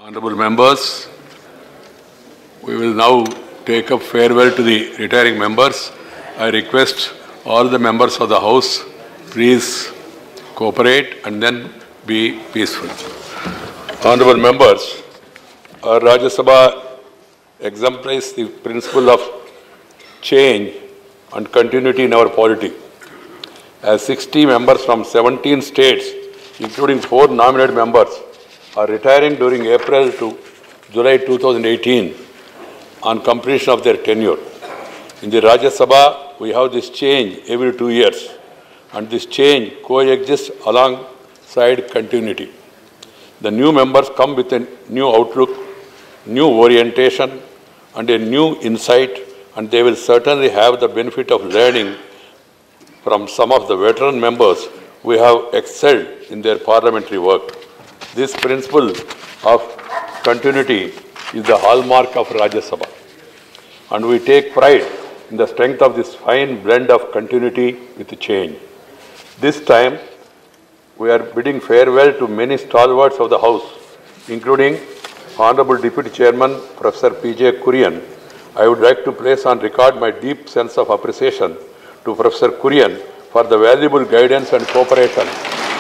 Honorable members, we will now take up farewell to the retiring members. I request all the members of the House, please cooperate and then be peaceful. Honorable members, our Rajya Sabha exemplifies the principle of change and continuity in our polity. As 60 members from 17 states, including 4 nominated members, are retiring during April to July 2018 on completion of their tenure. In the Rajya Sabha, we have this change every 2 years, and this change coexists alongside continuity. The new members come with a new outlook, new orientation, and a new insight, and they will certainly have the benefit of learning from some of the veteran members who have excelled in their parliamentary work. This principle of continuity is the hallmark of Rajya Sabha, and we take pride in the strength of this fine blend of continuity with change. This time, we are bidding farewell to many stalwarts of the House, including Honorable Deputy Chairman Professor P.J. Kurian. I would like to place on record my deep sense of appreciation to Professor Kurian for the valuable guidance and cooperation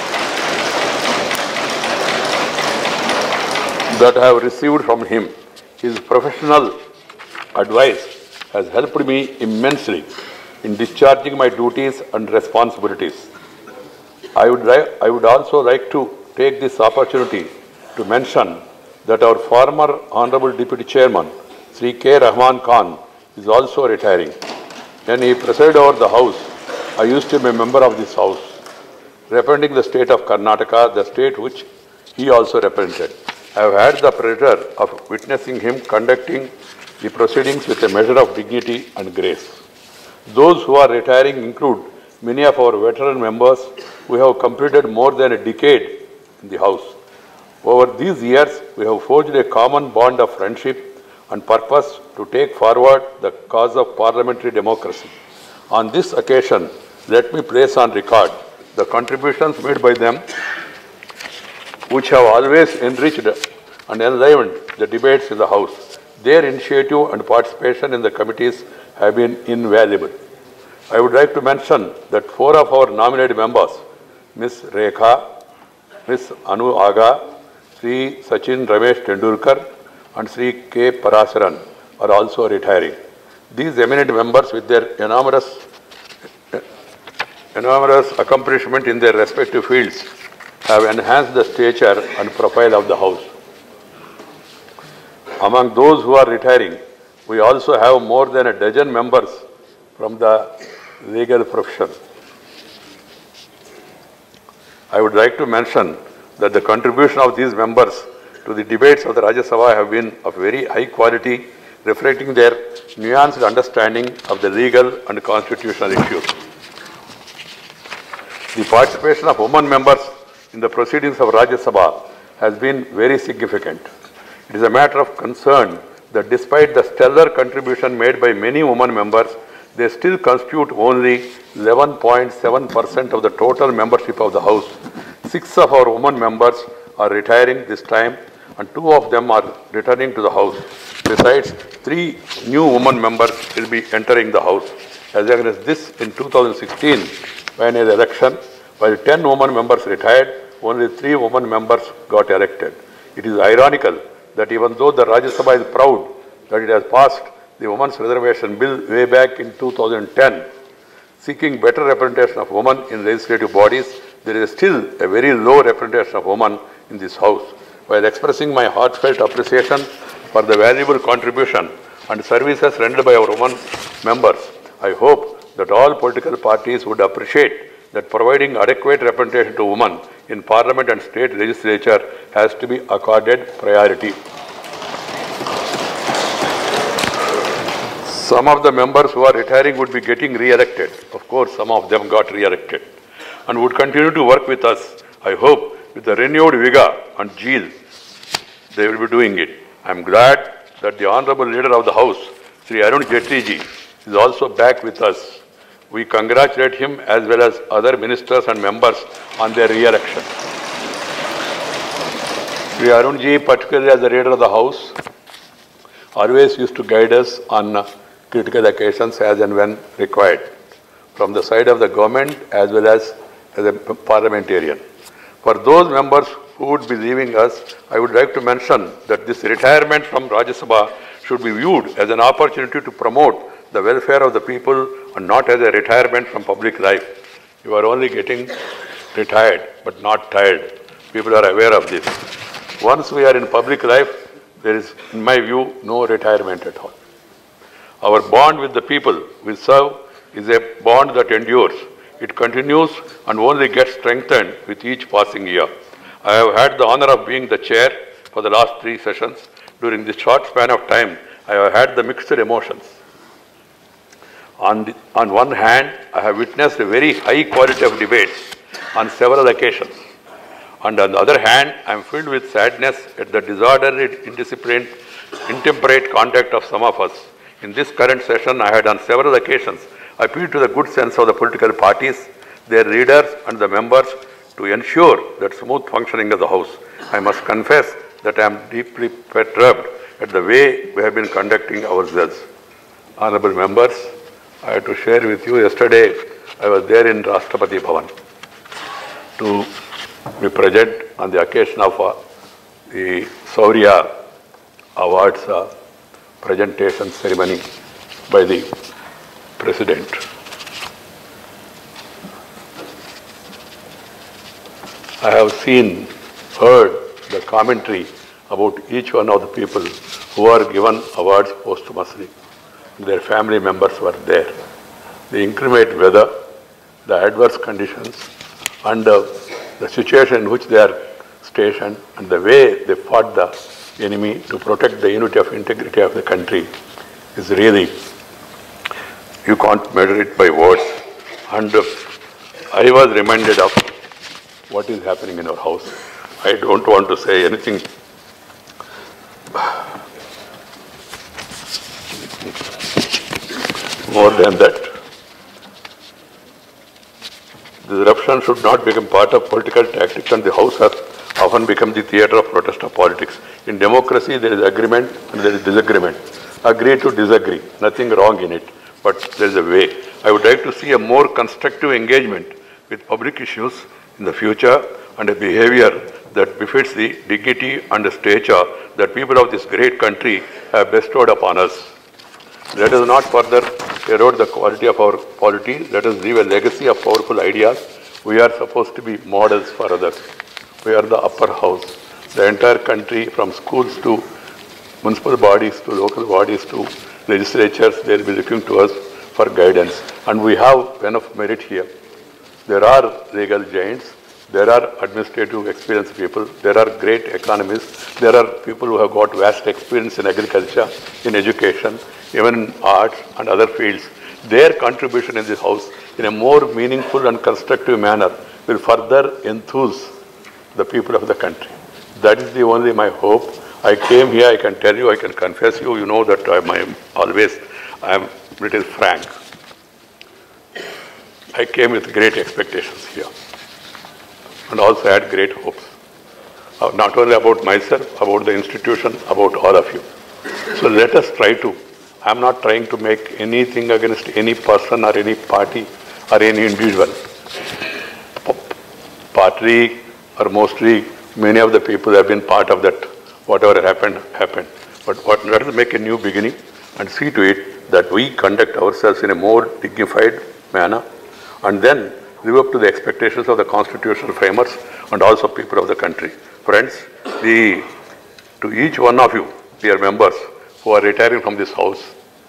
that I have received from him. His professional advice has helped me immensely in discharging my duties and responsibilities. I would also like to take this opportunity to mention that our former Honorable Deputy Chairman, Sri K. Rahman Khan, is also retiring. When he presided over the House, I used to be a member of this House, representing the state of Karnataka, the state which he also represented. I have had the pleasure of witnessing him conducting the proceedings with a measure of dignity and grace. Those who are retiring include many of our veteran members who have completed more than a decade in the House. Over these years, we have forged a common bond of friendship and purpose to take forward the cause of parliamentary democracy. On this occasion, let me place on record the contributions made by them, which have always enriched and enlivened the debates in the House. Their initiative and participation in the committees have been invaluable. I would like to mention that 4 of our nominated members, Ms. Rekha, Ms. Anu Aga, Sri Sachin Ramesh Tendulkar, and Sri K. Parasaran, are also retiring. These eminent members, with their enormous accomplishment in their respective fields, have enhanced the stature and profile of the House. Among those who are retiring, we also have more than a dozen members from the legal profession. I would like to mention that the contribution of these members to the debates of the Rajya Sabha have been of very high quality, reflecting their nuanced understanding of the legal and constitutional issues. The participation of women members in the proceedings of Rajya Sabha has been very significant. It is a matter of concern that despite the stellar contribution made by many women members, they still constitute only 11.7% of the total membership of the House. 6 of our women members are retiring this time, and 2 of them are returning to the House. Besides, 3 new women members will be entering the House. As against this, in 2016, when the election, while 10 women members retired, only 3 women members got elected. It is ironical that even though the Rajya Sabha is proud that it has passed the Women's Reservation Bill way back in 2010, seeking better representation of women in legislative bodies, there is still a very low representation of women in this House. While expressing my heartfelt appreciation for the valuable contribution and services rendered by our women members, I hope that all political parties would appreciate that providing adequate representation to women in Parliament and state legislature has to be accorded priority. Some of the members who are retiring would be getting re-elected. Of course, some of them got re-elected and would continue to work with us. I hope with the renewed vigor and zeal, they will be doing it. I am glad that the Honorable Leader of the House, Sri Arun Jaitley ji, is also back with us. We congratulate him as well as other ministers and members on their re-election. Sri Arunji, particularly as the leader of the House, always used to guide us on critical occasions as and when required, from the side of the government as well as a parliamentarian. For those members who would be leaving us, I would like to mention that this retirement from Rajya Sabha should be viewed as an opportunity to promote the welfare of the people and not as a retirement from public life. You are only getting retired but not tired. People are aware of this. Once we are in public life, there is, in my view, no retirement at all. Our bond with the people we serve is a bond that endures. It continues and only gets strengthened with each passing year. I have had the honor of being the chair for the last 3 sessions. During this short span of time, I have had the mixed emotions. On one hand, I have witnessed a very high quality of debates on several occasions. And on the other hand, I am filled with sadness at the disorderly, indisciplined, intemperate conduct of some of us. In this current session, I had on several occasions appealed to the good sense of the political parties, their leaders and the members to ensure that smooth functioning of the House. I must confess that I am deeply perturbed at the way we have been conducting ourselves. Honorable members, I have to share with you, yesterday I was there in Rashtrapati Bhavan to be present on the occasion of the Shaurya Awards presentation ceremony by the President. I have heard the commentary about each one of the people who are given awards posthumously. Their family members were there. The inclement weather, the adverse conditions, and the situation in which they are stationed, and the way they fought the enemy to protect the unity of integrity of the country is really, you can't measure it by words. And I was reminded of what is happening in our House. I don't want to say anything more than that. The disruption should not become part of political tactics, and the House has often become the theatre of protest of politics. In democracy, there is agreement and there is disagreement. Agree to disagree, nothing wrong in it, but there is a way. I would like to see a more constructive engagement with public issues in the future and a behavior that befits the dignity and the stature that people of this great country have bestowed upon us. Let us not further erode the quality of our polity. Let us leave a legacy of powerful ideas. We are supposed to be models for others. We are the upper house. The entire country, from schools to municipal bodies to local bodies to legislatures, they will be looking to us for guidance. And we have enough merit here. There are legal giants. There are administrative experienced people. There are great economists. There are people who have got vast experience in agriculture, in education, even in arts and other fields. Their contribution in this House in a more meaningful and constructive manner will further enthuse the people of the country. That is the only my hope. I came here, I can tell you, I can confess you, you know that I am a little frank. I came with great expectations here and also had great hopes. Not only about myself, about the institution, about all of you. So let us try to, I am not trying to make anything against any person or any party or any individual. Partly or mostly, many of the people have been part of that. Whatever happened, happened. But let us make a new beginning and see to it that we conduct ourselves in a more dignified manner and then live up to the expectations of the constitutional framers and also people of the country. Friends, to each one of you, dear members who are retiring from this House,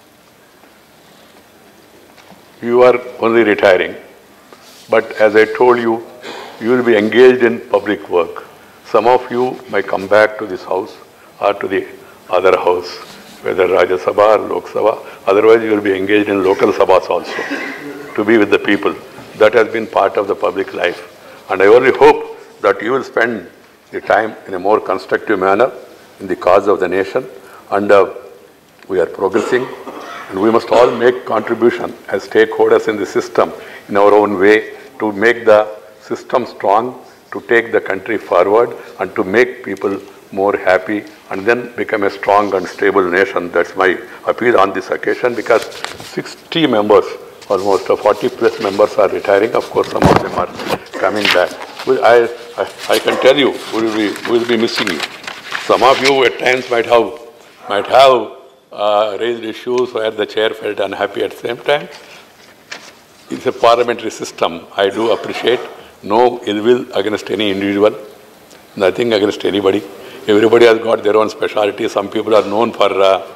you are only retiring. But as I told you, you will be engaged in public work. Some of you may come back to this House or to the other House, whether Rajya Sabha or Lok Sabha. Otherwise, you will be engaged in local Sabhas also, to be with the people. That has been part of the public life. And I only hope that you will spend the time in a more constructive manner in the cause of the nation. And we are progressing. And we must all make contribution as stakeholders in the system in our own way to make the system strong, to take the country forward and to make people more happy, and then become a strong and stable nation. That's my appeal on this occasion, because 60 members, almost 40 plus members are retiring. Of course, some of them are coming back. Well, I can tell you, we will be missing you. Some of you at times might have raised issues where the chair felt unhappy at the same time. It's a parliamentary system. I do appreciate no ill will against any individual, nothing against anybody. Everybody has got their own speciality. Some people are known for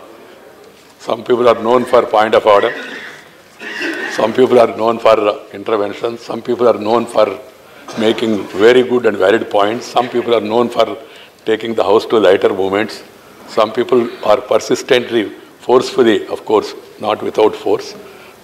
point of order. Some people are known for intervention. Some people are known for making very good and valid points. Some people are known for taking the House to lighter movements. Some people are persistently, forcefully, of course, not without force.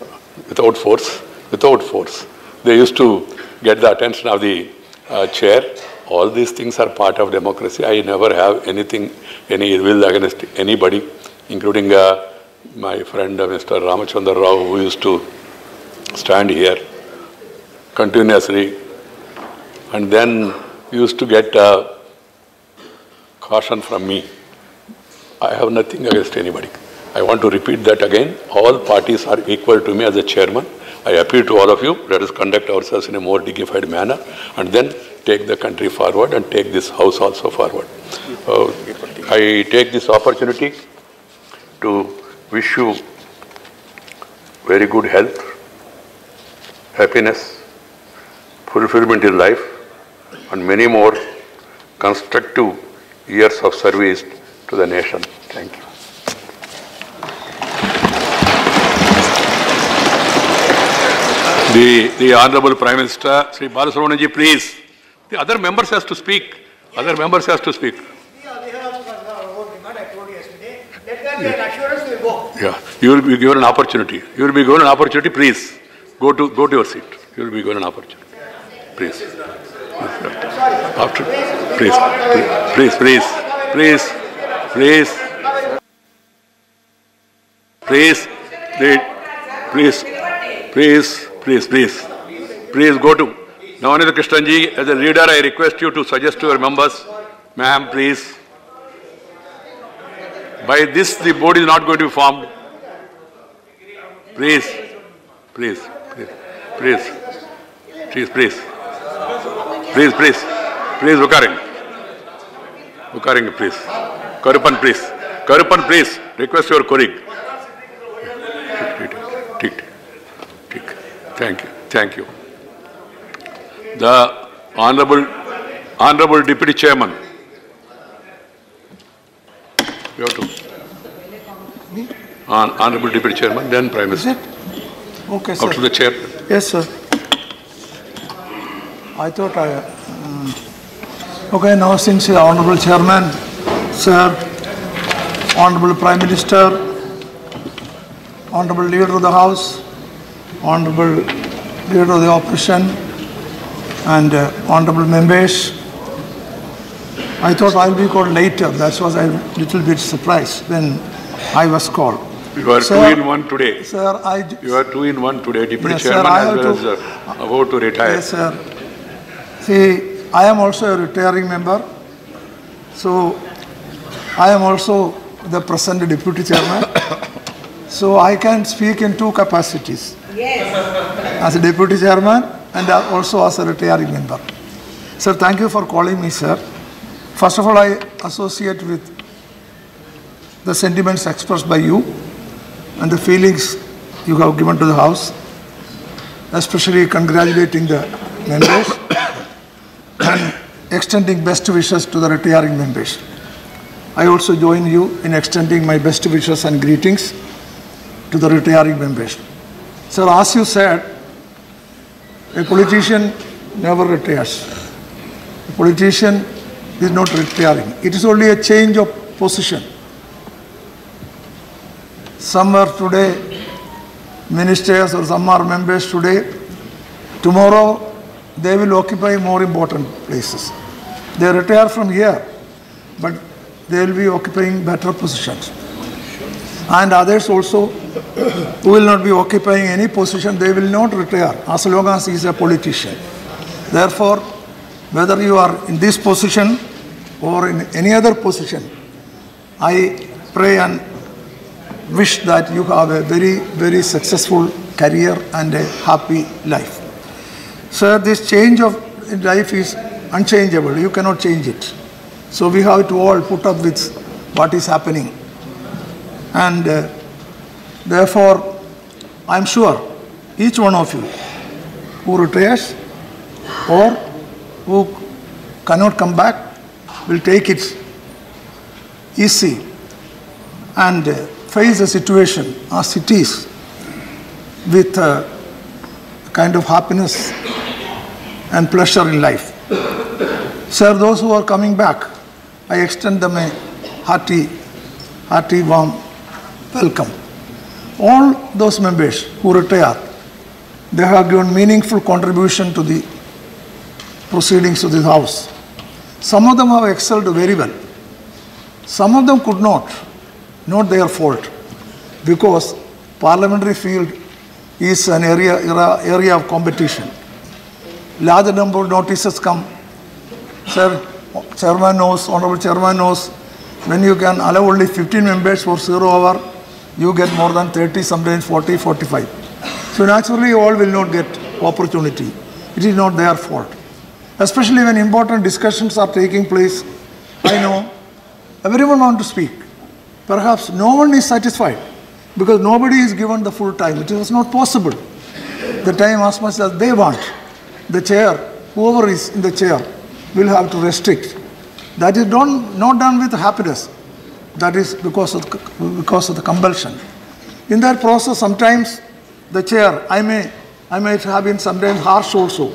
They used to get the attention of the chair. All these things are part of democracy. I never have any ill will against anybody, including my friend Mr. Ramachandra Rao, who used to stand here continuously and then used to get caution from me. I have nothing against anybody. I want to repeat that again. All parties are equal to me as a chairman. I appeal to all of you, let us conduct ourselves in a more dignified manner and then take the country forward and take this house also forward. I take this opportunity to wish you very good health, happiness, fulfillment in life, and many more constructive years of service to the nation. Thank you. The Honorable Prime Minister, Sri Balasubramanian ji, please. The other members has to speak. Other members has to speak. Yeah, you will be given an opportunity. You will be given an opportunity. Please go to your seat. You will be given an opportunity. Please. After, please. Please go to Navanitha Krishnan-ji. As a leader, I request you to suggest to your members, ma'am, please. By this, the board is not going to be formed. Please, Bukaring, please. Karupan, please. Request your colleague. Thank you. The Honorable Deputy Chairman. You have to. Honorable Deputy Chairman, then Prime Minister. Is it? Okay, sir. Up to the chair. Yes, sir. I thought okay, now since the Honorable Chairman, sir, Honorable Prime Minister, Honorable Leader of the House, Honorable Leader of the Opposition, and Honorable Members, I thought I'll be called later. That was a little bit surprised when I was called. You are sir, 2 in 1 today. Sir, you are 2 in 1 today, Deputy yes, Chairman, sir, as well as about to retire. Yes, sir. See, I am also a retiring member. So, I am also the present Deputy Chairman. So, I can speak in 2 capacities. Yes. As a Deputy Chairman and also as a retiring member. Sir, thank you for calling me, sir. First of all, I associate with the sentiments expressed by you and the feelings you have given to the House, especially congratulating the members and extending best wishes to the retiring members. I also join you in extending my best wishes and greetings to the retiring members. Sir, as you said, a politician never retires. A politician is not retiring. It is only a change of position. Some are today ministers or some are members today. Tomorrow, they will occupy more important places. They retire from here, but they will be occupying better positions. And others also who will not be occupying any position, they will not retire as long as he is a politician. Therefore, whether you are in this position or in any other position, I pray and wish that you have a very, very successful career and a happy life. Sir, this change of life is unchangeable. You cannot change it. So we have to all put up with what is happening. And therefore, I am sure each one of you who retires or who cannot come back will take it easy and face the situation as it is with a kind of happiness and pleasure in life. Sir, those who are coming back, I extend them a hearty, warm welcome. All those members who retire, they have given meaningful contribution to the proceedings of this House. Some of them have excelled very well. Some of them could not their fault, because parliamentary field is an area of competition. Large number of notices come. Sir, Chairman knows, Honorable Chairman knows, when you can allow only 15 members for 0 hour, you get more than 30, sometimes 40, 45. So naturally all will not get opportunity. It is not their fault. Especially when important discussions are taking place, I know everyone wants to speak. Perhaps no one is satisfied because nobody is given the full time. It is not possible. The time as much as they want. The chair, whoever is in the chair, will have to restrict. That is not done with happiness. That is because of the compulsion. In that process, sometimes the chair, I might have been sometimes harsh also.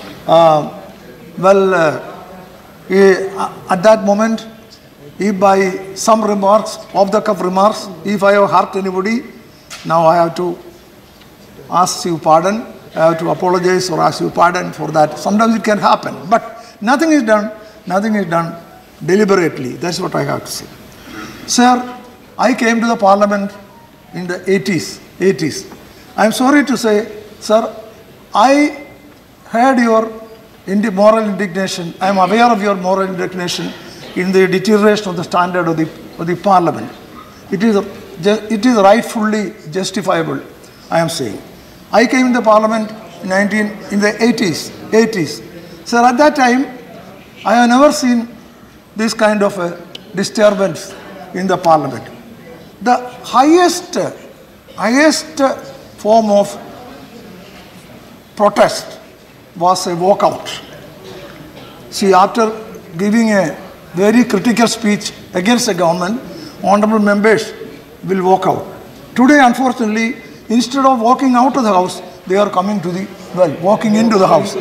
At that moment, if by some remarks, off-the-cuff remarks, if I have hurt anybody, now I have to ask you pardon, I have to apologize or ask you pardon for that. Sometimes it can happen, but nothing is done deliberately. That's what I have to say. Sir, I came to the parliament in the 80s. I am sorry to say, sir, I heard your moral indignation. I am aware of your moral indignation in the deterioration of the standard of the parliament. It is rightfully justifiable, I am saying. I came in the parliament in the 80s. Sir, at that time, I have never seen this kind of a disturbance in the parliament. The highest form of protest was a walkout. See, after giving a very critical speech against the government, honorable members will walk out. Today, unfortunately, instead of walking out of the house, they are coming to the well, walking into the house.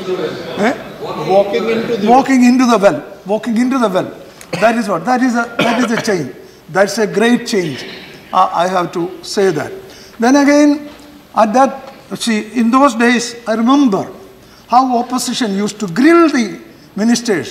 Walking into the well. That is what? That is a change. That's a great change. I have to say that. Then again, in those days, I remember how opposition used to grill the ministers.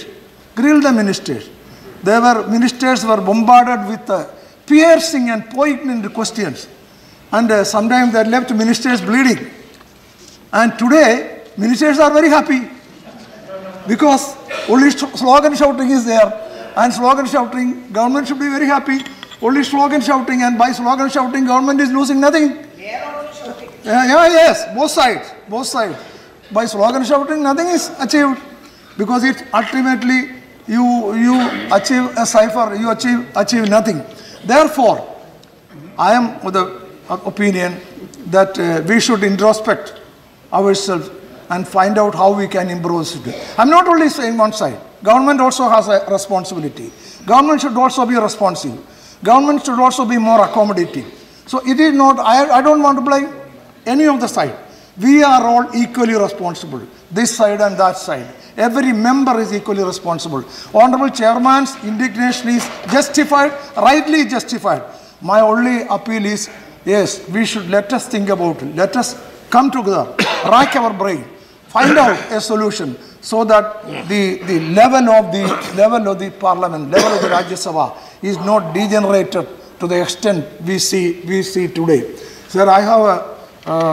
Ministers were bombarded with piercing and poignant questions. And sometimes they left ministers bleeding. And today, ministers are very happy because only slogan shouting is there. And slogan shouting, government should be very happy. Only slogan shouting, and by slogan shouting, government is losing nothing. They are only shouting. Yes, both sides. By slogan shouting, nothing is achieved because it ultimately you achieve a cipher, you achieve nothing. Therefore, I am of the opinion that we should introspect ourselves and find out how we can improve the situation. I'm not only saying one side. Government also has a responsibility. Government should also be responsive. Government should also be more accommodating. So it is not, I don't want to blame any of the side. We are all equally responsible, this side and that side. Every member is equally responsible. Honorable Chairman's indignation is justified, rightly justified. My only appeal is, yes, let us think about it. Let us come together, rack our brain, find out a solution so that the level of the parliament, level of the Rajya Sabha is not degenerated to the extent we see today. Sir, I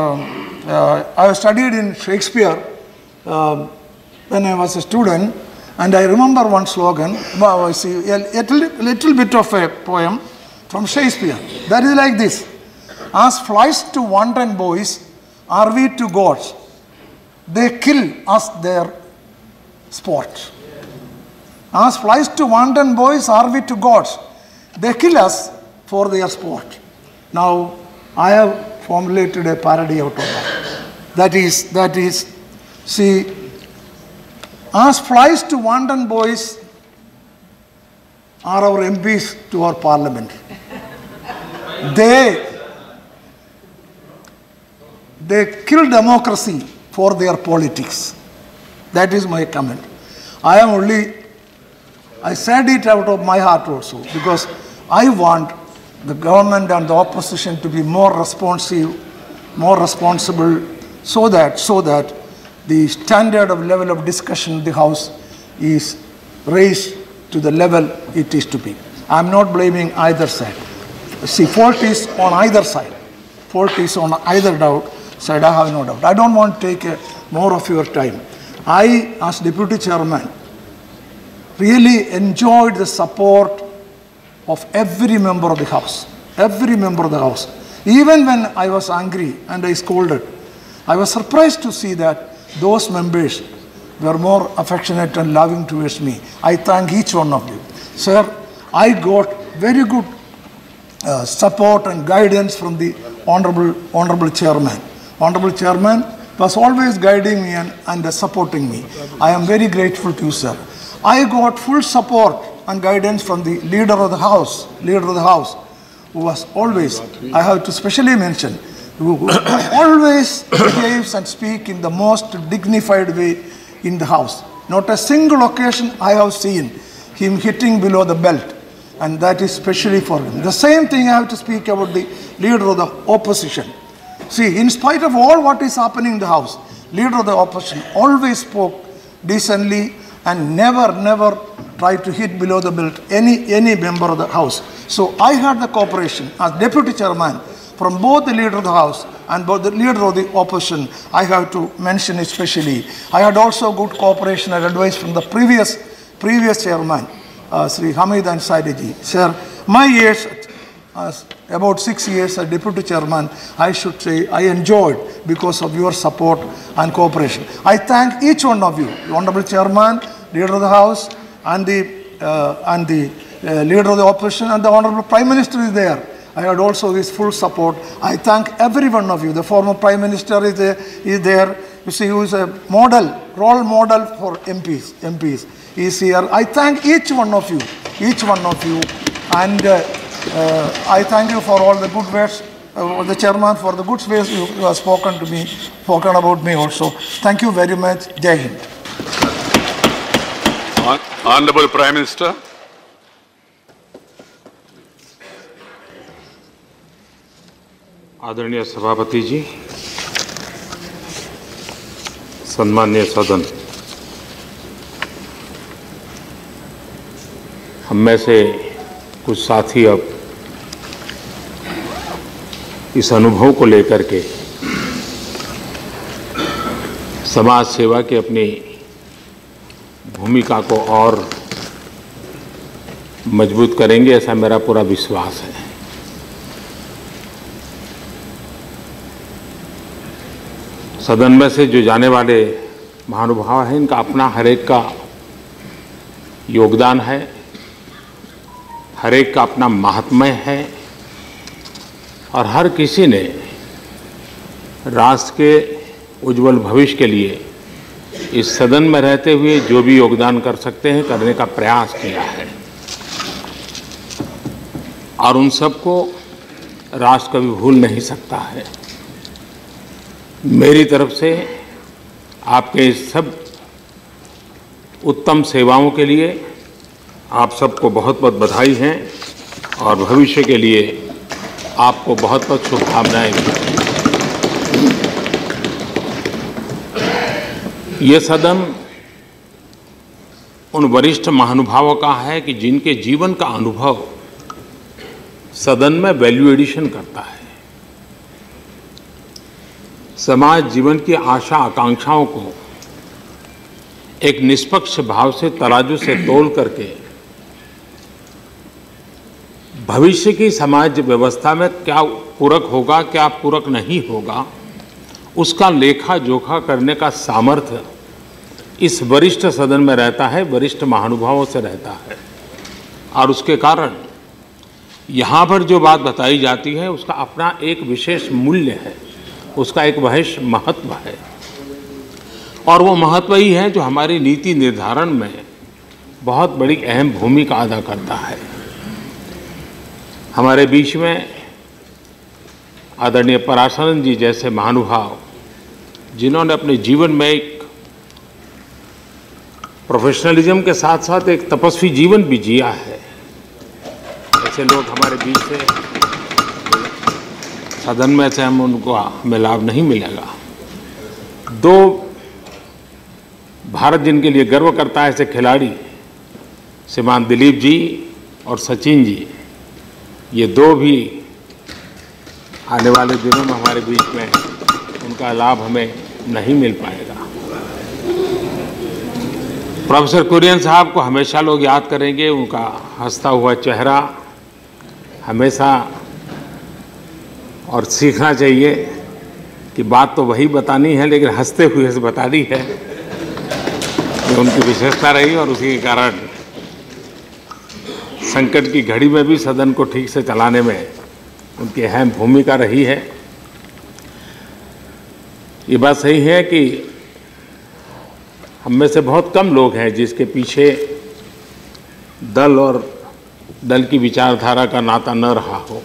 have studied in Shakespeare when I was a student, And I remember one slogan, well, see, a little bit of a poem from Shakespeare. That is like this: as flies to wanton boys are we to gods, they kill us their sport. As flies to wanton boys are we to gods, they kill us for their sport. Now, I have formulated a parody out of that. That is, see, as flies to wanton boys are our MPs to our parliament. They kill democracy for their politics. That is my comment. I said it out of my heart also, because I want the government and the opposition to be more responsive, more responsible, so that the standard of level of discussion in the House is raised to the level it is to be. I am not blaming either side. See, fault is on either side. Fault is on either side, I have no doubt. I don't want to take more of your time. I, as Deputy Chairman, really enjoyed the support of every member of the House. Every member of the House. Even when I was angry and I scolded, I was surprised to see that those members were more affectionate and loving towards me. I thank each one of you. Sir, I got very good support and guidance from the Honorable Chairman. Honorable Chairman was always guiding me and supporting me. I am very grateful to you, sir. I got full support and guidance from the Leader of the House, who was always, I have to specially mention, who always behaves and speaks in the most dignified way in the House. Not a single occasion I have seen him hitting below the belt, and that is specially for him. The same thing I have to speak about the Leader of the Opposition. See, in spite of all what is happening in the House, Leader of the Opposition always spoke decently and never tried to hit below the belt any member of the House. So I had the cooperation as Deputy Chairman from both the Leader of the House and both the Leader of the Opposition. I have to mention especially. I had also good cooperation and advice from the previous Chairman, Sri Hamid Ansari ji. Sir, my years, about 6 years as Deputy Chairman, I should say I enjoyed because of your support and cooperation. I thank each one of you, the Honorable Chairman, Leader of the House, and the Leader of the Opposition, and the Honorable Prime Minister is there. I had also his full support. I thank every one of you. The former Prime Minister is there. You see, who is a role model for MPs. He is here. I thank each one of you, and I thank you for all the good words, the Chairman, for the good ways you have spoken about me also. Thank you very much. Jai Hind. Honorable Prime Minister. आदरणीय सभापति जी, सम्माननीय सदन, हम में से कुछ साथी अब इस अनुभव को लेकर के समाज सेवा की अपनी भूमिका को और मजबूत करेंगे, ऐसा मेरा पूरा विश्वास है। सदन में से जो जाने वाले महानुभाव हैं, इनका अपना हर एक का योगदान है, हर एक का अपना महात्म्य है, और हर किसी ने राष्ट्र के उज्जवल भविष्य के लिए इस सदन में रहते हुए जो भी योगदान कर सकते हैं करने का प्रयास किया है, और उन सबको राष्ट्र कभी भूल नहीं सकता है। मेरी तरफ से आपके इस सब उत्तम सेवाओं के लिए आप सबको बहुत बहुत बधाई हैं, और भविष्य के लिए आपको बहुत बहुत शुभकामनाएं भी। ये सदन उन वरिष्ठ महानुभावों का है कि जिनके जीवन का अनुभव सदन में वैल्यू एडिशन करता है, समाज जीवन की आशा आकांक्षाओं को एक निष्पक्ष भाव से तराजू से तोल करके भविष्य की समाज व्यवस्था में क्या पूरक होगा, क्या पूरक नहीं होगा, उसका लेखा जोखा करने का सामर्थ्य इस वरिष्ठ सदन में रहता है, वरिष्ठ महानुभावों से रहता है। और उसके कारण यहाँ पर जो बात बताई जाती है उसका अपना एक विशेष मूल्य है, उसका एक विशेष महत्व है। और वो महत्व ही है जो हमारी नीति निर्धारण में बहुत बड़ी अहम भूमिका अदा करता है। हमारे बीच में आदरणीय पराशरन जी जैसे महानुभाव, जिन्होंने अपने जीवन में एक प्रोफेशनलिज्म के साथ साथ एक तपस्वी जीवन भी जिया है, ऐसे लोग हमारे बीच से सदन में से हमें लाभ नहीं मिलेगा। दो भारत जिनके लिए गर्व करता है ऐसे खिलाड़ी श्रीमान दिलीप जी और सचिन जी, ये दो भी आने वाले दिनों में हमारे बीच में उनका लाभ हमें नहीं मिल पाएगा। प्रोफेसर कुरियन साहब को हमेशा लोग याद करेंगे, उनका हंसता हुआ चेहरा हमेशा, और सीखना चाहिए कि बात तो वही बतानी है लेकिन हंसते हुए से बतानी है, ये उनकी विशेषता रही। और उसी के कारण संकट की घड़ी में भी सदन को ठीक से चलाने में उनकी अहम भूमिका रही है। ये बात सही है कि हम में से बहुत कम लोग हैं जिसके पीछे दल और दल की विचारधारा का नाता न रहा हो।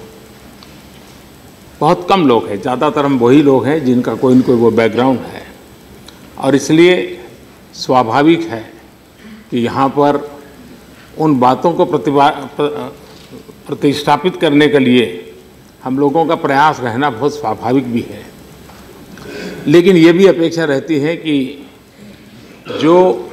बहुत कम लोग हैं, ज़्यादातर हम वही लोग हैं जिनका कोई न कोई वो बैकग्राउंड है। और इसलिए स्वाभाविक है कि यहाँ पर उन बातों को प्रतिष्ठापित करने के लिए हम लोगों का प्रयास रहना बहुत स्वाभाविक भी है। लेकिन ये भी अपेक्षा रहती है कि जो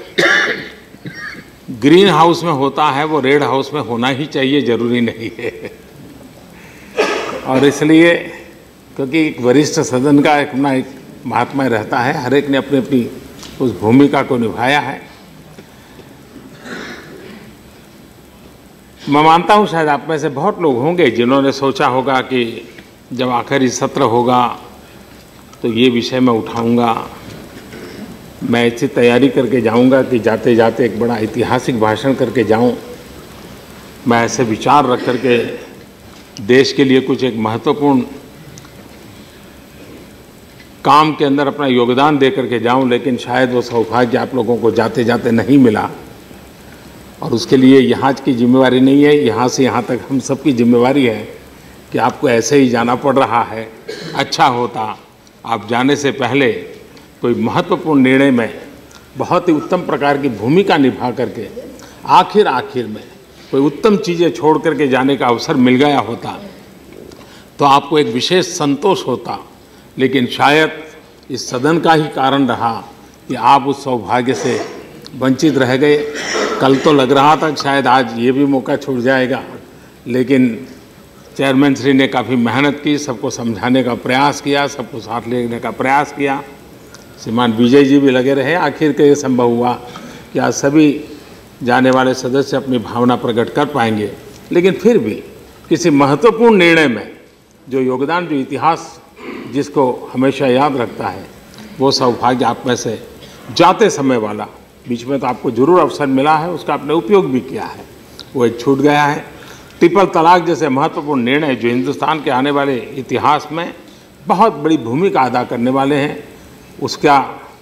ग्रीन हाउस में होता है वो रेड हाउस में होना ही चाहिए, जरूरी नहीं है। और इसलिए क्योंकि एक वरिष्ठ सदन का अपना एक महात्मा रहता है, हर एक ने अपनी अपनी उस भूमिका को निभाया है। मैं मानता हूँ शायद आप में से बहुत लोग होंगे जिन्होंने सोचा होगा कि जब आखिरी सत्र होगा तो ये विषय मैं उठाऊंगा, मैं ऐसी तैयारी करके जाऊंगा कि जाते जाते एक बड़ा ऐतिहासिक भाषण करके जाऊं, मैं ऐसे विचार रख करके देश के लिए कुछ एक महत्वपूर्ण काम के अंदर अपना योगदान दे करके जाऊं। लेकिन शायद वो सौभाग्य आप लोगों को जाते जाते नहीं मिला। और उसके लिए यहाँ की जिम्मेवारी नहीं है, यहाँ से यहाँ तक हम सबकी जिम्मेवारी है कि आपको ऐसे ही जाना पड़ रहा है। अच्छा होता आप जाने से पहले कोई महत्वपूर्ण निर्णय में बहुत ही उत्तम प्रकार की भूमिका निभा करके आखिर में कोई उत्तम चीज़ें छोड़ करके जाने का अवसर मिल गया होता तो आपको एक विशेष संतोष होता। लेकिन शायद इस सदन का ही कारण रहा कि आप उस सौभाग्य से वंचित रह गए। कल तो लग रहा था शायद आज ये भी मौका छूट जाएगा, लेकिन चेयरमैन श्री ने काफ़ी मेहनत की, सबको समझाने का प्रयास किया, सबको साथ लेने का प्रयास किया। श्रीमान विजय जी भी लगे रहे। आखिर के ये संभव हुआ कि आज सभी जाने वाले सदस्य अपनी भावना प्रकट कर पाएंगे। लेकिन फिर भी किसी महत्वपूर्ण निर्णय में जो योगदान, जो इतिहास जिसको हमेशा याद रखता है, वो सौभाग्य आप में से जाते समय वाला, बीच में तो आपको जरूर अवसर मिला है, उसका आपने उपयोग भी किया है, वो एक छूट गया है। ट्रिपल तलाक जैसे महत्वपूर्ण निर्णय जो हिंदुस्तान के आने वाले इतिहास में बहुत बड़ी भूमिका अदा करने वाले हैं, उसका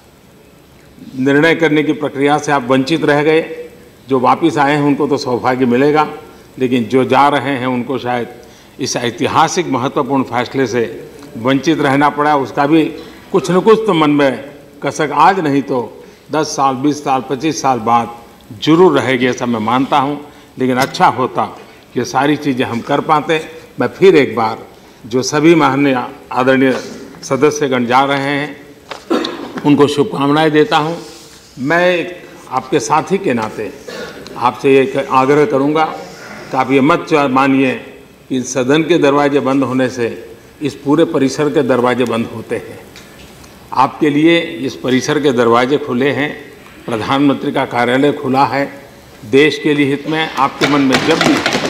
निर्णय करने की प्रक्रिया से आप वंचित रह गए। जो वापस आए हैं उनको तो सौभाग्य मिलेगा, लेकिन जो जा रहे हैं उनको शायद इस ऐतिहासिक महत्वपूर्ण फैसले से वंचित रहना पड़ा। उसका भी कुछ न कुछ तो मन में कसक आज नहीं तो 10 साल, 20 साल, 25 साल बाद जरूर रहेगी, ऐसा मैं मानता हूँ। लेकिन अच्छा होता कि सारी चीज़ें हम कर पाते। मैं फिर एक बार जो सभी माननीय आदरणीय सदस्यगण जा रहे हैं उनको शुभकामनाएं देता हूं। मैं आपके साथी के नाते आपसे एक आग्रह करूंगा कि आप ये मत मानिए कि सदन के दरवाजे बंद होने से इस पूरे परिसर के दरवाजे बंद होते हैं। आपके लिए इस परिसर के दरवाजे खुले हैं। प्रधानमंत्री का कार्यालय खुला है देश के लिए हित में। आपके मन में जब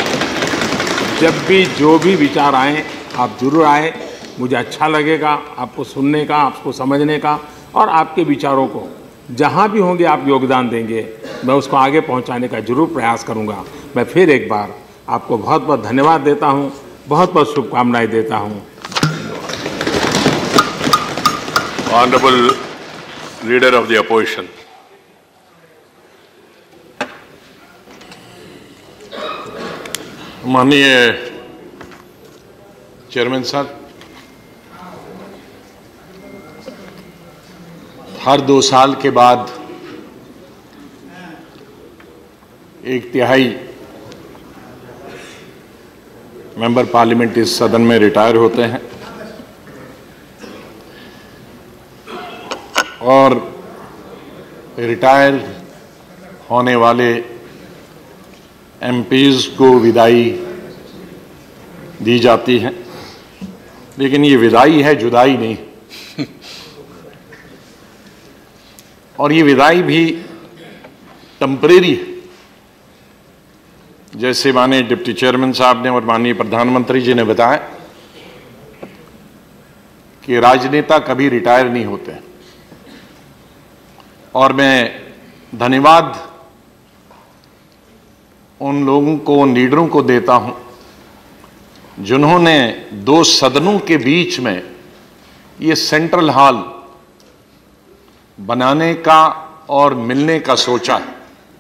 भी जो भी विचार आए आप जरूर आए, मुझे अच्छा लगेगा आपको सुनने का, आपको समझने का, और आपके विचारों को जहाँ भी होंगे आप योगदान देंगे, मैं उसको आगे पहुँचाने का जरूर प्रयास करूँगा। मैं फिर एक बार आपको बहुत बहुत धन्यवाद देता हूँ, बहुत बहुत शुभकामनाएं देता हूँ। Honorable Leader of the Opposition. माननीय चेयरमैन साहब, हर 2 साल के बाद 1/3 मेंबर पार्लियामेंट इस सदन में रिटायर होते हैं और रिटायर होने वाले एमपीज को विदाई दी जाती है, लेकिन ये विदाई है, जुदाई नहीं। और ये विदाई भी टेम्परेरी है। जैसे माननीय डिप्टी चेयरमैन साहब ने और माननीय प्रधानमंत्री जी ने बताया कि राजनेता कभी रिटायर नहीं होते। और मैं धन्यवाद उन लोगों को, उन लीडरों को देता हूं जिन्होंने 2 सदनों के बीच में ये सेंट्रल हॉल बनाने का और मिलने का सोचा है।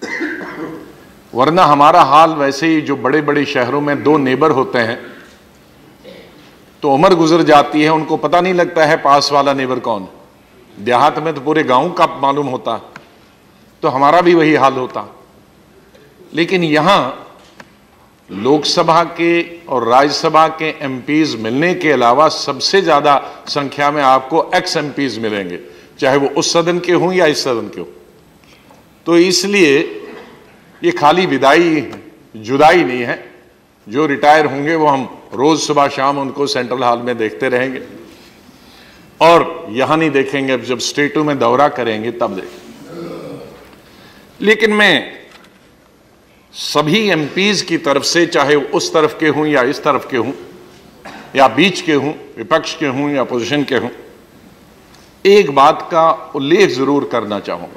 वरना हमारा हाल वैसे ही, जो बड़े बड़े शहरों में 2 नेबर होते हैं तो उम्र गुजर जाती है, उनको पता नहीं लगता है पास वाला नेबर कौन। देहात में तो पूरे गांव का मालूम होता, तो हमारा भी वही हाल होता। लेकिन यहां लोकसभा के और राज्यसभा के एमपीज मिलने के अलावा सबसे ज्यादा संख्या में आपको एक्स एमपीज मिलेंगे, चाहे वो उस सदन के हों या इस सदन के हों। तो इसलिए ये खाली विदाई, जुदाई नहीं है। जो रिटायर होंगे वो हम रोज सुबह शाम उनको सेंट्रल हॉल में देखते रहेंगे, और यहां नहीं देखेंगे, अब जब स्टेटों में दौरा करेंगे तब देखेंगे। लेकिन मैं सभी एमपीज की तरफ से, चाहे उस तरफ के हों या इस तरफ के हों, या बीच के हों, विपक्ष के हों या अपोजिशन के हों, एक बात का उल्लेख जरूर करना चाहूंगा,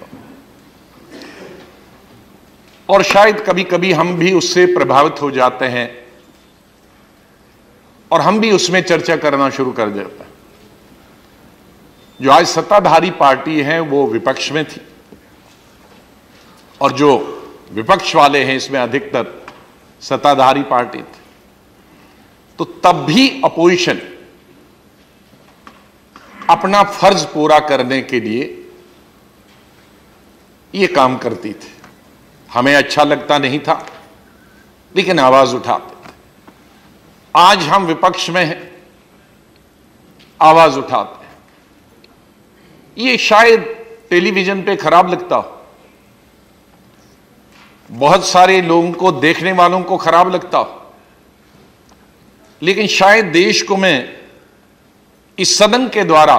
और शायद कभी कभी हम भी उससे प्रभावित हो जाते हैं और हम भी उसमें चर्चा करना शुरू कर देते हैं। जो आज सत्ताधारी पार्टी है वो विपक्ष में थी, और जो विपक्ष वाले हैं इसमें अधिकतर सत्ताधारी पार्टी थी। तो तब भी अपोजिशन अपना फर्ज पूरा करने के लिए यह काम करती थी। हमें अच्छा लगता नहीं था, लेकिन आवाज उठाते थे। आज हम विपक्ष में हैं, आवाज उठाते हैं। ये शायद टेलीविजन पे खराब लगता हो, बहुत सारे लोगों को, देखने वालों को खराब लगता हो, लेकिन शायद देश को मैं इस सदन के द्वारा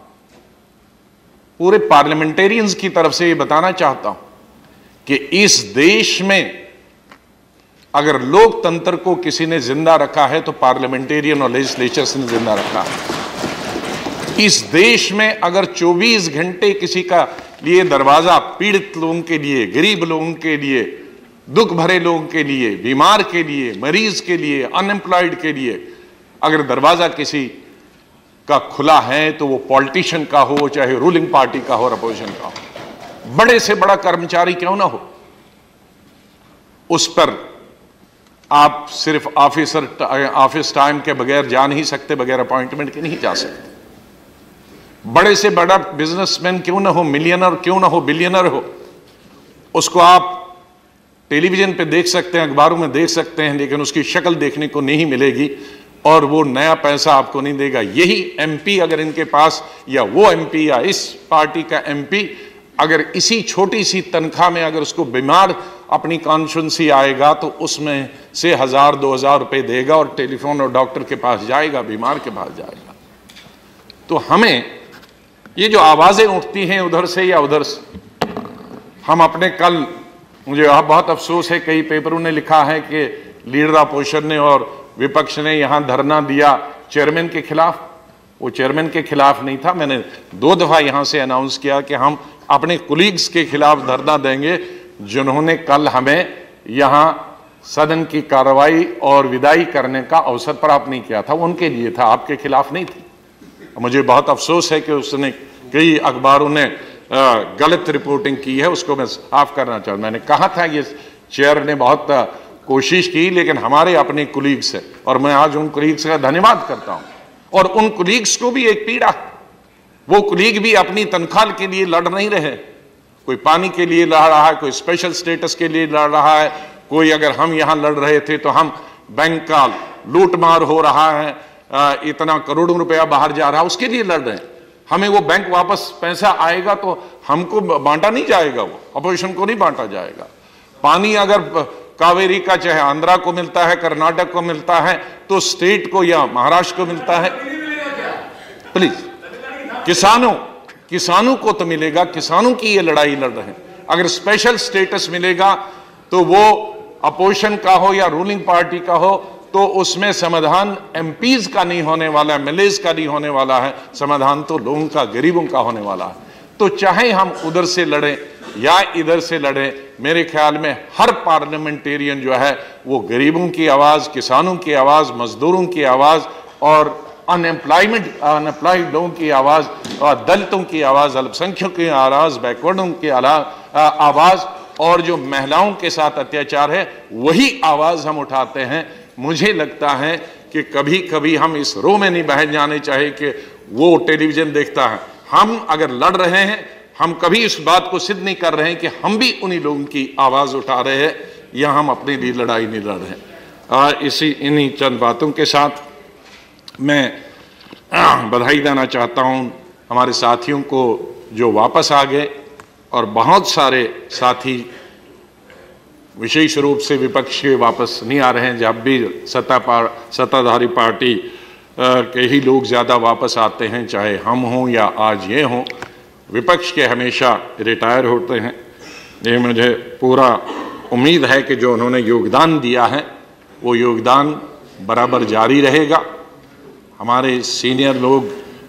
पूरे पार्लियामेंटेरियंस की तरफ से ये बताना चाहता हूं कि इस देश में अगर लोकतंत्र को किसी ने जिंदा रखा है तो पार्लियामेंटेरियन और लेजिस्लेचर्स ने जिंदा रखा है। इस देश में अगर 24 घंटे किसी का लिए दरवाजा पीड़ित लोगों के लिए, गरीब लोगों के लिए, दुख भरे लोगों के लिए, बीमार के लिए, मरीज के लिए, अनएम्प्लॉयड के लिए अगर दरवाजा किसी का खुला है तो वो पॉलिटिशियन का हो, चाहे रूलिंग पार्टी का हो और अपोजिशन का हो, बड़े से बड़ा कर्मचारी क्यों ना हो, उस पर आप सिर्फ ऑफिस टाइम के बगैर जा नहीं सकते, बगैर अपॉइंटमेंट के नहीं जा सकते। बड़े से बड़ा बिजनेसमैन क्यों ना हो, मिलियनर क्यों ना हो, बिलियनर हो, उसको आप टेलीविजन पे देख सकते हैं, अखबारों में देख सकते हैं, लेकिन उसकी शक्ल देखने को नहीं मिलेगी और वो नया पैसा आपको नहीं देगा। यही एमपी अगर इनके पास, या वो एमपी या इस पार्टी का एमपी अगर इसी छोटी सी तनख्वाह में अगर उसको बीमार अपनी कॉन्स्टिट्यूंसी आएगा तो उसमें से 1000-2000 रुपए देगा और टेलीफोन और डॉक्टर के पास जाएगा, बीमार के पास जाएगा। तो हमें ये जो आवाजें उठती हैं उधर से या उधर से, हम अपने कल, मुझे बहुत अफसोस है, कई पेपरों ने लिखा है कि लीडर अपोजिशन ने और विपक्ष ने यहां धरना दिया चेयरमैन के खिलाफ। वो चेयरमैन के खिलाफ नहीं था। मैंने 2 दफा यहां से अनाउंस किया कि हम अपने कुलीग्स के खिलाफ धरना देंगे जिन्होंने कल हमें यहां सदन की कार्रवाई और विदाई करने का अवसर प्राप्त नहीं किया था। उनके लिए था, आपके खिलाफ नहीं थी। मुझे बहुत अफसोस है कि उसने कई अखबारों ने गलत रिपोर्टिंग की है, उसको मैं साफ करना चाहूँ। मैंने कहा था ये चेयर ने बहुत कोशिश की, लेकिन हमारे अपने कुलीग्स है और मैं आज उन कुलीग्स का धन्यवाद करता हूं। और उन कुलीग्स को भी एक पीड़ा, वो कुलीग भी अपनी तनख्वाह के लिए लड़ नहीं रहे। कोई पानी के लिए लड़ रहा है, कोई स्पेशल स्टेटस के लिए लड़ रहा है, कोई अगर हम यहां लड़ रहे थे तो हम बैंक का लूटमार हो रहा है, इतना करोड़ों रुपया बाहर जा रहा है, उसके लिए लड़ रहे हैं। हमें वो बैंक वापस पैसा आएगा तो हमको बांटा नहीं जाएगा, वो अपोजिशन को नहीं बांटा जाएगा। पानी अगर कावेरी का चाहे आंध्रा को मिलता है, कर्नाटक को मिलता है, तो स्टेट को या महाराष्ट्र को मिलता है। प्लीज, किसानों को तो मिलेगा, किसानों की ये लड़ाई लड़ रहे हैं। अगर स्पेशल स्टेटस मिलेगा तो वो अपोजिशन का हो या रूलिंग पार्टी का हो, तो उसमें समाधान एमपीज का नहीं होने वाला है, एमएलएज का नहीं होने वाला है, समाधान तो लोगों का, गरीबों का होने वाला है। तो चाहे हम उधर से लड़ें या इधर से लड़ें, मेरे ख्याल में हर पार्लियामेंटेरियन जो है वो गरीबों की आवाज, किसानों की आवाज, मजदूरों की आवाज और अनएम्प्लॉयड लोगों की आवाज, और दलितों की आवाज, अल्पसंख्यकों की आवाज, बैकवर्डों की आवाज, और जो महिलाओं के साथ अत्याचार है वही आवाज हम उठाते हैं। मुझे लगता है कि कभी कभी हम इस रो में नहीं बह जाने चाहिए कि वो टेलीविजन देखता है। हम अगर लड़ रहे हैं, हम कभी इस बात को सिद्ध नहीं कर रहे हैं कि हम भी उन्हीं लोगों की आवाज उठा रहे हैं या हम अपने लिए लड़ाई नहीं लड़ रहे हैं। इन्हीं चंद बातों के साथ मैं बधाई देना चाहता हूं हमारे साथियों को जो वापस आ गए, और बहुत सारे साथी विशेष रूप से विपक्ष के वापस नहीं आ रहे हैं। जब भी सत्ताधारी पार्टी के ही लोग ज़्यादा वापस आते हैं, चाहे हम हों या आज ये हों, विपक्ष के हमेशा रिटायर होते हैं। ये मुझे पूरा उम्मीद है कि जो उन्होंने योगदान दिया है वो योगदान बराबर जारी रहेगा। हमारे सीनियर लोग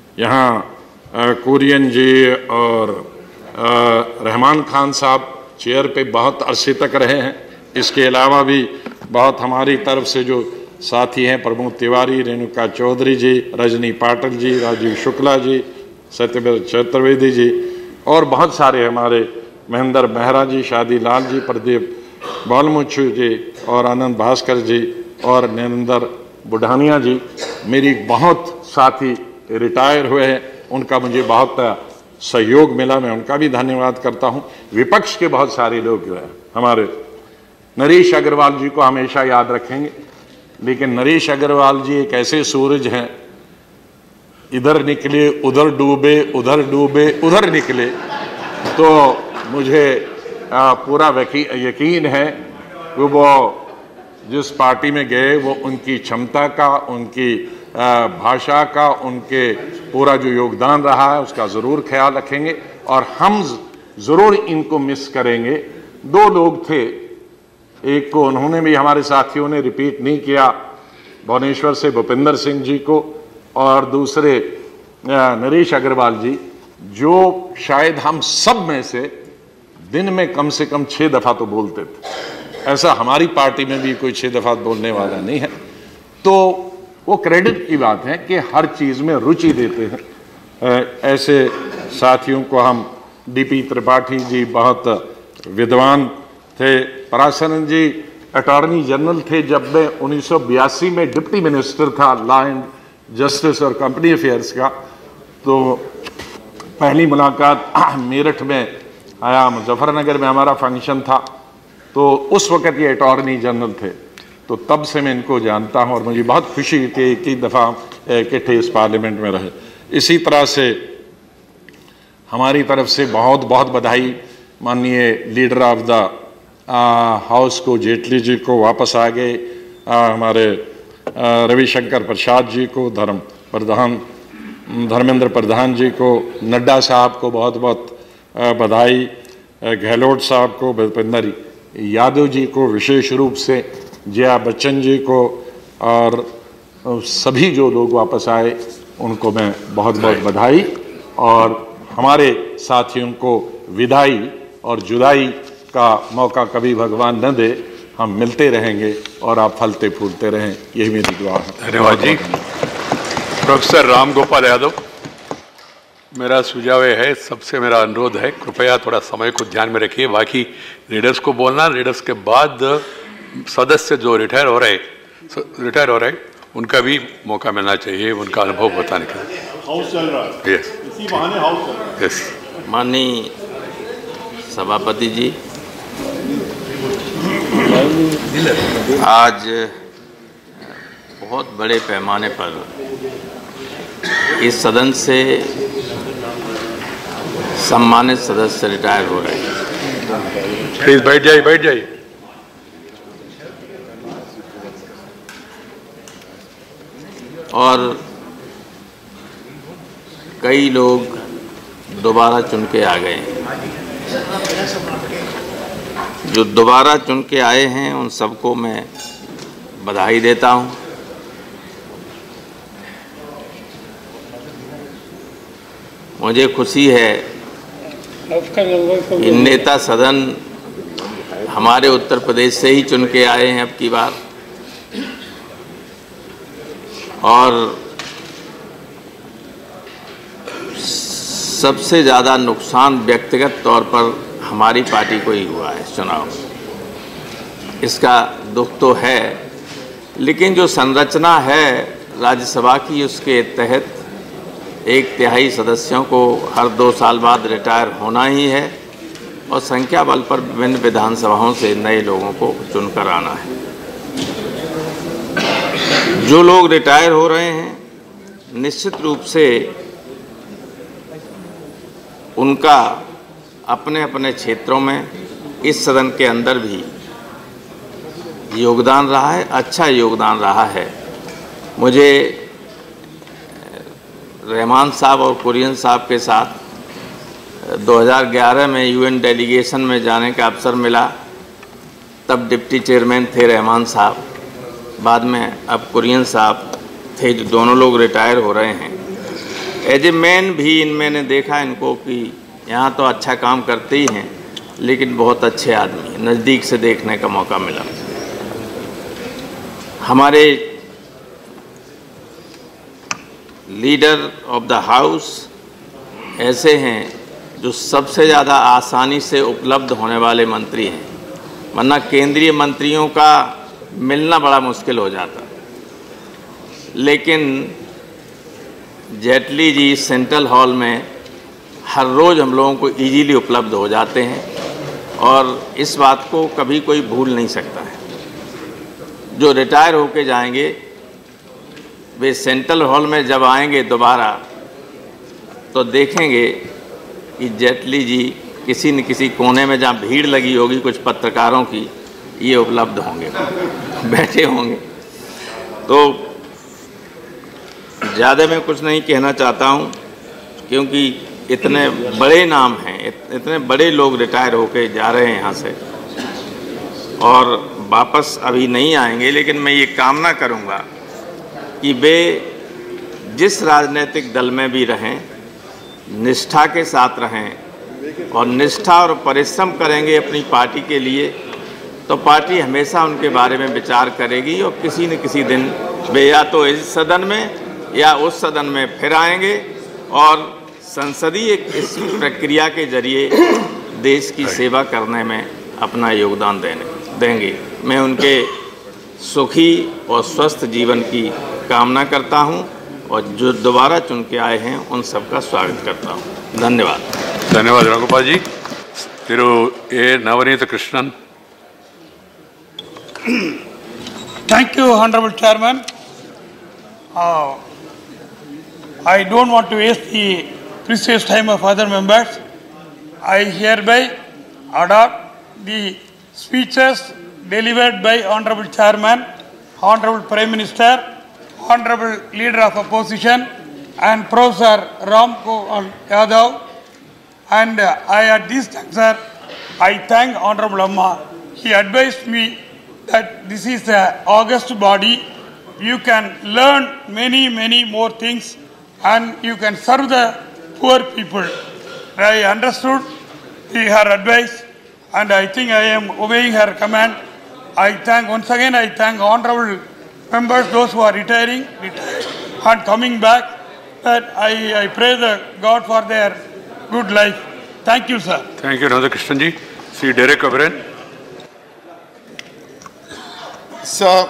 यहाँ कुरियन जी और रहमान खान साहब चेयर पे बहुत अरसे तक रहे हैं। इसके अलावा भी बहुत हमारी तरफ से जो साथी हैं, प्रमोद तिवारी, रेणुका चौधरी जी, रजनी पाटिल जी, राजीव शुक्ला जी, सत्यव्रत चतुर्वेदी जी, और बहुत सारे हमारे महेंद्र मेहरा जी, शादी लाल जी, प्रदीप बालमुच्छू जी, और आनंद भास्कर जी, और नरेंद्र बुढ़ानिया जी। मेरी बहुत साथी रिटायर हुए हैं, उनका मुझे बहुत सहयोग मिला, मैं उनका भी धन्यवाद करता हूं। विपक्ष के बहुत सारे लोग जो है, हमारे नरेश अग्रवाल जी को हमेशा याद रखेंगे, लेकिन नरेश अग्रवाल जी एक ऐसे सूरज हैं, इधर निकले उधर डूबे, उधर डूबे उधर निकले। तो मुझे पूरा यकीन है कि वो जिस पार्टी में गए वो उनकी क्षमता का, उनकी भाषा का, उनके पूरा जो योगदान रहा है उसका ज़रूर ख्याल रखेंगे, और हम ज़रूर इनको मिस करेंगे। 2 लोग थे, एक को उन्होंने भी, हमारे साथियों ने रिपीट नहीं किया, भुवनेश्वर से भूपिंदर सिंह जी को, और दूसरे नरेश अग्रवाल जी, जो शायद हम सब में से दिन में कम से कम 6 दफ़ा तो बोलते थे। ऐसा हमारी पार्टी में भी कोई 6 दफ़ा बोलने वाला नहीं है। तो वो क्रेडिट की बात है कि हर चीज़ में रुचि देते हैं। ऐसे साथियों को हम, डीपी त्रिपाठी जी बहुत विद्वान थे, पराशरन जी अटॉर्नी जनरल थे जब मैं 1982 में डिप्टी मिनिस्टर था लॉ एंड जस्टिस और कंपनी अफेयर्स का। तो पहली मुलाकात मेरठ में आया, मुजफ्फरनगर में हमारा फंक्शन था, तो उस वक़्त ये अटॉर्नी जनरल थे। तो तब से मैं इनको जानता हूं और मुझे बहुत खुशी कि एक ही दफ़ा इकट्ठे इस पार्लियामेंट में रहे। इसी तरह से हमारी तरफ से बहुत बहुत बधाई माननीय लीडर ऑफ द हाउस को, जेटली जी को वापस आ गए, हमारे रविशंकर प्रसाद जी को, धर्मेंद्र प्रधान जी को, नड्डा साहब को बहुत बहुत बधाई, गहलोत साहब को, भूपेंद्र यादव जी को, विशेष रूप से जया बच्चन जी को, और सभी जो लोग वापस आए उनको मैं बहुत बहुत बधाई, और हमारे साथियों को विदाई और जुदाई का मौका कभी भगवान न दे। हम मिलते रहेंगे और आप फलते फूलते रहें, यही मेरी दुआ है। धन्यवाद जी। प्रोफेसर राम गोपाल यादव, मेरा सुझाव है, सबसे मेरा अनुरोध है, कृपया थोड़ा समय को ध्यान में रखिए। बाकी लीडर्स को बोलना, लीडर्स के बाद सदस्य जो रिटायर हो रहे उनका भी मौका मिलना चाहिए, उनका अनुभव बताने के लिए। हाउस चल रहा है, यस इसी बहाने हाउस चल रहा है। यस। माननीय सभापति जी, आज बहुत बड़े पैमाने पर इस सदन से सम्मानित सदस्य रिटायर हो रहे हैं। प्लीज बैठ जाइए। और कई लोग दोबारा चुन के आ गए हैं। जो दोबारा चुन के आए हैं उन सबको मैं बधाई देता हूं। मुझे खुशी है कि नेता सदन हमारे उत्तर प्रदेश से ही चुन के आए हैं अब की बार, और सबसे ज़्यादा नुकसान व्यक्तिगत तौर पर हमारी पार्टी को ही हुआ है चुनाव। इसका दुख तो है, लेकिन जो संरचना है राज्यसभा की, उसके तहत 1/3 सदस्यों को हर 2 साल बाद रिटायर होना ही है, और संख्या बल पर विभिन्न विधानसभाओं से नए लोगों को चुनकर आना है। जो लोग रिटायर हो रहे हैं, निश्चित रूप से उनका अपने अपने क्षेत्रों में इस सदन के अंदर भी योगदान रहा है, अच्छा योगदान रहा है। मुझे रहमान साहब और कुरियन साहब के साथ 2011 में यूएन डेलीगेशन में जाने का अवसर मिला। तब डिप्टी चेयरमैन थे रहमान साहब, बाद में अब कुरियन साहब थे, जो दोनों लोग रिटायर हो रहे हैं। एज ए मैन भी मैंने देखा इनको कि यहाँ तो अच्छा काम करते ही हैं, लेकिन बहुत अच्छे आदमी, नज़दीक से देखने का मौका मिला। हमारे लीडर ऑफ द हाउस ऐसे हैं जो सबसे ज़्यादा आसानी से उपलब्ध होने वाले मंत्री हैं, वरना केंद्रीय मंत्रियों का मिलना बड़ा मुश्किल हो जाता। लेकिन जेटली जी सेंट्रल हॉल में हर रोज़ हम लोगों को इजीली उपलब्ध हो जाते हैं, और इस बात को कभी कोई भूल नहीं सकता है। जो रिटायर होके जाएंगे वे सेंट्रल हॉल में जब आएंगे दोबारा, तो देखेंगे कि जेटली जी किसी न किसी कोने में जहाँ भीड़ लगी होगी कुछ पत्रकारों की, ये उपलब्ध होंगे, बैठे होंगे। तो ज़्यादा मैं कुछ नहीं कहना चाहता हूँ, क्योंकि इतने बड़े नाम हैं, इतने बड़े लोग रिटायर होके जा रहे हैं यहाँ से, और वापस अभी नहीं आएंगे। लेकिन मैं ये कामना करूँगा कि वे जिस राजनीतिक दल में भी रहें, निष्ठा के साथ रहें, और निष्ठा और परिश्रम करेंगे अपनी पार्टी के लिए, तो पार्टी हमेशा उनके बारे में विचार करेगी, और किसी न किसी दिन वे या तो इस सदन में या उस सदन में फिर आएंगे, और संसदीय इस प्रक्रिया के जरिए देश की सेवा करने में अपना योगदान देंगे। मैं उनके सुखी और स्वस्थ जीवन की कामना करता हूं, और जो दोबारा चुन के आए हैं उन सबका स्वागत करता हूं। धन्यवाद राघोपाल जी। तिरु ए Navneet Krishnan. Thank you, Honorable Chairman. I don't want to waste the precious time of other members. I hereby adopt the speeches delivered by Honorable Chairman, Honorable Prime Minister, Honorable Leader of Opposition, and Professor Ram Gopal Yadav. And I at this juncture I thank Honorable Amma. He advised me that this is an august body. You can learn many more things and you can serve the poor people. I understood her advice and I think I am obeying her command. Once again I thank honorable members, those who are retired and coming back. That I pray the God for their good life. Thank you, sir. Thank you, Radha Krishnanji. See Derek O'Brien. Sir,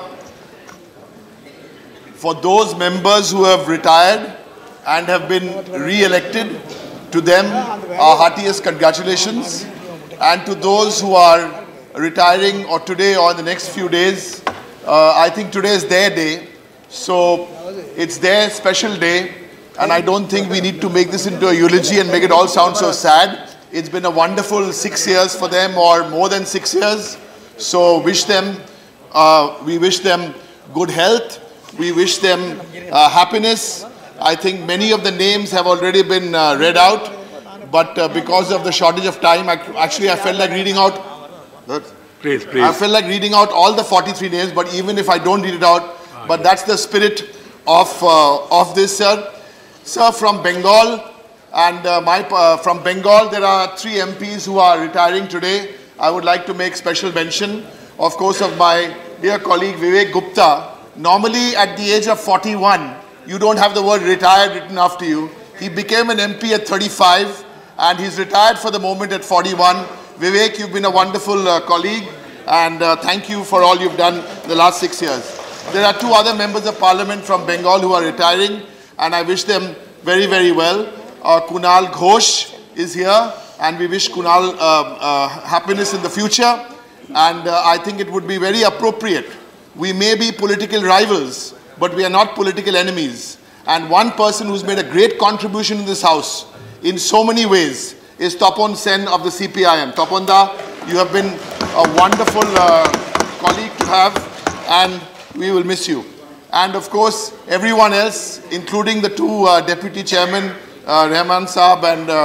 for those members who have retired and have been re-elected, to them our heartiest congratulations. And to those who are retiring or today or in the next few days, I think today is their day. So it's their special day. And I don't think we need to make this into a eulogy and make it all sound so sad. It's been a wonderful 6 years for them, or more than 6 years. So we wish them good health. We wish them happiness. I think many of the names have already been read out. But because of the shortage of time, I felt like reading out. Please. I felt like reading out all the 43 names, but even if I don't read it out, but that's the spirit of this, sir. Sir, from Bengal, and from Bengal, there are 3 MPs who are retiring today. I would like to make special mention, of course, of my dear colleague Vivek Gupta. Normally, at the age of 41, you don't have the word retired written after you. He became an MP at 35, and he's retired for the moment at 41. Vivek, you've been a wonderful colleague, and thank you for all you've done in the last 6 years. There are 2 other members of parliament from Bengal who are retiring, and I wish them very well. Kunal Ghosh is here, and we wish Kunal happiness in the future. And I think it would be very appropriate. We may be political rivals, but we are not political enemies. And one person who's made a great contribution in this house in so many ways is Topon Sen of the CPIM. Toponda, you have been a wonderful colleague to have, and we will miss you. And of course, everyone else, including the 2 deputy chairmen, Rahman Saab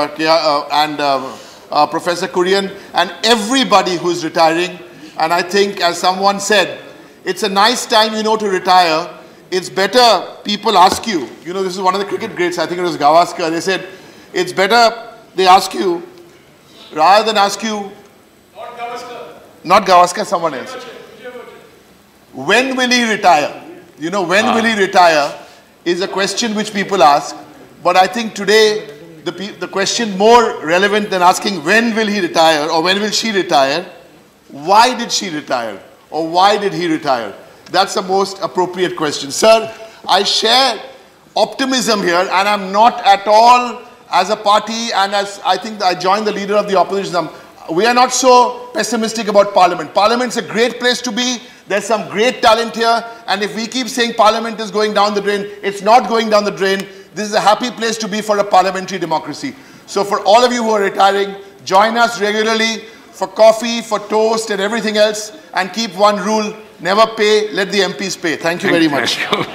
and Professor Kurian, and everybody who is retiring. And I think, as someone said, it's a nice time, to retire. It's better people ask you. This is one of the cricket greats, I think it was Gavaskar. They said, it's better they ask you, rather than ask you. Not Gavaskar, someone else. When will he retire? When will he retire is a question which people ask. But I think today, the question more relevant than asking when will he retire or when will she retire, why did she retire or why did he retire? That's the most appropriate question. Sir, I share optimism here, and I'm not at all, as a party and as I think I joined the leader of the opposition, we are not so pessimistic about Parliament. Parliament's a great place to be. There's some great talent here, and if we keep saying Parliament is going down the drain, it's not going down the drain. This is a happy place to be for a parliamentary democracy. So for all of you who are retiring, join us regularly for coffee, for toast and everything else, and keep one rule: never pay, let the MPs pay. Thank you very much.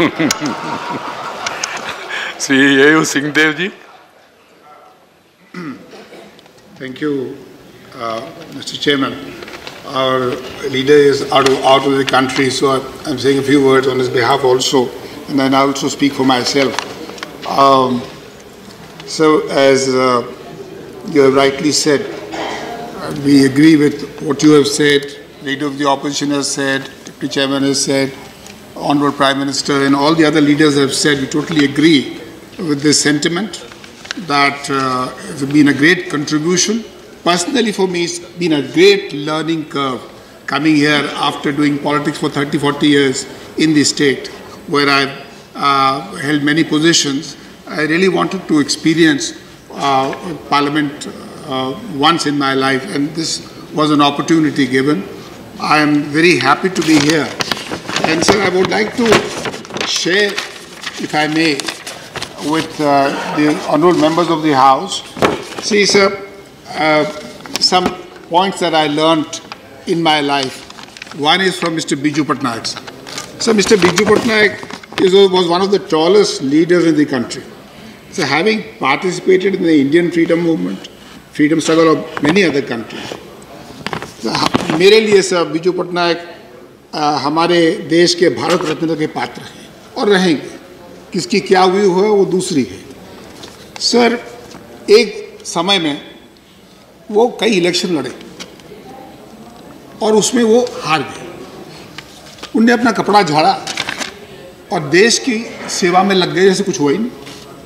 Sri A.U. Singh-Dev ji. Thank you, Mr. Chairman. Our leader is out of the country, so I'm saying a few words on his behalf also, and then I also speak for myself. So, as you have rightly said, we agree with what you have said, leader of the opposition has said, deputy chairman has said, honorable Prime Minister and all the other leaders have said. We totally agree with this sentiment that it's been a great contribution. Personally, for me, it's been a great learning curve coming here after doing politics for 30-40 years in the state, where I've held many positions. I really wanted to experience Parliament once in my life, and this was an opportunity given. I am very happy to be here. And sir, I would like to share, if I may, with the honourable members of the House. See, sir, some points that I learnt in my life. One is from Mr. Biju Patnaik. So Mr. Biju Patnaik was one of the tallest leaders in the country. So having participated in the Indian freedom movement, freedom struggle of many other countries, मेरे लिए sir Biju Patnaik हमारे देश के भारत रत्न के पात्र हैं और रहेंगे। किसकी क्या हुई हो वो दूसरी है। सर एक समय में वो कई इलेक्शन लड़े और उसमें वो हार गए। उनने अपना कपड़ा झाड़ा और देश की सेवा में लग गए जैसे कुछ हुआ ही नहीं।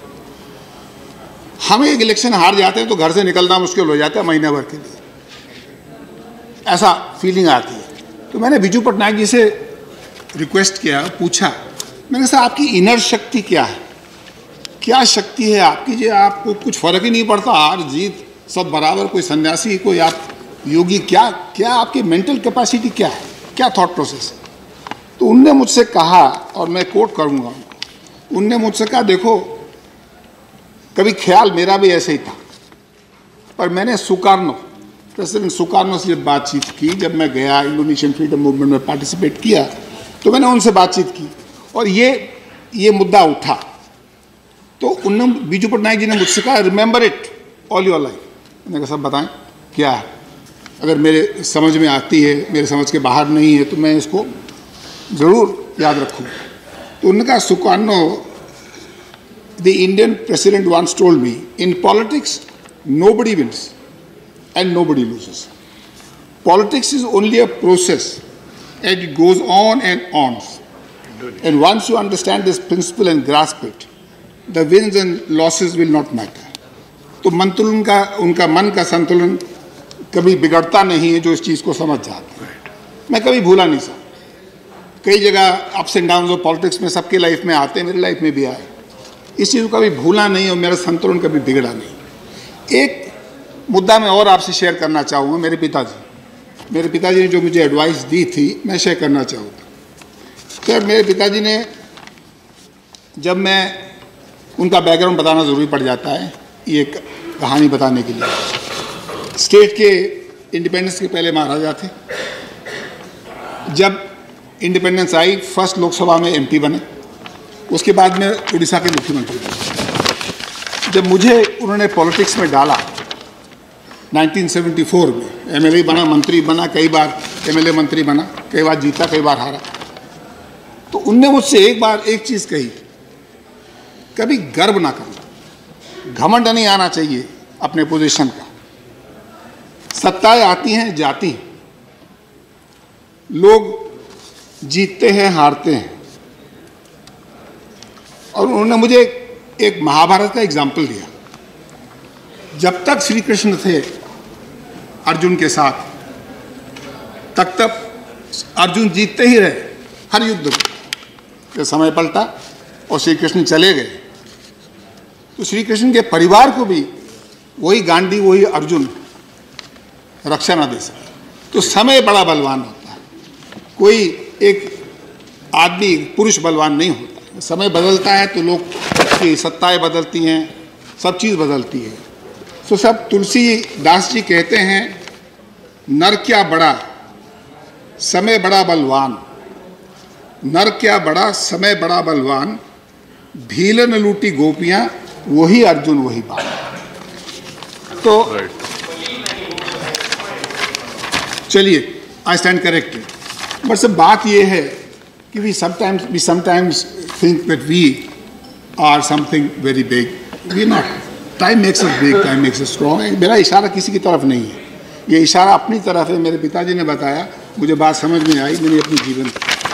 हम एक इलेक्शन हार जाते हैं तो घर से निकलना मुश्किल हो जाता है महीने भर के लिए, ऐसा फीलिंग आती है। तो मैंने बिजू पटनायक जी से रिक्वेस्ट किया, पूछा, मैंने कहा आपकी इनर शक्ति क्या है, क्या शक्ति है आपकी जो आपको कुछ फर्क ही नहीं पड़ता, हार जीत सब बराबर, कोई सन्यासी कोई आप योगी, क्या क्या आपकी मेंटल कैपेसिटी क्या है, क्या थॉट प्रोसेस है। तो उनने मुझसे कहा, और मैं कोट करूँगा, उनने मुझसे कहा देखो कभी ख्याल मेरा भी ऐसे ही था, पर मैंने सुकार्नो, प्रेसिडेंट सुकार्नो से जब बातचीत की, जब मैं गया इंडोनेशियन फ्रीडम मूवमेंट में पार्टिसिपेट किया तो मैंने उनसे बातचीत की और ये मुद्दा उठा। तो उन्होंने बिजू पटनायक जी ने मुझसे कहा remember it all your life. मैंने कहा सब बताएं क्या है, अगर मेरे समझ में आती है, मेरे समझ के बाहर नहीं है तो मैं इसको ज़रूर याद रखूँगा। तो उन्होंने कहा Sukarno, the Indian president once told me, in politics nobody wins and nobody loses. Politics is only a process and it goes on and on. And once you understand this principle and grasp it, the wins and losses will not matter. तो मंतुलन का, उनका मन का संतुलन कभी बिगड़ता नहीं है जो इस चीज़ को समझ जाता है। मैं कभी भूला नहीं सर। कई जगह ups and downs of politics में सबके लाइफ में आते हैं, मेरी लाइफ में भी आए। इस चीज़ को कभी भूला नहीं और मेरा संतुलन कभी बिगड़ा नहीं। एक मुद्दा मैं और आपसे शेयर करना चाहूँगा। मेरे पिताजी ने जो मुझे एडवाइस दी थी मैं शेयर करना चाहूँगा। सर मेरे पिताजी ने, जब मैं, उनका बैकग्राउंड बताना ज़रूरी पड़ जाता है ये कहानी बताने के लिए। स्टेट के इंडिपेंडेंस के पहले महाराजा थे। जब इंडिपेंडेंस आई फर्स्ट लोकसभा में एमपी बने, उसके बाद में उड़ीसा के मुख्यमंत्री बने। जब मुझे उन्होंने पॉलिटिक्स में डाला 1974 में, एमएलए बना, मंत्री बना, कई बार एमएलए मंत्री बना, कई बार जीता कई बार हारा। तो उनने मुझसे एक बार एक चीज़ कही, कभी गर्व ना करना, घमंड नहीं आना चाहिए अपने पोजीशन का। सत्ताएं आती हैं जाती हैं, लोग जीतते हैं हारते हैं। और उन्होंने मुझे एक महाभारत का एग्जाम्पल दिया। जब तक श्री कृष्ण थे अर्जुन के साथ, तब अर्जुन जीतते ही रहे हर युद्ध में। जब समय पलटा और श्री कृष्ण चले गए तो श्री कृष्ण के परिवार को भी वही गांडी, वही अर्जुन रक्षा न दे सके। तो समय बड़ा बलवान होता है, कोई एक आदमी पुरुष बलवान नहीं होता। समय बदलता है तो लोग की सत्ताएं बदलती हैं, सब चीज़ बदलती है। तो सब तुलसीदास जी कहते हैं, नर क्या बड़ा समय बड़ा बलवान, नर क्या बड़ा समय बड़ा बलवान, भीलन लूटी गोपियां वही अर्जुन वही बात। तो चलिए आई स्टैंड करेक्टेड। बट सब बात ये है कि we sometimes think that we are something very big. We are not. Time makes us big, time makes us strong. मेरा इशारा किसी की तरफ नहीं है, ये इशारा अपनी तरफ है। मेरे पिताजी ने बताया, मुझे बात समझ में आई, मैंने अपने जीवन।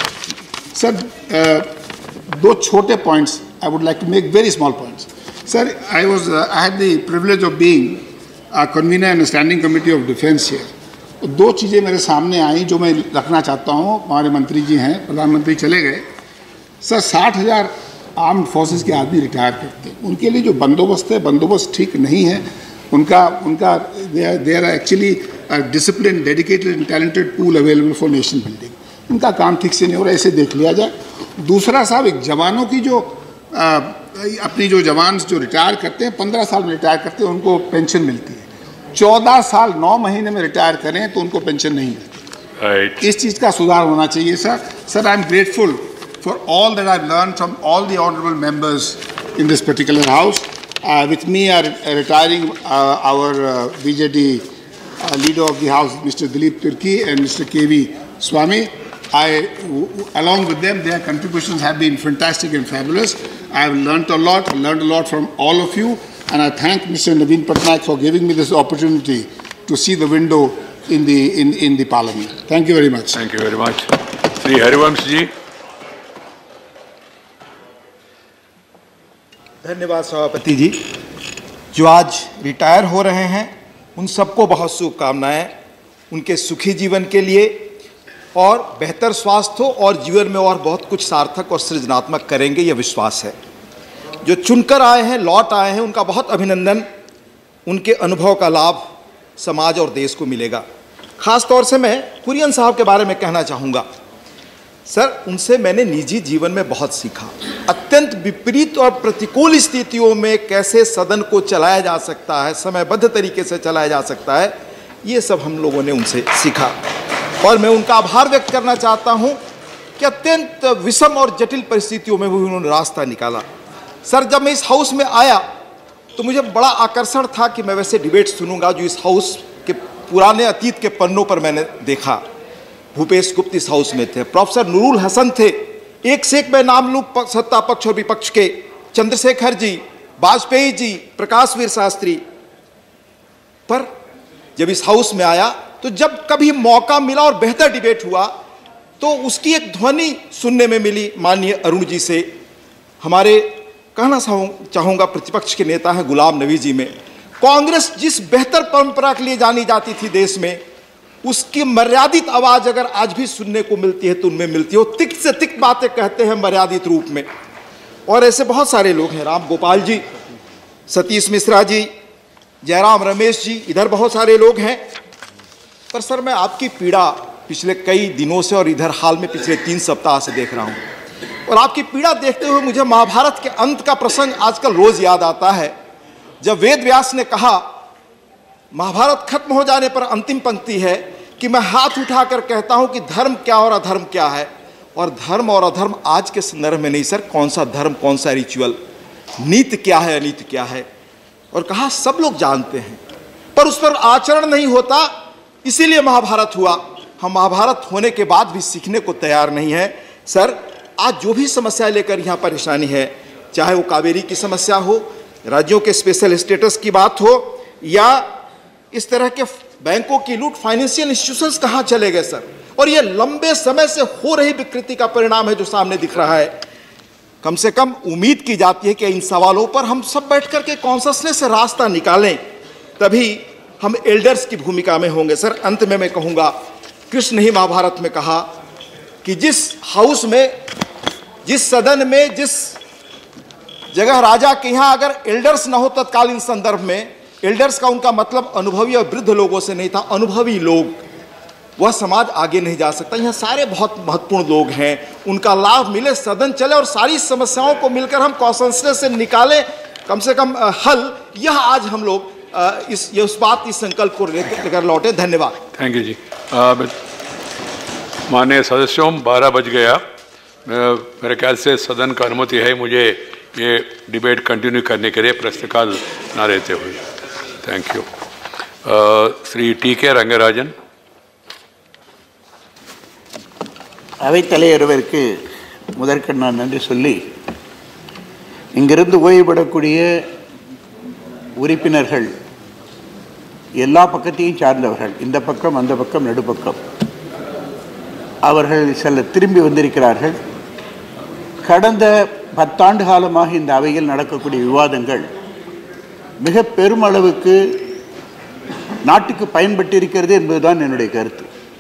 सर दो छोटे points I would like to make, very small points. Sir I had the privilege of being convener in standing committee of defence here. दो चीज़ें मेरे सामने आई जो मैं रखना चाहता हूँ। हमारे मंत्री जी हैं, प्रधानमंत्री चले गए। सर 60,000 आर्म्ड फोर्सेस के आदमी रिटायर करते हैं, उनके लिए जो बंदोबस्त है, बंदोबस्त ठीक नहीं है। उनका they are actually discipline, dedicated and talented pool available for nation building. उनका काम ठीक से नहीं हो रहा, ऐसे देख लिया जाए। दूसरा साहब, एक जवानों की जो अपनी जो जवान जो रिटायर करते हैं, 15 साल में रिटायर करते हैं, उनको पेंशन मिलती है। 14 साल 9 महीने में रिटायर करें तो उनको पेंशन नहीं मिलती। Right. इस चीज़ का सुधार होना चाहिए sir. Sir I am grateful for all that I learn from all the honourable members in this particular house. With me are retiring our BJD Leader of the House, Mr. Dilip Turki and Mr. K.V. Swami. Along with them, their contributions have been fantastic and fabulous. I have learnt a lot from all of you, and I thank Mr. Naveen Patnaik for giving me this opportunity to see the window in the Parliament. Thank you very much. Thank you very much. Sri Harivansh ji. धन्यवाद सभापति जी। जो आज retire हो रहे हैं उन सबको बहुत शुभकामनाएं, उनके सुखी जीवन के लिए और बेहतर स्वास्थ्य हो और जीवन में और बहुत कुछ सार्थक और सृजनात्मक करेंगे, यह विश्वास है। जो चुनकर आए हैं, लौट आए हैं, उनका बहुत अभिनंदन। उनके अनुभव का लाभ समाज और देश को मिलेगा। खास तौर से मैं कुरियन साहब के बारे में कहना चाहूँगा। सर, उनसे मैंने निजी जीवन में बहुत सीखा। अत्यंत विपरीत और प्रतिकूल स्थितियों में कैसे सदन को चलाया जा सकता है, समयबद्ध तरीके से चलाया जा सकता है, ये सब हम लोगों ने उनसे सीखा। और मैं उनका आभार व्यक्त करना चाहता हूं कि अत्यंत विषम और जटिल परिस्थितियों में भी उन्होंने रास्ता निकाला। सर, जब मैं इस हाउस में आया तो मुझे बड़ा आकर्षण था कि मैं वैसे डिबेट सुनूंगा जो इस हाउस के पुराने अतीत के पन्नों पर मैंने देखा। भूपेश गुप्त इस हाउस में थे, प्रोफेसर नूरुल हसन थे, एक से एक मैं नाम लूँ सत्ता पक्ष और विपक्ष के, चंद्रशेखर जी, वाजपेयी जी, प्रकाश वीर शास्त्री। पर जब इस हाउस में आया तो जब कभी मौका मिला और बेहतर डिबेट हुआ तो उसकी एक ध्वनि सुनने में मिली माननीय अरुण जी से। हमारे कहना चाहूँगा प्रतिपक्ष के नेता हैं गुलाम नबी जी में। कांग्रेस जिस बेहतर परंपरा के लिए जानी जाती थी देश में, उसकी मर्यादित आवाज़ अगर आज भी सुनने को मिलती है तो उनमें मिलती है। वो तिक से तिक बातें कहते हैं मर्यादित रूप में। और ऐसे बहुत सारे लोग हैं, राम गोपाल जी, सतीश मिश्रा जी, जयराम रमेश जी, इधर बहुत सारे लोग हैं। पर सर, मैं आपकी पीड़ा पिछले कई दिनों से और इधर हाल में पिछले 3 सप्ताह से देख रहा हूँ। और आपकी पीड़ा देखते हुए मुझे महाभारत के अंत का प्रसंग आजकल रोज याद आता है, जब वेद व्यास ने कहा महाभारत खत्म हो जाने पर अंतिम पंक्ति है कि मैं हाथ उठाकर कहता हूं कि धर्म क्या और अधर्म क्या है। और धर्म और अधर्म आज के संदर्भ में नहीं सर, कौन सा धर्म, कौन सा रिचुअल, नीति क्या है, अनीति क्या है। और कहा सब लोग जानते हैं पर उस पर आचरण नहीं होता, इसीलिए महाभारत हुआ। हम महाभारत होने के बाद भी सीखने को तैयार नहीं है। सर, आज जो भी समस्या लेकर यहाँ परेशानी है, चाहे वो कावेरी की समस्या हो, राज्यों के स्पेशल स्टेटस की बात हो, या इस तरह के बैंकों की लूट, फाइनेंशियल इंस्टीट्यूशंस कहाँ चले गए सर। और ये लंबे समय से हो रही विकृति का परिणाम है जो सामने दिख रहा है। कम से कम उम्मीद की जाती है कि इन सवालों पर हम सब बैठ करके कॉन्शसनेस से रास्ता निकालें, तभी हम एल्डर्स की भूमिका में होंगे। सर, अंत में मैं कहूँगा, कृष्ण ही महाभारत में कहा कि जिस हाउस में, जिस सदन में, जिस जगह राजा के यहाँ अगर एल्डर्स न हो तत्कालीन संदर्भ में, एल्डर्स का उनका मतलब अनुभवी और वृद्ध लोगों से नहीं था, अनुभवी लोग, वह समाज आगे नहीं जा सकता। यहाँ सारे बहुत महत्वपूर्ण लोग हैं, उनका लाभ मिले, सदन चले और सारी समस्याओं को मिलकर हम कॉन्सेंसस से निकालें कम से कम हल। यह आज हम लोग इस संकल्प को लेकर लौटे। धन्यवाद। थैंक यू जी। माननीय सदस्यों, 12 बज गया। मेरे ख्याल से सदन का अनुमति है मुझे ये डिबेट कंटिन्यू करने के लिए प्रश्नकाल न रहते हुए। Thank you. श्री टी.के. रंगराजन। அவைத்தலைவருக்கு முதற்க நான் நன்றி சொல்லி, இங்கிருந்து ஓய்வுபடக்கூடிய உறுப்பினர்கள் எல்லா பக்கத்தையும் சார்ந்தவர்கள், இந்த பக்கம் அந்த பக்கம் நடுப்பக்கம், அவர்கள் சில திரும்பி வந்திருக்கிறார்கள். கடந்த 10 ஆண்டு காலமாக இந்த அவையில் நடக்கக்கூடிய விவாதங்கள் மிக பெருமளவுக்கு நாட்டுக்கு பயன்பட்டிருக்கிறது என்பதுதான் என்னுடைய கருத்து.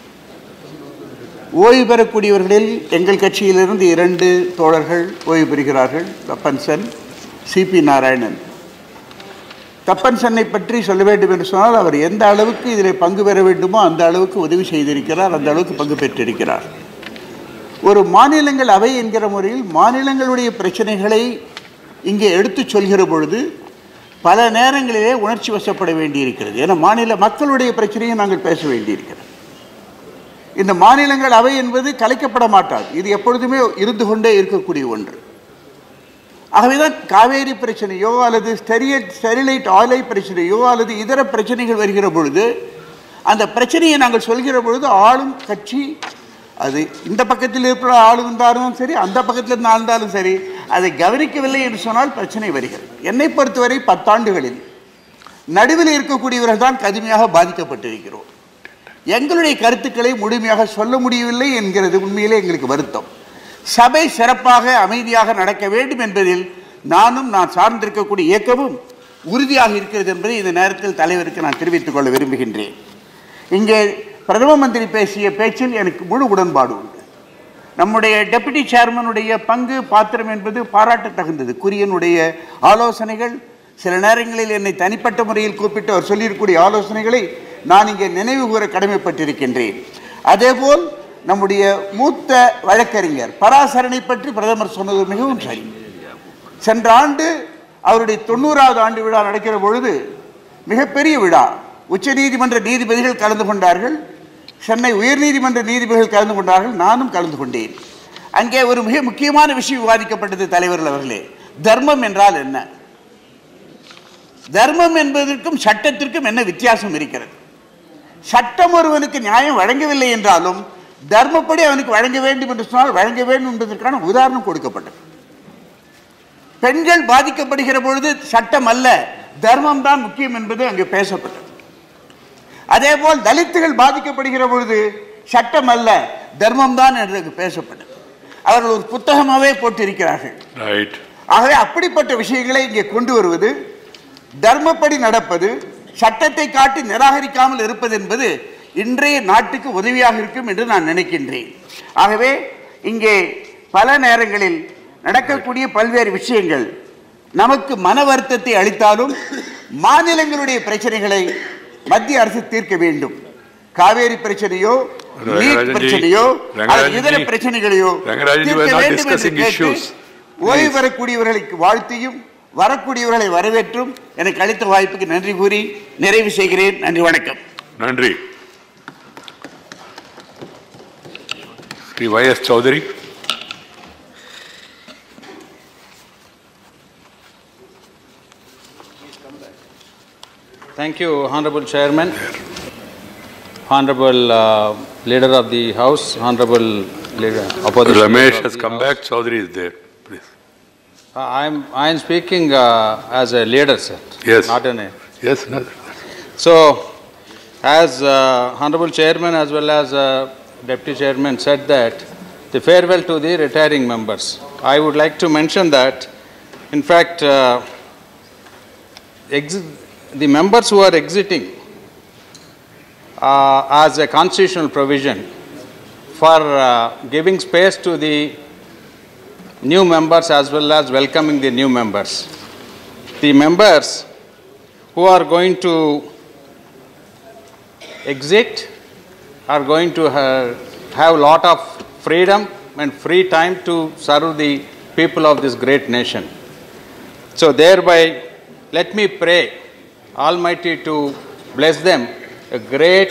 ஓய்வு பெறக்கூடியவர்களில் எங்கள் கட்சியிலிருந்து 2 தோழர்கள் ஓய்வு பெறுகிறார்கள், தப்பன்சன், சிபி நாராயணன். தப்பன்சனை பற்றி சொல்ல வேண்டும் என்று சொன்னால், அவர் எந்த அளவுக்கு இதில் பங்கு பெற வேண்டுமோ அந்த அளவுக்கு உதவி செய்திருக்கிறார், அந்த அளவுக்கு பங்கு பெற்றிருக்கிறார். ஒரு மாநிலங்கள் அவை என்கிற முறையில் மாநிலங்களுடைய பிரச்சனைகளை இங்கே எடுத்து சொல்கிற பொழுது பல நேரங்களிலே உணர்ச்சி வசப்பட வேண்டியிருக்கிறது. ஏன்னா மாநில மக்களுடைய பிரச்சனையை நாங்கள் பேச வேண்டியிருக்கிறது. இந்த மாநிலங்கள் அவை என்பது கலைக்கப்பட மாட்டாது, இது எப்பொழுதுமே இருந்து கொண்டே இருக்கக்கூடிய ஒன்று. ஆகவேதான் காவேரி பிரச்சனையோ அல்லது ஸ்டெரிலைட் ஆலை பிரச்சனையோ அல்லது இதர பிரச்சனைகள் வருகிற பொழுது அந்த பிரச்சனையை நாங்கள் சொல்கிற பொழுது ஆளும் கட்சி அது இந்த பக்கத்தில் இருக்கிற ஆளு இருந்தாலும் சரி, அந்த பக்கத்தில் இருந்து ஆழ்ந்தாலும் சரி, அதை கவனிக்கவில்லை என்று சொன்னால் பிரச்சனை வருகிறது. என்னை பொறுத்தவரை 10 ஆண்டுகளில் நடுவில் இருக்கக்கூடியவர்கள் தான் கடுமையாக பாதிக்கப்பட்டிருக்கிறோம். எங்களுடைய கருத்துக்களை முழுமையாக சொல்ல முடியவில்லை என்கிறது உண்மையிலே எங்களுக்கு வருத்தம். சபை சிறப்பாக அமைதியாக நடக்க வேண்டும் என்பதில் நான் சார்ந்திருக்கக்கூடிய இயக்கமும் உறுதியாக இருக்கிறது என்பதை இந்த நேரத்தில் தலைவருக்கு நான் தெரிவித்துக் கொள்ள விரும்புகின்றேன். இங்கே பிரதம மந்திரி பேசிய பேச்சில் எனக்கு முழு உடன்பாடு உண்டு. நம்முடைய டெபுட்டி சேர்மனுடைய பங்கு பாத்திரம் என்பது பாராட்ட தகுந்தது. குரியனுடைய ஆலோசனைகள், சில நேரங்களில் என்னை தனிப்பட்ட முறையில் கூப்பிட்டு அவர் சொல்லியிருக்கக்கூடிய ஆலோசனைகளை நான் இங்கே நினைவு கூற கடமைப்பட்டிருக்கின்றேன். அதேபோல் நம்முடைய மூத்த வழக்கறிஞர் பராசரனை பற்றி பிரதமர் சொன்னது மிகவும் சரி. சென்ற ஆண்டு அவருடைய 90வது ஆண்டு விழா நடக்கிற பொழுது மிகப்பெரிய விழா, உச்சநீதிமன்ற நீதிபதிகள் கலந்து கொண்டார்கள், சென்னை உயர்நீதிமன்ற நீதிபதிகள் கலந்து கொண்டார்கள், நானும் கலந்து கொண்டேன். அங்கே ஒரு மிக முக்கியமான விஷயம் விவாதிக்கப்பட்டது. தலைவர்கள் அவர்களே, தர்மம் என்றால் என்ன? தர்மம் என்பதற்கும் சட்டத்திற்கும் என்ன வித்தியாசம் இருக்கிறது? சட்டம் ஒருவனுக்கு நியாயம் வழங்கவில்லை என்றாலும் தர்மப்படி அவனுக்கு வழங்க வேண்டும் என்று சொன்னால் வழங்க வேண்டும் என்பதற்கான உதாரணம் கொடுக்கப்பட்டது. பெண்கள் பாதிக்கப்படுகிற பொழுது சட்டம் அல்ல, தர்மம் தான் முக்கியம் என்பது அங்கு பேசப்பட்டது. அதேபோல் தலித்துகள் பாதிக்கப்படுகிற பொழுது சட்டம் அல்ல, தர்மம் தான் என்று பேசப்பட்டது. அவர்கள் ஒரு புத்தகமாகவே போட்டிருக்கிறார்கள். ஆகவே அப்படிப்பட்ட விஷயங்களை இங்கே கொண்டு வருவது, தர்மப்படி நடப்பது, சட்டத்தை காட்டி நிராகரிக்காமல் இருப்பது என்பது இன்றைய நாட்டுக்கு உதவியாக இருக்கும் என்று நான் நினைக்கின்றேன். ஆகவே இங்கே பல நேரங்களில் நடக்கக்கூடிய பல்வேறு விஷயங்கள் நமக்கு மன வருத்தத்தை அளித்தாலும் மாநிலங்களுடைய பிரச்சனைகளை மத்திய அரசு தீர்க்க வேண்டும். காவேரி பிரச்சனையோ, நீட் பிரச்சனையோ, இதர பிரச்சனைகளையோ தீர்க்க வேண்டும் என்று கேட்டு ஓய்வு பெறக்கூடியவர்களுக்கு வாழ்த்தியும் வரக்கூடியவர்களை வரவேற்றும் எனக்கு அளித்த வாய்ப்புக்கு நன்றி கூறி நிறைவு செய்கிறேன். நன்றி, வணக்கம். நன்றி. Shri Y.S. Chaudhary. Thank you, Honorable Chairman, Honorable Leader of the House, Honorable Leader Opposition. Ramesh has come back. Chaudhary is there. Please. I am speaking as a leader, sir. Yes. Not an. Yes. No. So, as Honorable Chairman as well as Deputy Chairman said that the farewell to the retiring members. I would like to mention that, in fact, the members who are exiting as a constitutional provision for giving space to the new members as well as welcoming the new members. The members who are going to exit are going to have a lot of freedom and free time to serve the people of this great nation. So thereby, let me pray Almighty to bless them a great,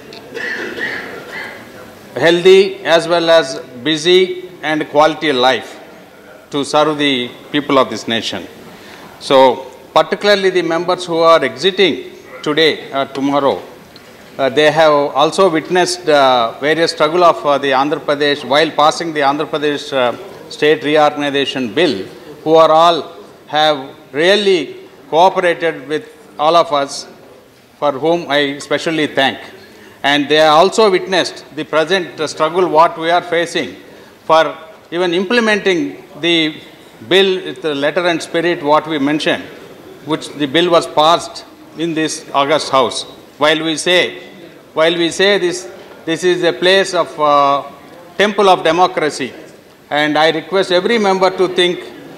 healthy as well as busy and quality life to serve the people of this nation. So particularly the members who are exiting today or tomorrow, they have also witnessed various struggle of the Andhra Pradesh while passing the Andhra Pradesh state reorganization bill, who are all have really cooperated with all of us, for whom I especially thank. And they have also witnessed the present struggle what we are facing for even implementing the bill with the letter and spirit what we mentioned, which the bill was passed in this August House. While we say this is a place of temple of democracy, and I request every member to think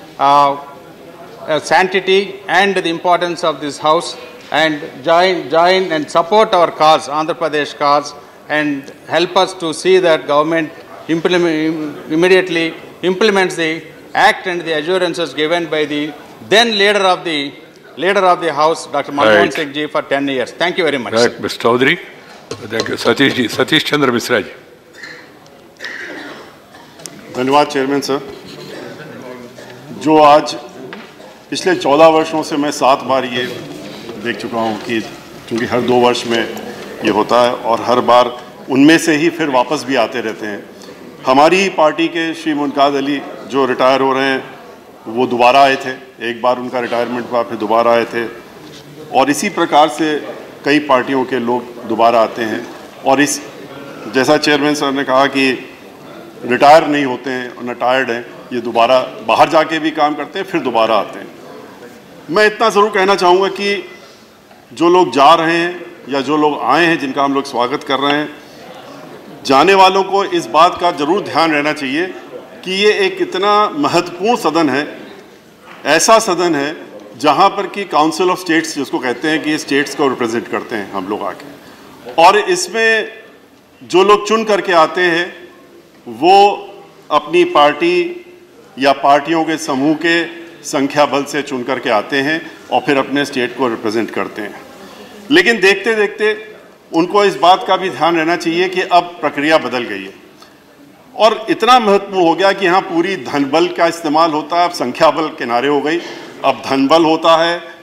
sanctity and the importance of this house and join and support our cause, Andhra Pradesh cause, and help us to see that government immediately implements the act and the assurances given by the then leader of the house, Dr. Manmohan Singh ji, for 10 years. Thank you very much. Right, Mr. Chaudhary. Thank you. Satish ji, Satish Chandra Misra ji. धन्यवाद chairman sir. जो आज पिछले 14 वर्षों से मैं 7 बार ये देख चुका हूँ कि क्योंकि हर 2 वर्ष में ये होता है और हर बार उनमें से ही फिर वापस भी आते रहते हैं। हमारी ही पार्टी के श्री मुमताज़ अली जो रिटायर हो रहे हैं, वो दोबारा आए थे, एक बार उनका रिटायरमेंट हुआ, फिर दोबारा आए थे, और इसी प्रकार से कई पार्टियों के लोग दोबारा आते हैं। और इस जैसा चेयरमैन सर ने कहा कि रिटायर नहीं होते हैं और न टायर्ड हैं, ये दोबारा बाहर जाके भी काम करते हैं, फिर दोबारा आते हैं। मैं इतना ज़रूर कहना चाहूँगा कि जो लोग जा रहे हैं या जो लोग आए हैं, जिनका हम लोग स्वागत कर रहे हैं, जाने वालों को इस बात का ज़रूर ध्यान रहना चाहिए कि ये एक इतना महत्वपूर्ण सदन है, ऐसा सदन है जहाँ पर कि काउंसिल ऑफ स्टेट्स जिसको कहते हैं कि ये स्टेट्स को रिप्रेजेंट करते हैं हम लोग आके, और इसमें जो लोग चुन करके आते हैं वो अपनी पार्टी या पार्टियों के समूह के संख्या बल से चुन करके आते हैं और फिर अपने स्टेट को रिप्रेजेंट करते हैं। लेकिन देखते देखते उनको इस बात का भी ध्यान रहना चाहिए कि अब प्रक्रिया बदल गई है और इतना महत्वपूर्ण हो गया कि यहाँ पूरी धनबल का इस्तेमाल होता है। अब संख्या बल किनारे हो गई, अब धनबल होता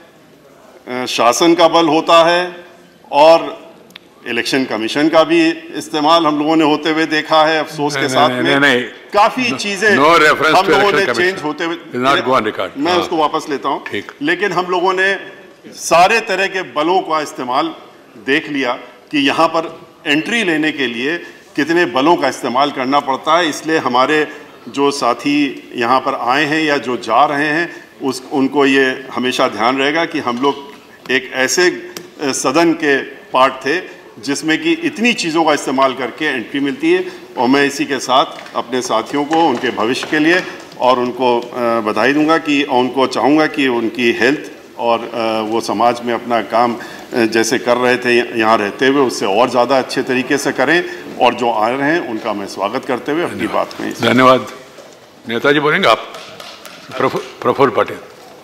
है, शासन का बल होता है और इलेक्शन कमीशन का भी इस्तेमाल हम लोगों ने होते हुए देखा है। अफसोस के साथ में काफी चीजें हम लोगों ने चेंज होते हुए, मैं उसको वापस लेता हूँ, लेकिन हम लोगों ने सारे तरह के बलों का इस्तेमाल देख लिया कि यहाँ पर एंट्री लेने के लिए कितने बलों का इस्तेमाल करना पड़ता है। इसलिए हमारे जो साथी यहाँ पर आए हैं या जो जा रहे हैं उनको ये हमेशा ध्यान रहेगा कि हम लोग एक ऐसे सदन के पार्ट थे जिसमें कि इतनी चीज़ों का इस्तेमाल करके एंट्री मिलती है। और मैं इसी के साथ अपने साथियों को उनके भविष्य के लिए और उनको बधाई दूंगा कि उनको चाहूँगा कि उनकी हेल्थ और वो समाज में अपना काम जैसे कर रहे थे यहाँ रहते हुए उससे और ज़्यादा अच्छे तरीके से करें, और जो आ रहे हैं उनका मैं स्वागत करते हुए अपनी बात कही। धन्यवाद। नेताजी बोलेंगे आप? Praful Patel.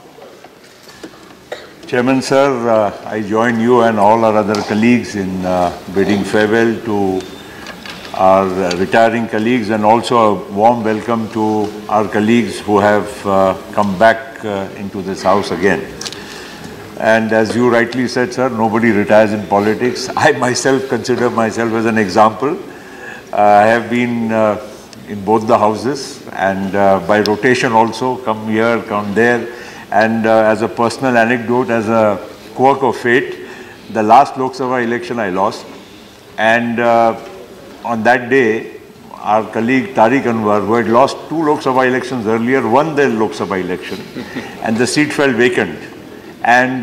Chairman sir, I join you and all our other colleagues in bidding farewell to our retiring colleagues, and also a warm welcome to our colleagues who have come back into this house again. And as you rightly said, sir, nobody retires in politics. I myself consider myself as an example. I have been in both the houses and by rotation also, come here, come there. And as a personal anecdote, as a quirk of fate, the last Lok Sabha election I lost. And on that day, our colleague Tariq Anwar, who had lost 2 Lok Sabha elections earlier, won the Lok Sabha election. And the seat fell vacant. And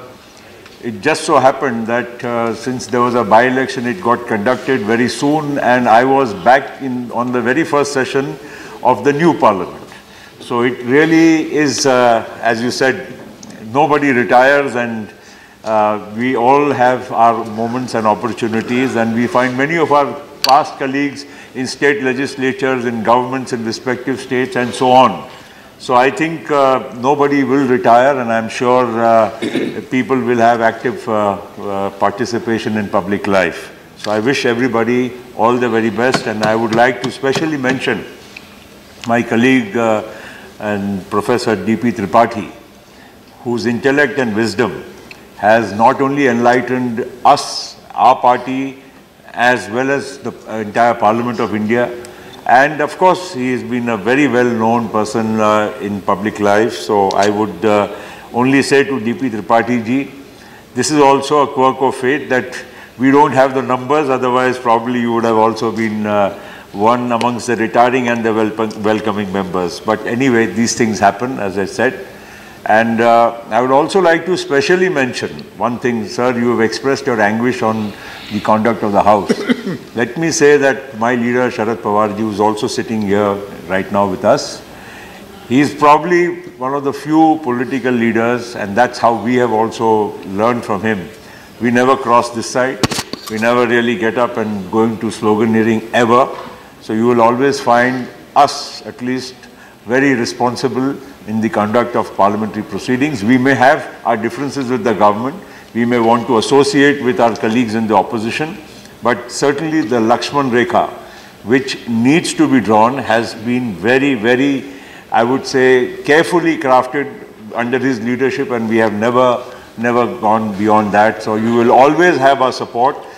it just so happened that since there was a by-election, it got conducted very soon, and I was back on the very first session of the new parliament. So it really is, as you said, nobody retires, and we all have our moments and opportunities, and we find many of our past colleagues in state legislatures, in governments in respective states, and so on. So I think nobody will retire, and I'm sure people will have active participation in public life. So I wish everybody all the very best, and I would like to specially mention my colleague and Professor D.P. Tripathi, whose intellect and wisdom has not only enlightened us, our party, as well as the entire Parliament of India. And of course, he has been a very well-known person in public life. So I would only say to D.P. Tripathi ji, this is also a quirk of fate that we don't have the numbers, otherwise probably you would have also been one amongst the retiring and the welcoming members. But anyway, these things happen, as I said. And I would also like to specially mention one thing, sir. You have expressed your anguish on the conduct of the House. Let me say that my leader, Sharad Pawar ji, who is also sitting here right now with us, he is probably one of the few political leaders, and that's how we have also learned from him. We never cross this side. We never really get up and go into sloganeering ever. So you will always find us, at least, very responsible in the conduct of parliamentary proceedings. We may have our differences with the government. We may want to associate with our colleagues in the opposition. But certainly the Lakshman Rekha, which needs to be drawn, has been very, very, I would say, carefully crafted under his leadership, and we have never gone beyond that. So you will always have our support.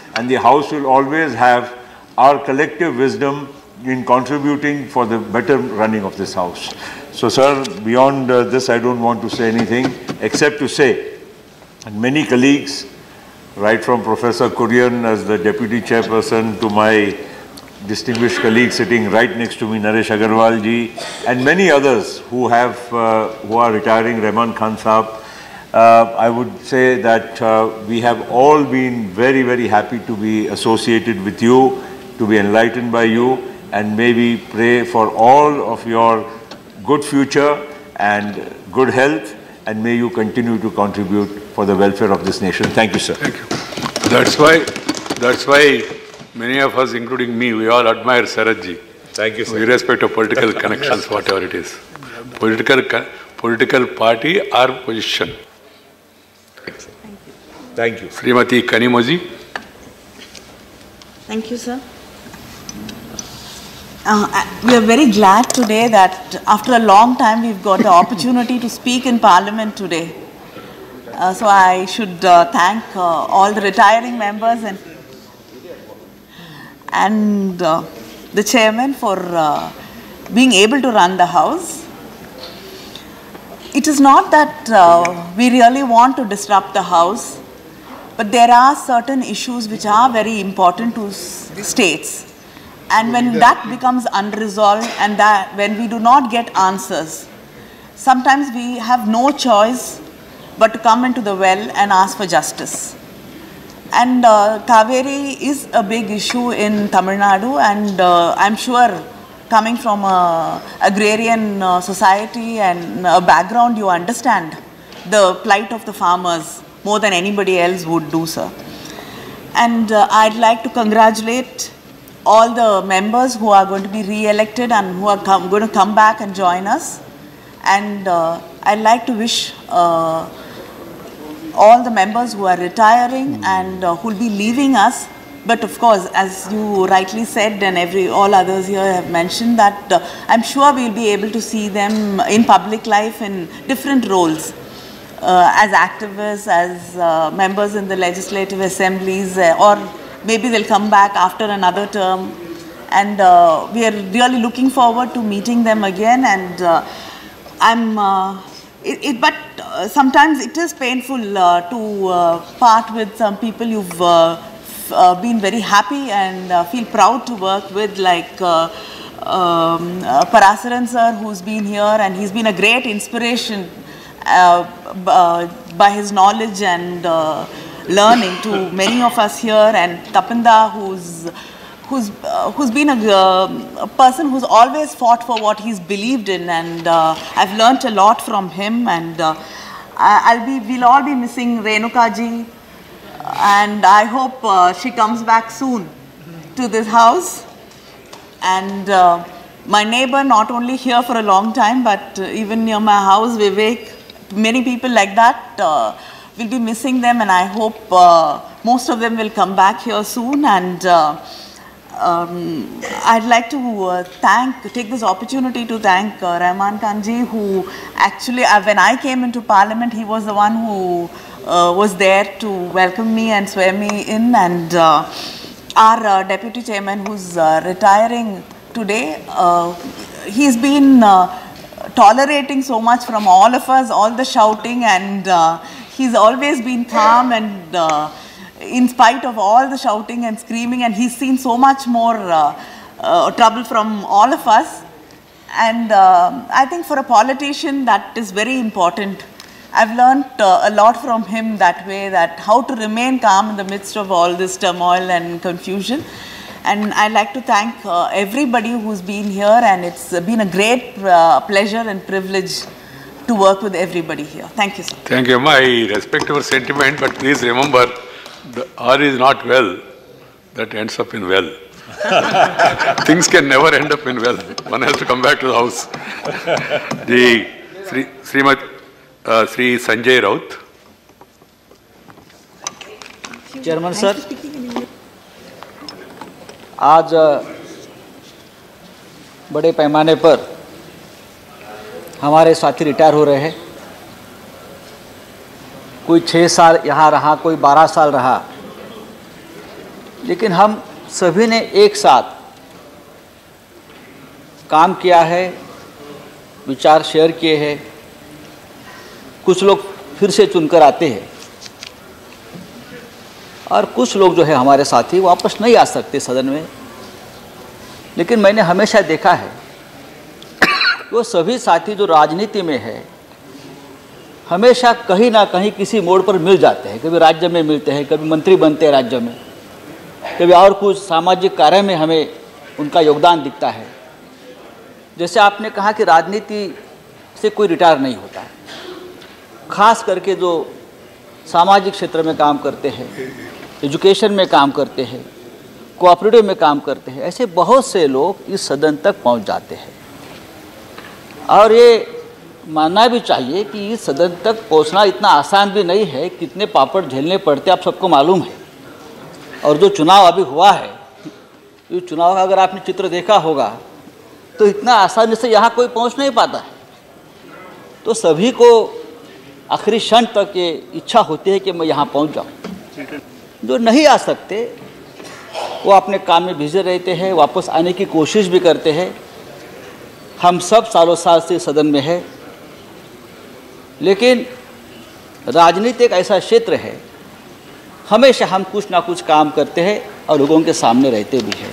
and the House will always have our collective wisdom in contributing for the better running of this House. So, sir, beyond this, I don't want to say anything except to say, and many colleagues, right from Professor Kurian as the Deputy Chairperson to my distinguished colleague sitting right next to me, Naresh Agarwal ji, and many others who are retiring, Rehman Khan Saab, I would say that we have all been very, very happy to be associated with you, to be enlightened by you, and may we pray for all of your good future and good health, and may you continue to contribute for the welfare of this nation. Thank you, sir. Thank you. That's why many of us, including me, we all admire Sarath ji. Thank you, sir. Irrespective of political connections, whatever it is. Political party or position. Thank you. Srimati Kanimoji. Thank you, sir. We are very glad today that after a long time we've got the opportunity to speak in Parliament today. So I should thank all the retiring members and the chairman for being able to run the House. It is not that we really want to disrupt the House, but there are certain issues which are very important to states. And when that becomes unresolved and that when we do not get answers, sometimes we have no choice but to come into the well and ask for justice. And Kaveri is a big issue in Tamil Nadu, and I'm sure coming from an agrarian society and a background, you understand the plight of the farmers more than anybody else would do, sir. And I'd like to congratulate all the members who are going to be re-elected and who are going to come back and join us. And I'd like to wish all the members who are retiring and who will be leaving us. But of course, as you rightly said, and all others here have mentioned, that I'm sure we'll be able to see them in public life in different roles. As activists, as members in the legislative assemblies, or maybe they'll come back after another term. And we are really looking forward to meeting them again. And but sometimes it is painful to part with some people you've been very happy and feel proud to work with, like Parasaran sir, who's been here, and he's been a great inspiration by his knowledge and learning to many of us here, and Tapinda, who's been a person who's always fought for what he's believed in, and I've learnt a lot from him. And we'll all be missing Renuka ji, and I hope she comes back soon to this house. And my neighbor, not only here for a long time, but even near my house, Vivek, many people like that, we'll be missing them, and I hope most of them will come back here soon. And I'd like to take this opportunity to thank Rehman Khan ji, who actually, when I came into Parliament, he was the one who was there to welcome me and swear me in. And our Deputy Chairman, who's retiring today, he's been tolerating so much from all of us, all the shouting, and he's always been calm, and in spite of all the shouting and screaming, and he's seen so much more trouble from all of us. And I think for a politician that is very important. I've learnt a lot from him that way, that how to remain calm in the midst of all this turmoil and confusion. And I'd like to thank everybody who's been here, and it's been a great pleasure and privilege to work with everybody here. Thank you, sir. Thank you. I respect your sentiment, but please remember, the R is not well, that ends up in well. Things can never end up in well. One has to come back to the house. Sri Sanjay Raut. Chairman sir, आज बड़े पैमाने पर हमारे साथी retire हो रहे हैं। कोई 6 साल यहाँ रहा, कोई 12 साल रहा। लेकिन हम सभी ने एक साथ काम किया है, विचार शेयर किए हैं। कुछ लोग फिर से चुनकर आते हैं और कुछ लोग जो है हमारे साथी वापस नहीं आ सकते सदन में। लेकिन मैंने हमेशा देखा है वो सभी साथी जो राजनीति में है हमेशा कहीं ना कहीं किसी मोड़ पर मिल जाते हैं। कभी राज्य में मिलते हैं, कभी मंत्री बनते हैं राज्य में, कभी और कुछ सामाजिक कार्य में हमें उनका योगदान दिखता है। जैसे आपने कहा कि राजनीति से कोई रिटायर नहीं होता है, खास करके जो सामाजिक क्षेत्र में काम करते हैं, एजुकेशन में काम करते हैं, कोऑपरेटिव में काम करते हैं, ऐसे बहुत से लोग इस सदन तक पहुंच जाते हैं। और ये मानना भी चाहिए कि इस सदन तक पहुंचना इतना आसान भी नहीं है, कितने पापड़ झेलने पड़ते आप सबको मालूम है। और जो चुनाव अभी हुआ है, इस चुनाव का अगर आपने चित्र देखा होगा तो इतना आसानी से यहाँ कोई पहुँच नहीं पाता है। तो सभी को आखिरी क्षण तक ये इच्छा होती है कि मैं यहाँ पहुँच जाऊँ। जो नहीं आ सकते वो अपने काम में बिजी रहते हैं, वापस आने की कोशिश भी करते हैं। हम सब सालों साल से सदन में है, लेकिन राजनीति एक ऐसा क्षेत्र है हमेशा हम कुछ ना कुछ काम करते हैं और लोगों के सामने रहते भी हैं।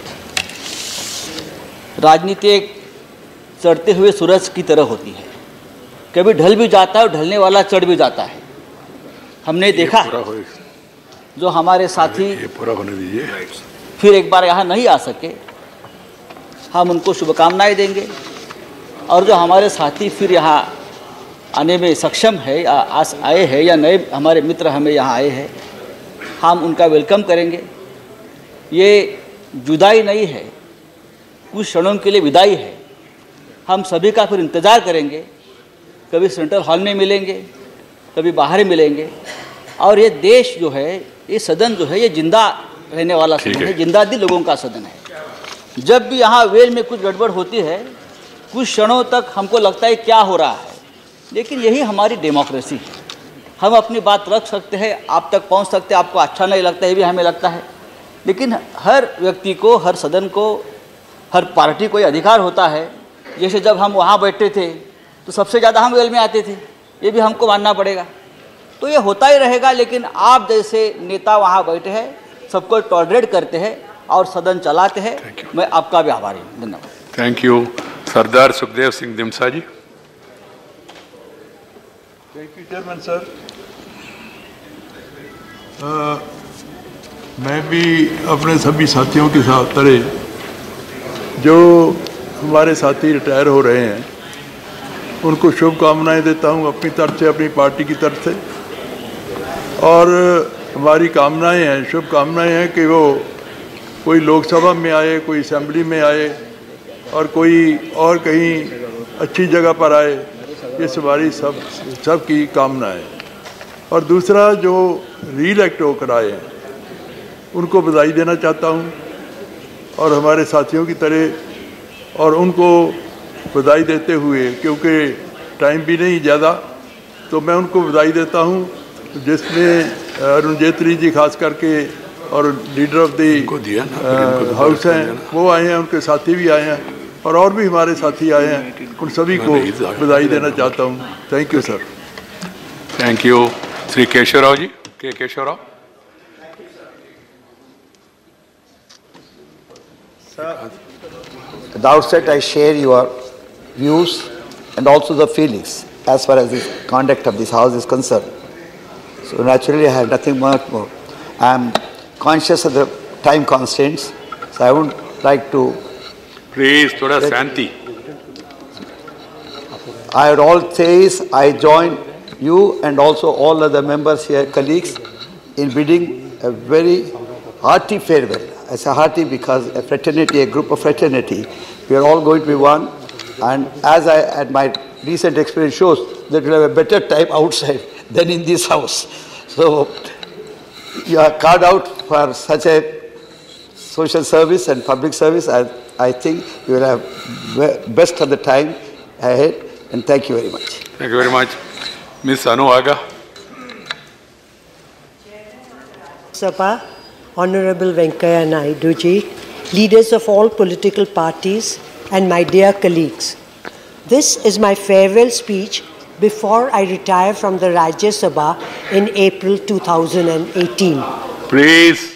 राजनीति एक चढ़ते हुए सूरज की तरह होती है, कभी ढल भी जाता है और ढलने वाला चढ़ भी जाता है। हमने देखा जो हमारे साथी पूरा होने दीजिए, फिर एक बार यहाँ नहीं आ सके, हम उनको शुभकामनाएं देंगे। और जो हमारे साथी फिर यहाँ आने में सक्षम है, आए हैं या नए हमारे मित्र हमें यहाँ आए हैं, हम उनका वेलकम करेंगे। ये जुदाई नहीं है, कुछ क्षणों के लिए विदाई है। हम सभी का फिर इंतज़ार करेंगे, कभी सेंट्रल हॉल में मिलेंगे, कभी बाहर मिलेंगे। और ये देश जो है, ये सदन जो है, ये जिंदा रहने वाला सदन है, जिंदा दिल लोगों का सदन है। जब भी यहाँ वेल में कुछ गड़बड़ होती है, कुछ क्षणों तक हमको लगता है क्या हो रहा है, लेकिन यही हमारी डेमोक्रेसी है। हम अपनी बात रख सकते हैं, आप तक पहुंच सकते हैं, आपको अच्छा नहीं लगता है भी हमें लगता है, लेकिन हर व्यक्ति को, हर सदन को, हर पार्टी को ये अधिकार होता है। जैसे जब हम वहाँ बैठे थे तो सबसे ज़्यादा हम वेल में आते थे, ये भी हमको मानना पड़ेगा। तो ये होता ही रहेगा, लेकिन आप जैसे नेता वहाँ बैठे हैं, सबको टॉलरेट करते हैं और सदन चलाते हैं। मैं आपका भी आभारी हूँ। धन्यवाद। Thank you. Sardar Sukhdev Singh Dimsa ji. Thank you chairman sir. मैं भी अपने सभी साथियों के साथ तरह जो हमारे साथी रिटायर हो रहे हैं उनको शुभकामनाएं देता हूं अपनी तरफ से, अपनी पार्टी की तरफ से। और हमारी कामनाएं हैं, शुभकामनाएं हैं कि वो कोई लोकसभा में आए, कोई असेंबली में आए और कोई और कहीं अच्छी जगह पर आए। ये हमारी सब की कामना है। और दूसरा, जो रीइलेक्ट होकर आए हैं उनको बधाई देना चाहता हूं, और हमारे साथियों की तरह। और उनको बधाई देते हुए, क्योंकि टाइम भी नहीं ज़्यादा, तो मैं उनको बधाई देता हूं, जिसमें अरुण जेटली जी खास करके और लीडर ऑफ द हाउस हैं वो आए हैं, उनके साथी भी आए हैं और भी हमारे साथी आए हैं। उन सभी को बधाई देना चाहता हूं। Thank you sir. Thank you. Shri Keshava Rao ji. K Keshava Rao. At the outset, I share your views and also the feelings as far as the conduct of this House is concerned. So naturally, I have nothing much more. I am conscious of the time constraints, so I would like to. Please, thoda shanti. I would all say is I join you and also all other members here, colleagues, in bidding a very hearty farewell. I say hearty because a fraternity, a group of fraternity, we are all going to be one. And as my recent experience shows, that we'll have a better time outside than in this house. So you are called out for such a social service and public service. I think you will have best of the time ahead. And thank you very much. Thank you very much. Ms. Anu Aga. Sapa Honorable Venkaiah Naiduji, leaders of all political parties, and my dear colleagues. This is my farewell speech before I retire from the Rajya Sabha in April 2018. Please.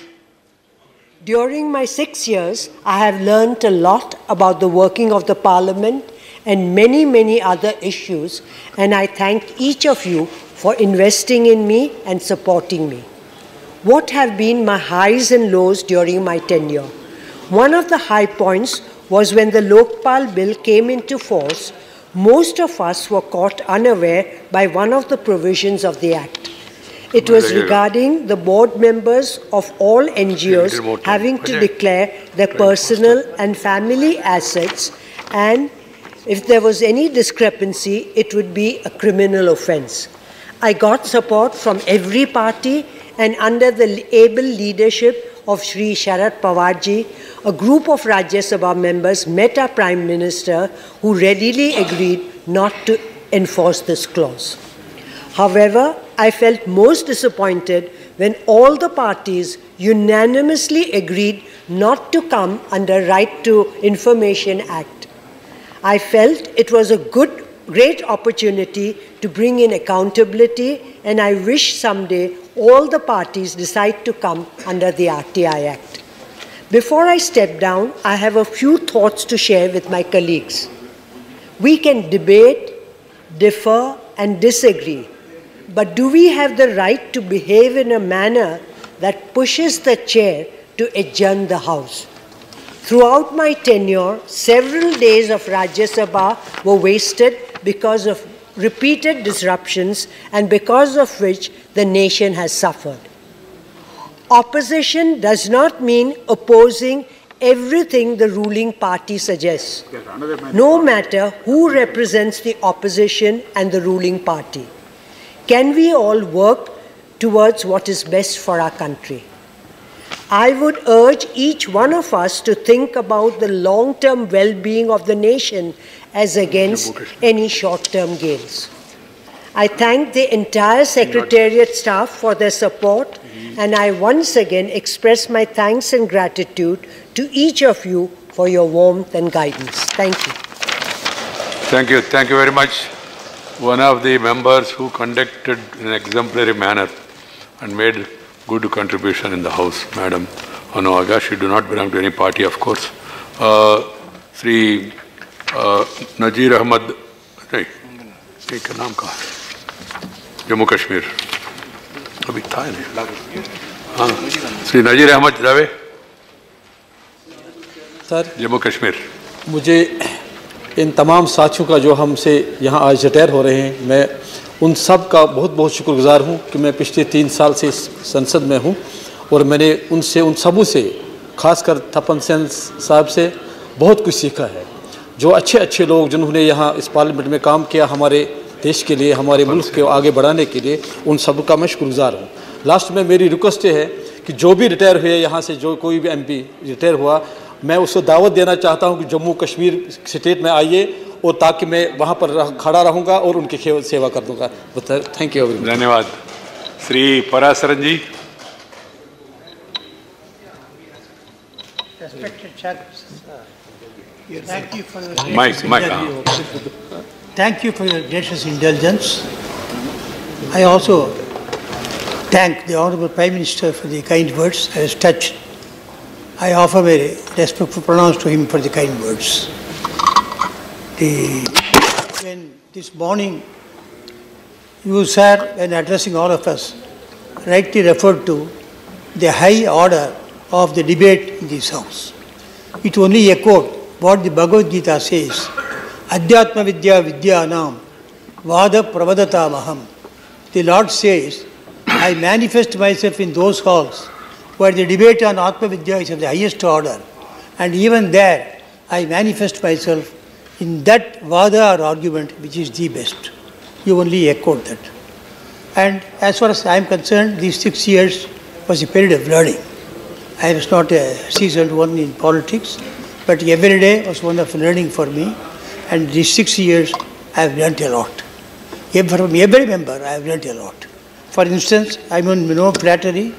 During my 6 years, I have learned a lot about the working of the Parliament and many, many other issues, and I thank each of you for investing in me and supporting me. What have been my highs and lows during my tenure? One of the high points was when the Lokpal Bill came into force. Most of us were caught unaware by one of the provisions of the Act. It was regarding the board members of all NGOs having to declare their personal and family assets, and if there was any discrepancy, it would be a criminal offense. I got support from every party, and under the able leadership of Shri Sharad Pawarji, a group of Rajya Sabha members met our Prime Minister, who readily agreed not to enforce this clause. However, I felt most disappointed when all the parties unanimously agreed not to come under Right to Information Act. I felt it was a great opportunity to bring in accountability, and I wish someday all the parties decide to come under the RTI Act. Before I step down, I have a few thoughts to share with my colleagues. We can debate, differ, and disagree. But do we have the right to behave in a manner that pushes the chair to adjourn the House? Throughout my tenure, several days of Rajya Sabha were wasted because of repeated disruptions, and because of which the nation has suffered. Opposition does not mean opposing everything the ruling party suggests, no matter who represents the opposition and the ruling party. Can we all work towards what is best for our country? I would urge each one of us to think about the long-term well-being of the nation as against any short-term gains. I thank the entire Secretariat staff for their support, and I once again express my thanks and gratitude to each of you for your warmth and guidance. Thank you. Thank you. Thank you very much. One of the members who conducted in an exemplary manner and made good contribution in the House, Madam Anuaga. She do not belong to any party, of course. Sri Nazir Ahmad, एक नाम का जम्मू कश्मीर अभी था नहीं हाँ श्री नजीर अहमद जावे sir Jammu Kashmir मुझे इन तमाम साथियों का जो हमसे यहाँ आज रिटायर हो रहे हैं, मैं उन सब का बहुत बहुत शुक्रगुजार हूँ कि मैं पिछले 3 साल से इस संसद में हूँ और मैंने उन सबों से खासकर थपन सेन साहब से बहुत कुछ सीखा है। जो अच्छे लोग जिन्होंने यहाँ इस पार्लियामेंट में काम किया हमारे देश के लिए, हमारे मुल्क के आगे बढ़ाने के लिए, उन सब का मैं शुक्रगुजार हूँ। लास्ट में मेरी रिक्वेस्ट है कि जो भी रिटायर हुए यहाँ से, जो कोई भी MP रिटायर हुआ, मैं उसको दावत देना चाहता हूँ कि जम्मू कश्मीर स्टेट में आइए और ताकि मैं वहाँ पर खड़ा रहूँगा और उनकी सेवा कर दूँगा। Thank you. धन्यवाद। श्री पराशरन जी। Thank you for your Thank you for your gracious indulgence. I also thank the Honourable Prime Minister for the kind words. I was touched. I offer my respectful pronouns to him for the kind words. When this morning you, sir, when addressing all of us, rightly referred to the high order of the debate in this House. It only echoed what the Bhagavad Gita says, Adhyatma Vidya Vidyanam Vada Pravadatamaham. The Lord says, I manifest myself in those halls where the debate on Atma Vidya is of the highest order, and even there I manifest myself in that Vada or argument which is the best. You only echoed that. And as far as I am concerned, these 6 years was a period of learning. I was not a seasoned one in politics, but every day was one of learning for me, and these 6 years I have learnt a lot. From every member I have learnt a lot. For instance, I mean no flattery,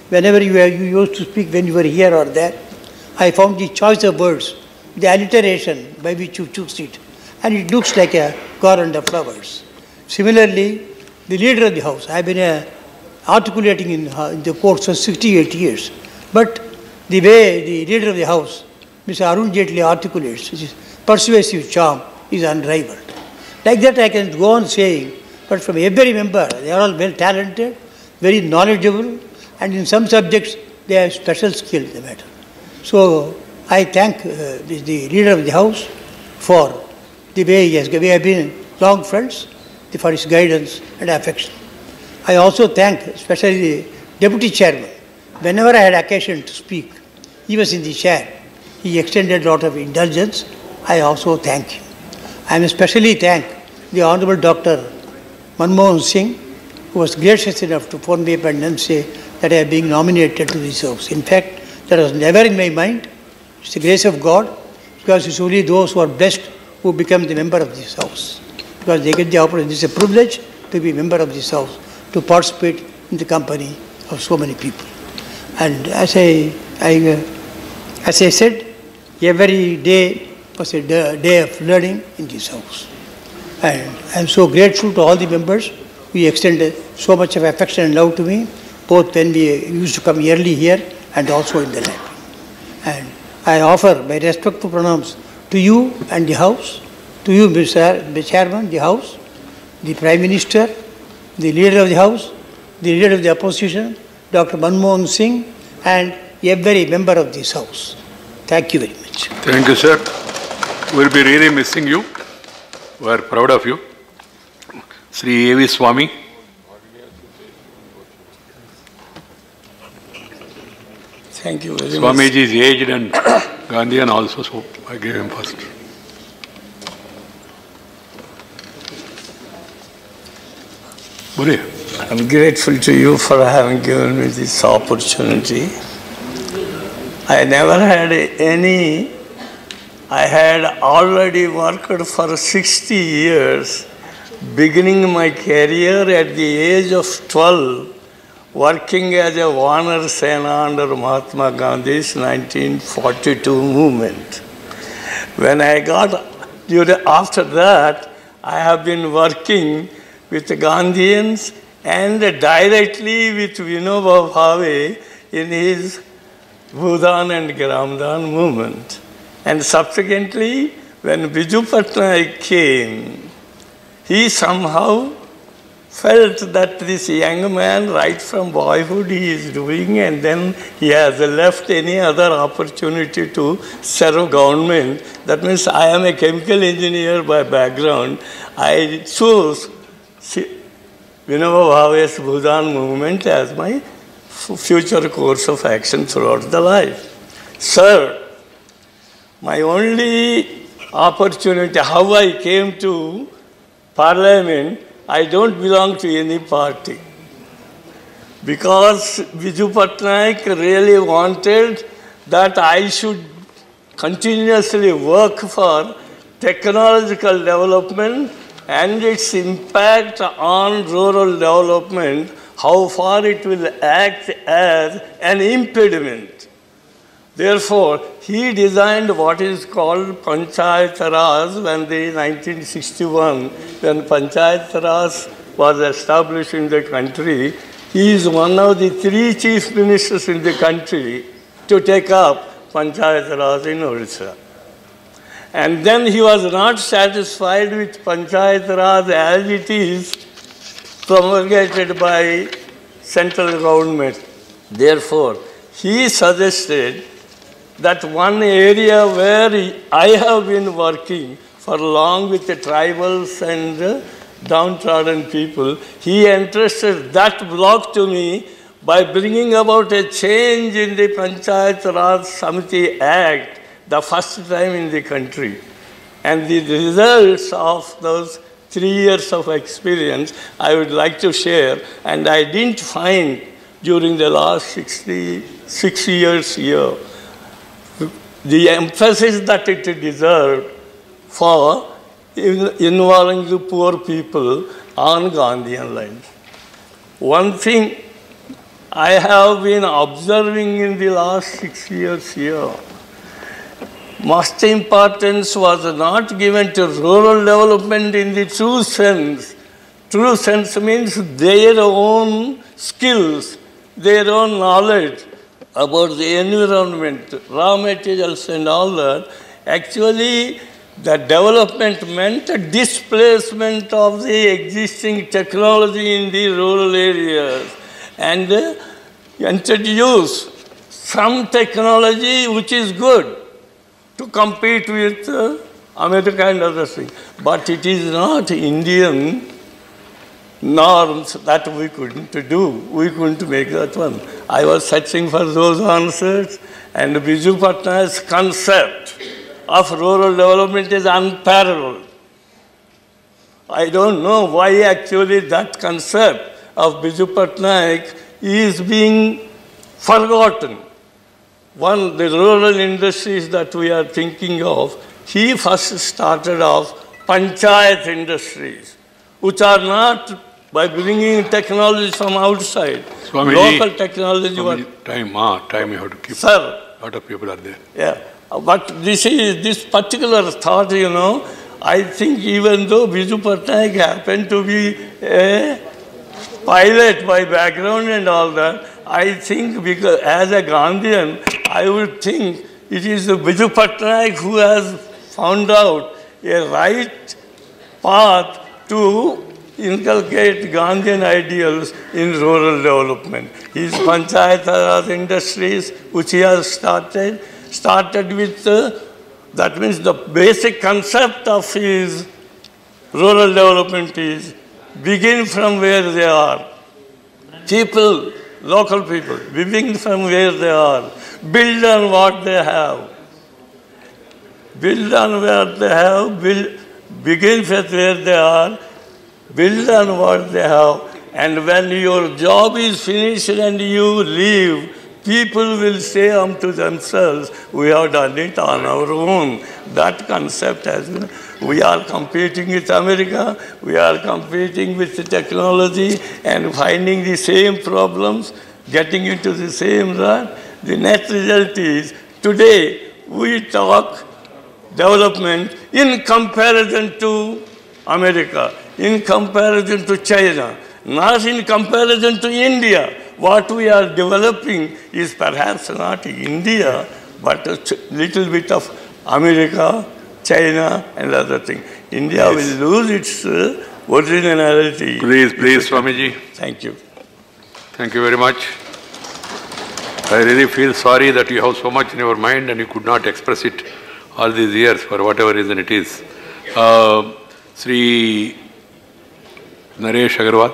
whenever you used to speak when you were here or there, I found the choice of words, the alliteration by which you choose it, and it looks like a garland of flowers. Similarly, the leader of the House, I have been articulating in the courts for 68 years, but the way the leader of the House, Mr. Arun Jaitley, articulates, his persuasive charm is unrivaled. Like that I can go on saying, but from every member, they are all well talented, very knowledgeable, and in some subjects they have special skill in the matter. So I thank the leader of the House for the way he has, we have been long friends, for his guidance and affection. I also thank especially the Deputy Chairman. Whenever I had occasion to speak, he was in the chair. He extended a lot of indulgence. I also thank him. I am especially thank the Honorable Dr. Manmohan Singh, who was gracious enough to phone me up and say that I am being nominated to this House. In fact, that was never in my mind. It's the grace of God, because it's only those who are blessed who become the member of this House. Because they get the opportunity. It's a privilege to be a member of this House, to participate in the company of so many people. And as I said, every day was a day of learning in this House. And I am so grateful to all the members who extended so much of affection and love to me, both when we used to come yearly here and also in the land. And I offer my respectful pranams to you and the House, to you, Mr. Chairman, the House, the Prime Minister, the Leader of the House, the Leader of the Opposition, Dr. Manmohan Singh, and every member of this House. Thank you very much. Thank you, sir. We'll be really missing you. We are proud of you. Sri A.V. Swami. Thank you very much. Swamiji is aged and Gandhian also, so I gave him first. I'm grateful to you for having given me this opportunity. I never had any. I had already worked for 60 years, beginning my career at the age of 12, working as a Vanar Sena under Mahatma Gandhi's 1942 movement. When I got, after that, I have been working with the Gandhians and directly with Vinoba Bhave in his Bhudan and Gramdan movement. And subsequently, when Biju Patnaik came, he somehow felt that this young man, right from boyhood, he is doing, and then he has left any other opportunity to serve government. That means I am a chemical engineer by background. I chose Vinoba Bhave's Bhudan movement as my future course of action throughout the life. Sir, my only opportunity, how I came to Parliament, I don't belong to any party. Because Biju Patnaik really wanted that I should continuously work for technological development and its impact on rural development, how far it will act as an impediment. Therefore, he designed what is called Panchayat Raj when the 1961, when Panchayat Raj was established in the country. He is one of the 3 chief ministers in the country to take up Panchayat Raj in Odisha. And then he was not satisfied with Panchayat Raj as it is promulgated by central government. Therefore, he suggested that one area where I have been working for long with the tribals and downtrodden people, he entrusted that block to me by bringing about a change in the Panchayat Raj Samiti Act, the first time in the country. And the results of those 3 years of experience I would like to share, and I didn't find during the last 66 years here the emphasis that it deserved for involving the poor people on Gandhian lines. One thing I have been observing in the last 6 years here. Much importance was not given to rural development in the true sense. True sense means their own skills, their own knowledge about the environment, raw materials and all that. Actually, the development meant a displacement of the existing technology in the rural areas and introduce some technology which is good to compete with America and other things. But it is not Indian norms that we couldn't do. We couldn't make that one. I was searching for those answers, and Biju Patnaik's concept of rural development is unparalleled. I don't know why actually that concept of Biju Patnaik is being forgotten. One, the rural industries that we are thinking of, he first started off panchayat industries, which are not by bringing technology from outside. Swamiji, local technology. Time you have to keep. Sir. A lot of people are there. Yeah. But this particular thought, you know, I think even though Biju Patnaik happened to be a pilot by background and all that, I think because as a Gandhian, I would think it is the Biju Patnaik who has found out a right path to inculcate Gandhian ideals in rural development. His Panchayat Raj industries, which he has started with, that means the basic concept of his rural development is begin from where they are. People, local people, begin from where they are. Build on what they have. Build on what they have, begin with where they are, build on what they have, and when your job is finished and you leave, people will say unto themselves, we have done it on our own. That concept has been, we are competing with America, we are competing with the technology and finding the same problems, getting into the same rut. The net result is, today we talk development in comparison to America, in comparison to China, not in comparison to India. What we are developing is perhaps not India, but a little bit of America, China, and other things. India will lose its originality. Please, Swamiji. Thank you. Thank you very much. I really feel sorry that you have so much in your mind and you could not express it all these years for whatever reason it is. Sri Naresh Agarwal.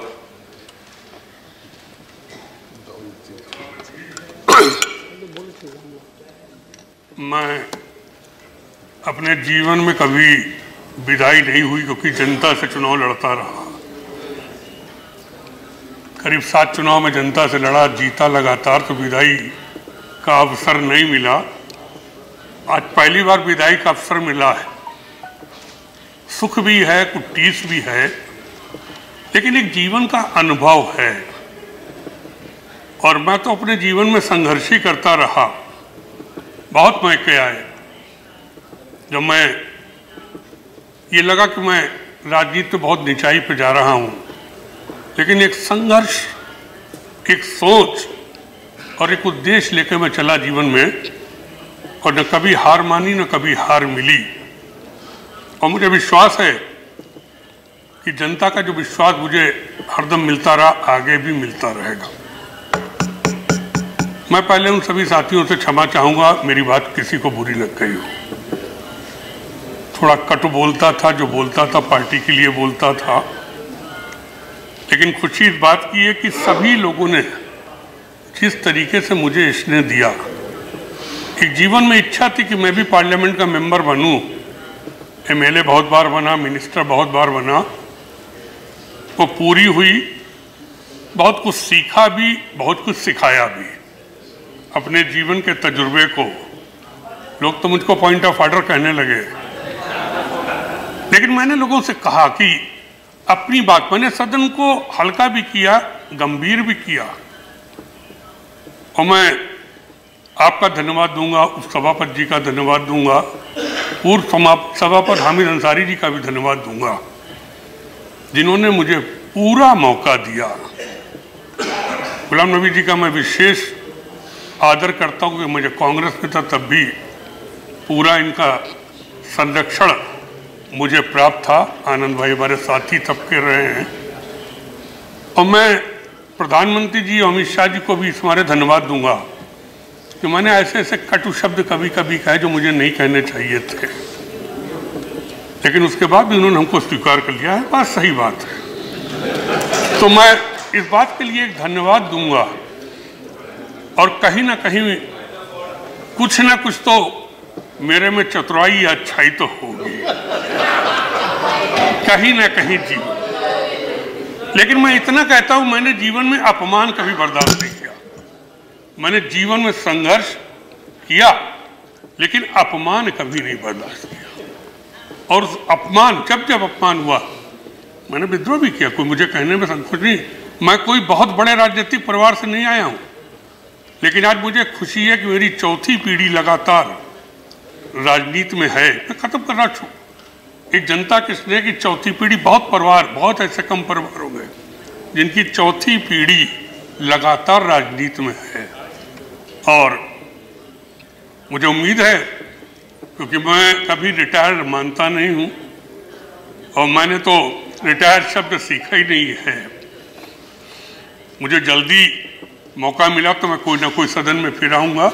मैं अपने जीवन में कभी विदाई नहीं हुई क्योंकि जनता से चुनाव लड़ता रहा। करीब 7 चुनाव में जनता से लड़ा, जीता लगातार, तो विदाई का अवसर नहीं मिला। आज पहली बार विदाई का अवसर मिला है। सुख भी है, कुछ टीस भी है, लेकिन एक जीवन का अनुभव है। और मैं तो अपने जीवन में संघर्ष ही करता रहा। बहुत मौके आए जब मैं ये लगा कि मैं राजनीति में बहुत नीचाई पे जा रहा हूँ, लेकिन एक संघर्ष, एक सोच और एक उद्देश्य लेकर मैं चला जीवन में, और न कभी हार मानी न कभी हार मिली। और मुझे विश्वास है कि जनता का जो विश्वास मुझे हरदम मिलता रहा, आगे भी मिलता रहेगा। मैं पहले उन सभी साथियों से क्षमा चाहूँगा, मेरी बात किसी को बुरी लग गई हो। थोड़ा कटु बोलता था, जो बोलता था पार्टी के लिए बोलता था, लेकिन खुशी इस बात की है कि सभी लोगों ने जिस तरीके से मुझे स्नेह दिया, एक जीवन में इच्छा थी कि मैं भी पार्लियामेंट का मेंबर बनूं, एमएलए बहुत बार बना, मिनिस्टर बहुत बार बना, वो पूरी हुई। बहुत कुछ सीखा भी, बहुत कुछ सिखाया भी। अपने जीवन के तजुर्बे को, लोग तो मुझको पॉइंट ऑफ ऑर्डर कहने लगे, लेकिन मैंने लोगों से कहा कि अपनी बात, मैंने सदन को हल्का भी किया, गंभीर भी किया, और मैं आपका धन्यवाद दूंगा, उप सभापति जी का धन्यवाद दूंगा, पूर्व सभापति हामिद अंसारी जी का भी धन्यवाद दूंगा, जिन्होंने मुझे पूरा मौका दिया। गुलाम नबी जी का मैं विशेष आदर करता हूं कि मुझे कांग्रेस में था तब भी पूरा इनका संरक्षण मुझे प्राप्त था। आनंद भाई हमारे साथी तब के रहे हैं। और मैं प्रधानमंत्री जी अमित शाह जी को भी इस मारे धन्यवाद दूंगा कि मैंने ऐसे ऐसे कटु शब्द कभी कभी कहे जो मुझे नहीं कहने चाहिए थे, लेकिन उसके बाद भी उन्होंने हमको स्वीकार कर लिया है। बात सही बात है। तो मैं इस बात के लिए एक धन्यवाद दूंगा और कहीं ना कहीं कुछ ना कुछ तो मेरे में चतुराई या अच्छाई तो होगी कहीं ना कहीं जी। लेकिन मैं इतना कहता हूं, मैंने जीवन में अपमान कभी बर्दाश्त नहीं किया। मैंने जीवन में संघर्ष किया लेकिन अपमान कभी नहीं बर्दाश्त किया। और उस अपमान जब अपमान हुआ मैंने विद्रोह भी किया। कोई मुझे कहने में संकोच नहीं। मैं कोई बहुत बड़े राजनीतिक परिवार से नहीं आया हूं, लेकिन आज मुझे खुशी है कि मेरी चौथी पीढ़ी लगातार राजनीति में है। मैं खत्म कर रहा हूं एक जनता के स्नेह की चौथी पीढ़ी। बहुत ऐसे कम परिवार हो गए जिनकी चौथी पीढ़ी लगातार राजनीति में है। और मुझे उम्मीद है, क्योंकि मैं कभी रिटायर मानता नहीं हूं और मैंने तो रिटायर शब्द सीखा ही नहीं है। मुझे जल्दी मौका मिला तो मैं कोई ना कोई सदन में फिर आऊंगा।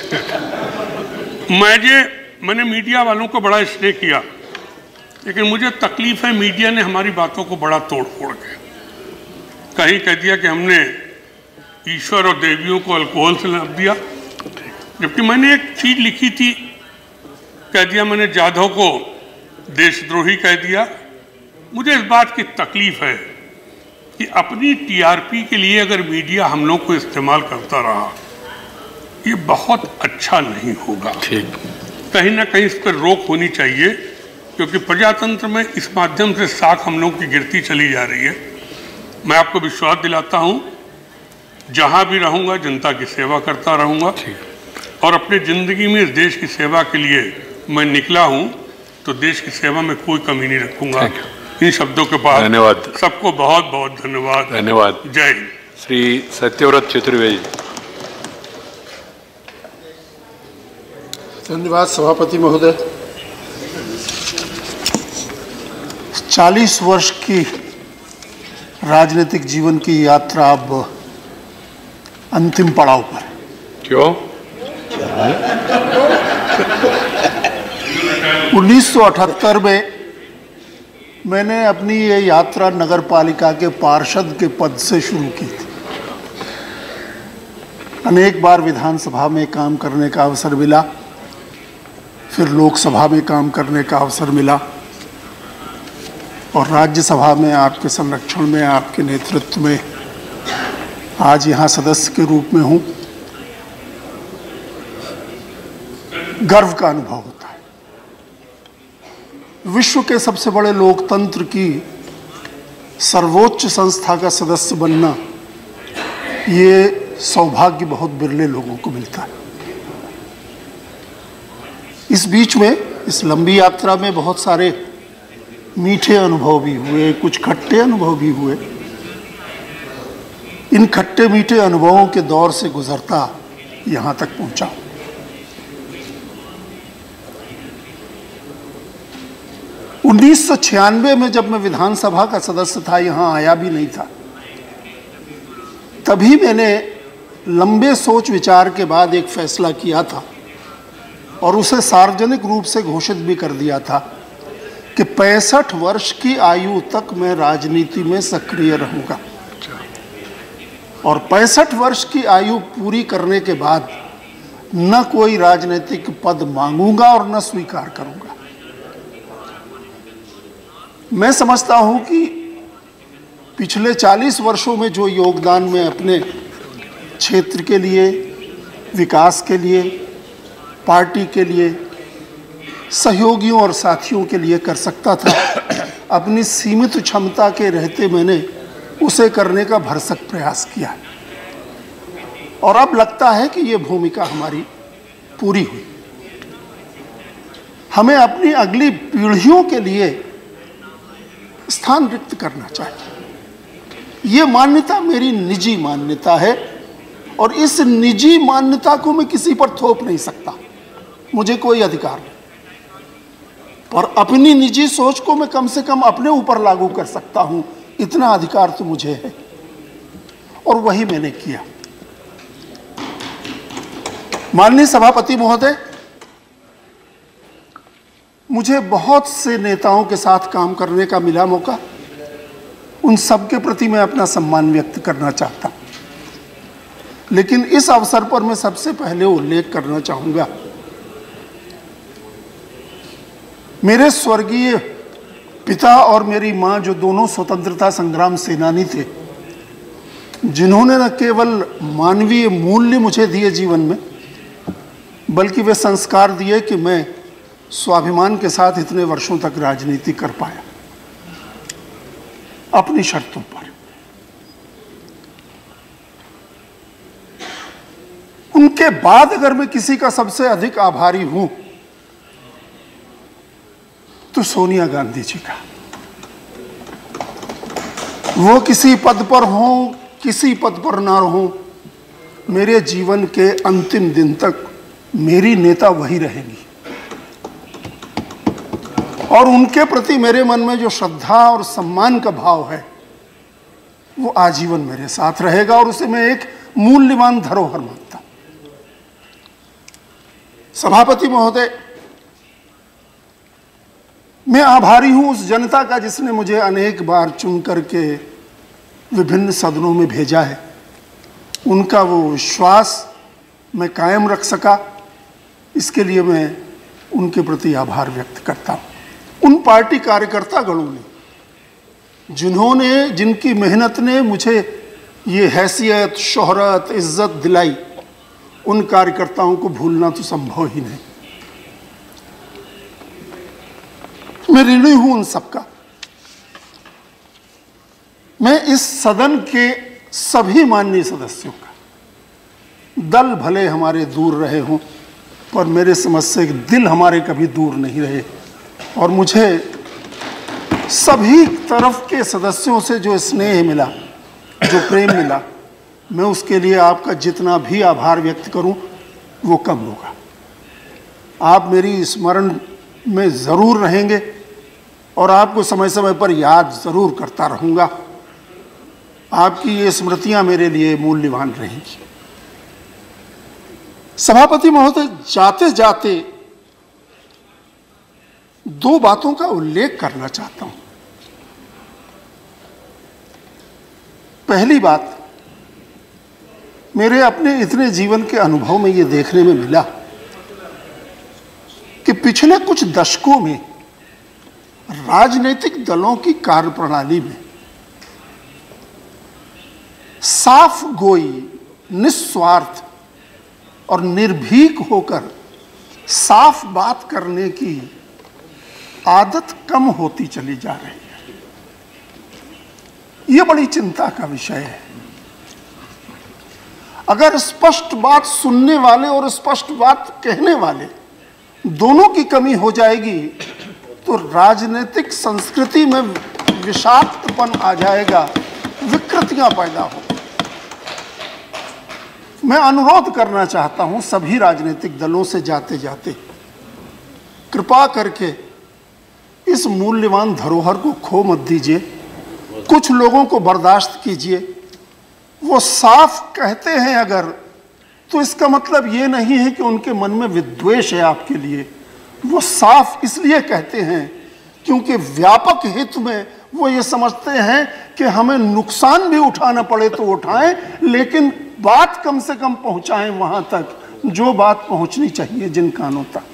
मैंने मीडिया वालों को बड़ा स्नेह किया, लेकिन मुझे तकलीफ है मीडिया ने हमारी बातों को बड़ा तोड़ फोड़ के कहीं कह दिया कि हमने ईश्वर और देवियों को अल्कोहल से नाप दिया, जबकि मैंने एक चीज लिखी थी, कह दिया मैंने जाधव को देशद्रोही कह दिया। मुझे इस बात की तकलीफ है कि अपनी टीआरपी के लिए अगर मीडिया हम लोग को इस्तेमाल करता रहा, ये बहुत अच्छा नहीं होगा। कहीं ना कहीं इस पर रोक होनी चाहिए, क्योंकि प्रजातंत्र में इस माध्यम से साख हम लोग की गिरती चली जा रही है। मैं आपको विश्वास दिलाता हूं, जहां भी रहूंगा जनता की सेवा करता रहूंगा और अपनी जिंदगी में इस देश की सेवा के लिए मैं निकला हूं, तो देश की सेवा में कोई कमी नहीं रखूंगा। इन शब्दों के बाद धन्यवाद। सबको बहुत बहुत धन्यवाद। धन्यवाद। जय हिंद। श्री सत्यव्रत चतुर्वेदी। धन्यवाद सभापति महोदय। 40 वर्ष की राजनीतिक जीवन की यात्रा अब अंतिम पड़ाव पर। क्यों? 1978 में मैंने अपनी ये यात्रा नगर पालिका के पार्षद के पद से शुरू की थी। अनेक बार विधानसभा में काम करने का अवसर मिला, फिर लोकसभा में काम करने का अवसर मिला और राज्यसभा में आपके संरक्षण में, आपके नेतृत्व में आज यहाँ सदस्य के रूप में हूँ। गर्व का अनुभव होता है। विश्व के सबसे बड़े लोकतंत्र की सर्वोच्च संस्था का सदस्य बनना, ये सौभाग्य बहुत बिरले लोगों को मिलता है। इस बीच में, इस लंबी यात्रा में बहुत सारे मीठे अनुभव भी हुए, कुछ खट्टे अनुभव भी हुए। इन खट्टे मीठे अनुभवों के दौर से गुजरता यहाँ तक पहुँचा। 1996 में जब मैं विधानसभा का सदस्य था, यहाँ आया भी नहीं था, तभी मैंने लंबे सोच विचार के बाद एक फैसला किया था और उसे सार्वजनिक रूप से घोषित भी कर दिया था कि 65 वर्ष की आयु तक मैं राजनीति में सक्रिय रहूंगा और 65 वर्ष की आयु पूरी करने के बाद न कोई राजनीतिक पद मांगूंगा और न स्वीकार करूंगा। मैं समझता हूं कि पिछले 40 वर्षों में जो योगदान मैं अपने क्षेत्र के लिए, विकास के लिए, पार्टी के लिए, सहयोगियों और साथियों के लिए कर सकता था, अपनी सीमित क्षमता के रहते मैंने उसे करने का भरसक प्रयास किया और अब लगता है कि ये भूमिका हमारी पूरी हुई। हमें अपनी अगली पीढ़ियों के लिए स्थान रिक्त करना चाहिए। ये मान्यता मेरी निजी मान्यता है और इस निजी मान्यता को मैं किसी पर थोप नहीं सकता, मुझे कोई अधिकार नहीं। पर अपनी निजी सोच को मैं कम से कम अपने ऊपर लागू कर सकता हूं, इतना अधिकार तो मुझे है और वही मैंने किया। माननीय सभापति महोदय, मुझे बहुत से नेताओं के साथ काम करने का मिला मौका, उन सब के प्रति मैं अपना सम्मान व्यक्त करना चाहता हूं। लेकिन इस अवसर पर मैं सबसे पहले उल्लेख करना चाहूंगा मेरे स्वर्गीय पिता और मेरी मां, जो दोनों स्वतंत्रता संग्राम सेनानी थे, जिन्होंने न केवल मानवीय मूल्य मुझे दिए जीवन में, बल्कि वे संस्कार दिए कि मैं स्वाभिमान के साथ इतने वर्षों तक राजनीति कर पाया अपनी शर्तों पर। उनके बाद अगर मैं किसी का सबसे अधिक आभारी हूं तो सोनिया गांधी जी का। वो किसी पद पर हो, किसी पद पर ना रहो, मेरे जीवन के अंतिम दिन तक मेरी नेता वही रहेंगी और उनके प्रति मेरे मन में जो श्रद्धा और सम्मान का भाव है वो आजीवन मेरे साथ रहेगा और उसे मैं एक मूल्यवान धरोहर मानता हूं। सभापति महोदय, मैं आभारी हूं उस जनता का जिसने मुझे अनेक बार चुन करके विभिन्न सदनों में भेजा है। उनका वो विश्वास मैं कायम रख सका, इसके लिए मैं उनके प्रति आभार व्यक्त करता हूं। उन पार्टी कार्यकर्तागणों ने जिनकी मेहनत ने मुझे ये हैसियत, शोहरत, इज्जत दिलाई, उन कार्यकर्ताओं को भूलना तो संभव ही नहीं। मैं ऋणी हूं उन सबका। मैं इस सदन के सभी माननीय सदस्यों का, दल भले हमारे दूर रहे हों पर मेरे समझ से दिल हमारे कभी दूर नहीं रहे और मुझे सभी तरफ के सदस्यों से जो स्नेह मिला, जो प्रेम मिला, मैं उसके लिए आपका जितना भी आभार व्यक्त करूं वो कम होगा। आप मेरी स्मरण में ज़रूर रहेंगे और आपको समय समय पर याद ज़रूर करता रहूँगा। आपकी ये स्मृतियाँ मेरे लिए मूल्यवान रहेंगी। सभापति महोदय, जाते जाते दो बातों का उल्लेख करना चाहता हूँ। पहली बात, मेरे अपने इतने जीवन के अनुभव में ये देखने में मिला कि पिछले कुछ दशकों में राजनीतिक दलों की कार्यप्रणाली में साफ गोई, निस्वार्थ और निर्भीक होकर साफ बात करने की आदत कम होती चली जा रही है। यह बड़ी चिंता का विषय है। अगर स्पष्ट बात सुनने वाले और स्पष्ट बात कहने वाले दोनों की कमी हो जाएगी तो राजनीतिक संस्कृति में विषाक्तपन आ जाएगा, विकृतियां पैदा हो। मैं अनुरोध करना चाहता हूं सभी राजनीतिक दलों से जाते जाते, कृपा करके इस मूल्यवान धरोहर को खो मत दीजिए। कुछ लोगों को बर्दाश्त कीजिए। वो साफ कहते हैं अगर, तो इसका मतलब ये नहीं है कि उनके मन में विद्वेष है आपके लिए। वो साफ इसलिए कहते हैं क्योंकि व्यापक हित में वो ये समझते हैं कि हमें नुकसान भी उठाना पड़े तो उठाएं, लेकिन बात कम से कम पहुंचाएं वहां तक जो बात पहुंचनी चाहिए जिन कानों तक।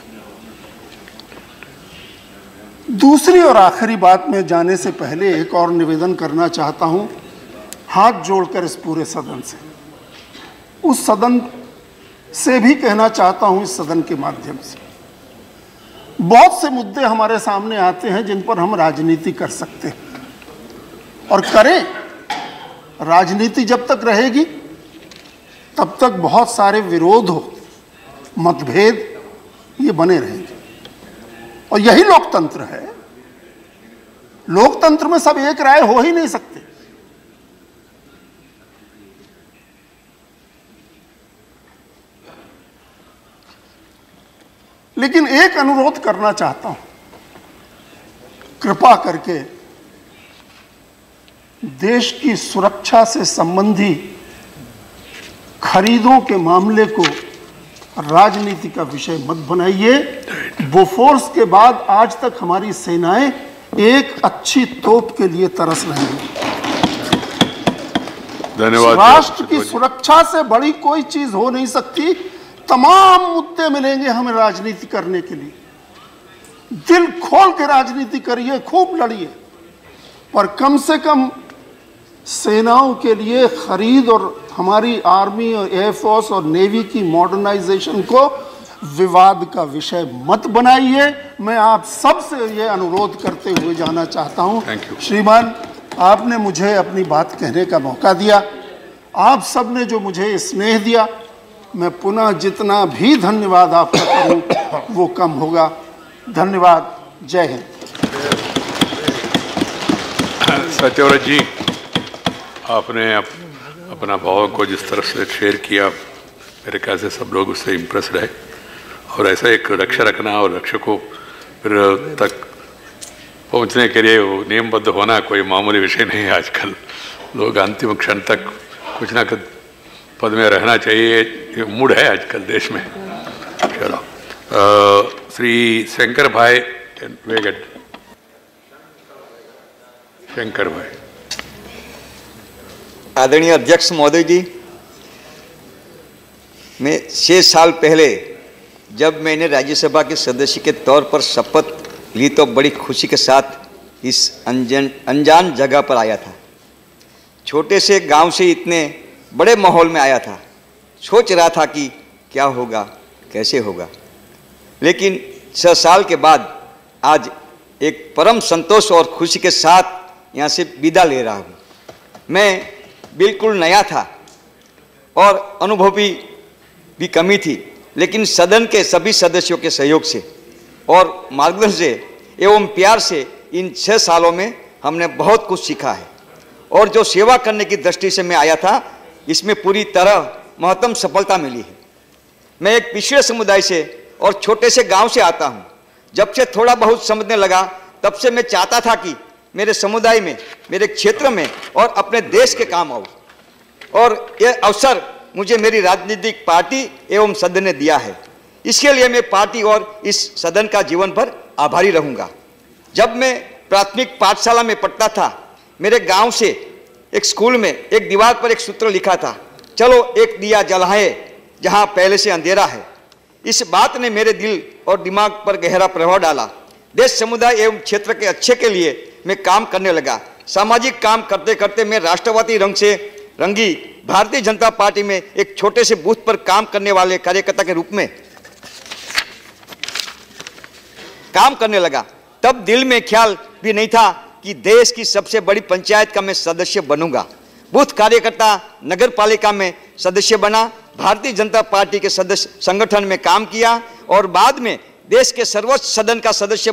दूसरी और आखिरी बात में जाने से पहले एक और निवेदन करना चाहता हूं, हाथ जोड़कर इस पूरे सदन से, उस सदन से भी कहना चाहता हूं, इस सदन के माध्यम से। बहुत से मुद्दे हमारे सामने आते हैं जिन पर हम राजनीति कर सकते हैं और करें। राजनीति जब तक रहेगी तब तक बहुत सारे विरोध, मतभेद ये बने रहेंगे। और यही लोकतंत्र है। लोकतंत्र में सब एक राय हो ही नहीं सकते। लेकिन एक अनुरोध करना चाहता हूं, कृपा करके देश की सुरक्षा से संबंधी खरीदों के मामले को राजनीति का विषय मत बनाइए। बोफोर्स के बाद आज तक हमारी सेनाएं एक अच्छी तोप के लिए तरस रही हैं। धन्यवाद। राष्ट्र की सुरक्षा से बड़ी कोई चीज हो नहीं सकती। तमाम मुद्दे मिलेंगे हमें राजनीति करने के लिए। दिल खोल के राजनीति करिए, खूब लड़िए, पर कम से कम सेनाओं के लिए खरीद और हमारी आर्मी और एयरफोर्स और नेवी की मॉडर्नाइजेशन को विवाद का विषय मत बनाइए। मैं आप सबसे ये अनुरोध करते हुए जाना चाहता हूं। श्रीमान, आपने मुझे अपनी बात कहने का मौका दिया। आप सब ने जो मुझे स्नेह दिया, मैं पुनः जितना भी धन्यवाद आपका करूं वो कम होगा। धन्यवाद। जय हिंद। सत्यव्रत जी, आपने अपना भाव को जिस तरह से शेयर किया, मेरे ख्याल से सब लोग उससे इम्प्रेस्ड है। और ऐसा एक लक्ष्य रखना और लक्ष्य को फिर तक पहुंचने के लिए वो नियमबद्ध होना कोई मामूली विषय नहीं है। आजकल लोग अंतिम क्षण तक कुछ ना कुछ पद में रहना चाहिए, ये मूड है आजकल देश में। चलो, श्री शंकर भाई वेगट। शंकर भाई। आदरणीय अध्यक्ष महोदय जी, मैं 6 साल पहले जब मैंने राज्यसभा के सदस्य के तौर पर शपथ ली तो बड़ी खुशी के साथ इस अनजान जगह पर आया था। छोटे से गांव से इतने बड़े माहौल में आया था। सोच रहा था कि क्या होगा, कैसे होगा। लेकिन 6 साल के बाद आज एक परम संतोष और खुशी के साथ यहाँ से विदा ले रहा हूँ। मैं बिल्कुल नया था और अनुभवी भी कमी थी, लेकिन सदन के सभी सदस्यों के सहयोग से और मार्गदर्शन से एवं प्यार से इन 6 सालों में हमने बहुत कुछ सीखा है। और जो सेवा करने की दृष्टि से मैं आया था, इसमें पूरी तरह महत्तम सफलता मिली है। मैं एक पिछड़े समुदाय से और छोटे से गांव से आता हूं। जब से थोड़ा बहुत समझने लगा, तब से मैं चाहता था कि मेरे समुदाय में, मेरे क्षेत्र में और अपने देश के काम आऊं। और यह अवसर मुझे मेरी राजनीतिक पार्टी एवं सदन ने दिया है। इसके लिए मैं पार्टी और इस सदन का जीवन भर आभारी रहूंगा। जब मैं प्राथमिक पाठशाला में पढ़ता था, मेरे गांव से एक स्कूल में एक दीवार पर एक सूत्र लिखा था, चलो एक दिया जलाए जहां पहले से अंधेरा है। इस बात ने मेरे दिल और दिमाग पर गहरा प्रभाव डाला। देश, समुदाय एवं क्षेत्र के अच्छे के लिए मैं काम करने लगा। सामाजिक काम करते करते मैं राष्ट्रवादी रंग से रंगी भारतीय जनता पार्टी में एक छोटे से बूथ पर काम करने वाले कार्यकर्ता के रूप में काम करने लगा। तब दिल में ख्याल भी नहीं था कि देश की सबसे बड़ी पंचायत का मैं सदस्य बनूंगा। बूथ कार्यकर्ता नगर पालिका में सदस्य बना, भारतीय जनता पार्टी के सदस्य संगठन में काम किया और बाद में देश के सर्वोच्च सदन का सदस्य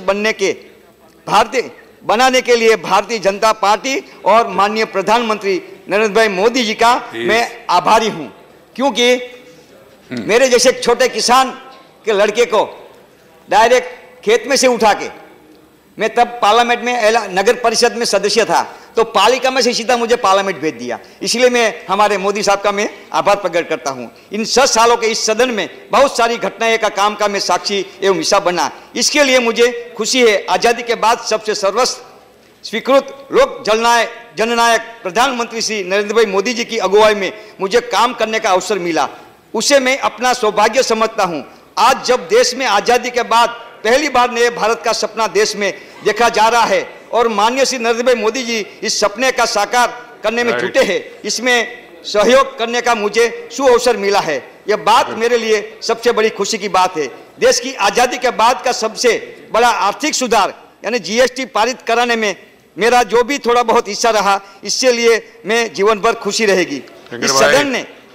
बनाने के लिए भारतीय जनता पार्टी और माननीय प्रधानमंत्री नरेंद्र भाई मोदी जी का मैं आभारी हूं। क्योंकि मेरे जैसे छोटे किसान के लड़के को डायरेक्ट खेत में से उठा के, मैं तब पार्लियामेंट में नगर परिषद में सदस्य था, तो पालिका में से सीधा मुझे पार्लियामेंट भेज दिया। इसलिए मैं हमारे मोदी साहब का मैं आभार प्रकट करता हूं। इन 6 सालों के इस सदन में बहुत सारी घटनाएं का काम का मैं साक्षी एवं हिस्सा बना। इसके लिए मुझे खुशी है। आजादी के बाद सबसे सर्वस्व स्वीकृत लोक जननायक प्रधानमंत्री श्री नरेंद्र भाई मोदी जी की अगुवाई में मुझे काम करने का अवसर मिला, उसे मैं अपना सौभाग्य समझता हूं। आज जब देश में आजादी के बाद पहली बार नए भारत का सपना देश में देखा जा रहा है और माननीय श्री नरेंद्र भाई मोदी जी इस सपने का साकार करने में जुटे हैं, इसमें सहयोग करने का मुझे सुअवसर मिला है। यह बात मेरे लिए सबसे बड़ी खुशी की बात है। देश की आजादी के बाद का सबसे बड़ा आर्थिक सुधार यानी जीएसटी पारित कराने में मेरा जो भी थोड़ा बहुत हिस्सा रहा, इससे लिए मैं जीवन भर खुशी रहेगी। इस सदन ने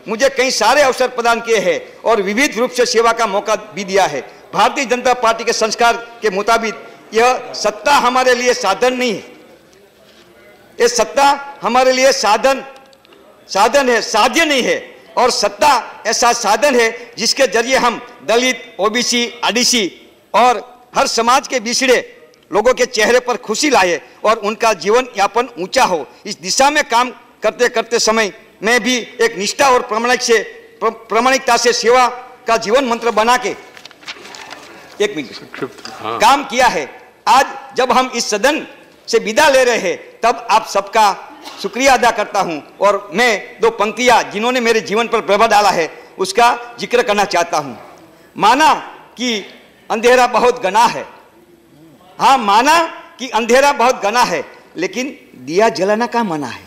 मुझे कई सारे अवसर प्रदान किए हैं और विविध रूप से सेवा का मौका भी दिया है। भारतीय जनता पार्टी के संस्कार के मुताबिक यह सत्ता हमारे लिए साधन नहीं है, ये सत्ता हमारे लिए साधन है, साध्य नहीं है। और सत्ता ऐसा साधन है जिसके जरिए हम दलित, ओबीसी, आदिवासी और हर समाज के बिछड़े लोगों के चेहरे पर खुशी लाए और उनका जीवन यापन ऊंचा हो। इस दिशा में काम करते करते समय में भी एक निष्ठा और प्रामाणिकता से सेवा का जीवन मंत्र बना के एक मिनट काम किया है। आज जब हम इस सदन से विदा ले रहे हैं तब आप सबका शुक्रिया अदा करता हूं और मैं दो पंक्तियां जिन्होंने मेरे जीवन पर प्रभाव डाला है उसका जिक्र करना चाहता हूं। माना कि अंधेरा बहुत घना है, हाँ माना कि अंधेरा बहुत घना है, लेकिन दिया जलाना का मना है।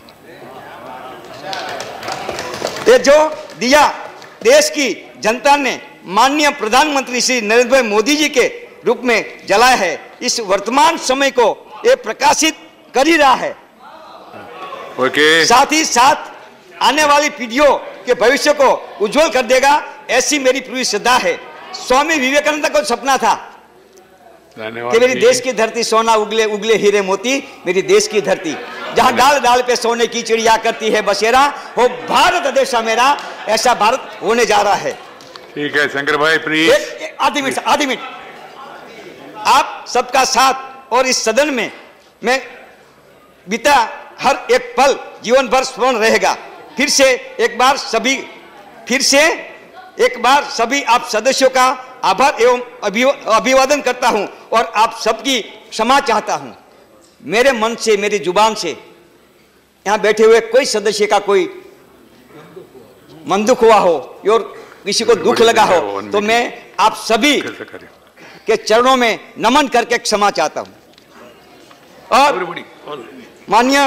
ये जो दिया देश की जनता ने माननीय प्रधानमंत्री श्री नरेंद्र भाई मोदी जी के रूप में जलाया है, इस वर्तमान समय को ये प्रकाशित कर ही रहा है। साथ ही साथ आने वाली पीढ़ियों के भविष्य को उज्जवल कर देगा, ऐसी मेरी पूरी श्रद्धा है। स्वामी विवेकानंद का सपना था कि मेरी देश की धरती सोना उगले उगले हीरे मोती, मेरी देश की धरती जहां डाल डाल पे सोने की चिड़िया करती है बसेरा, वो भारत देश मेरा, ऐसा भारत होने जा रहा है। ठीक है शंकर भाई प्लीज आधी मिनट आप सबका साथ और इस सदन में मैं बीता हर एक पल जीवन भर स्मरण रहेगा। फिर से एक बार सभी आप सदस्यों का आभार एवं अभिवादन करता हूं और आप सबकी क्षमा चाहता हूं। मेरे मन से, मेरी जुबान से यहां बैठे हुए कोई सदस्य का कोई मन दुख हुआ हो और किसी को दुख लगा हो तो मैं आप सभी के चरणों में नमन करके क्षमा चाहता हूं। और माननीय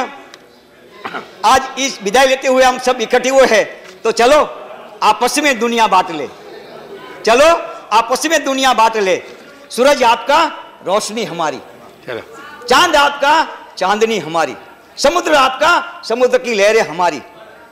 आज इस विदाई लेते हुए हम सब इकट्ठे हुए हैं, तो चलो आपस में दुनिया बांट ले, चलो आपस में दुनिया बांट ले। सूरज आपका, रोशनी हमारी, चांद आपका, चांदनी हमारी, समुद्र आपका, समुद्र की लहरें हमारी,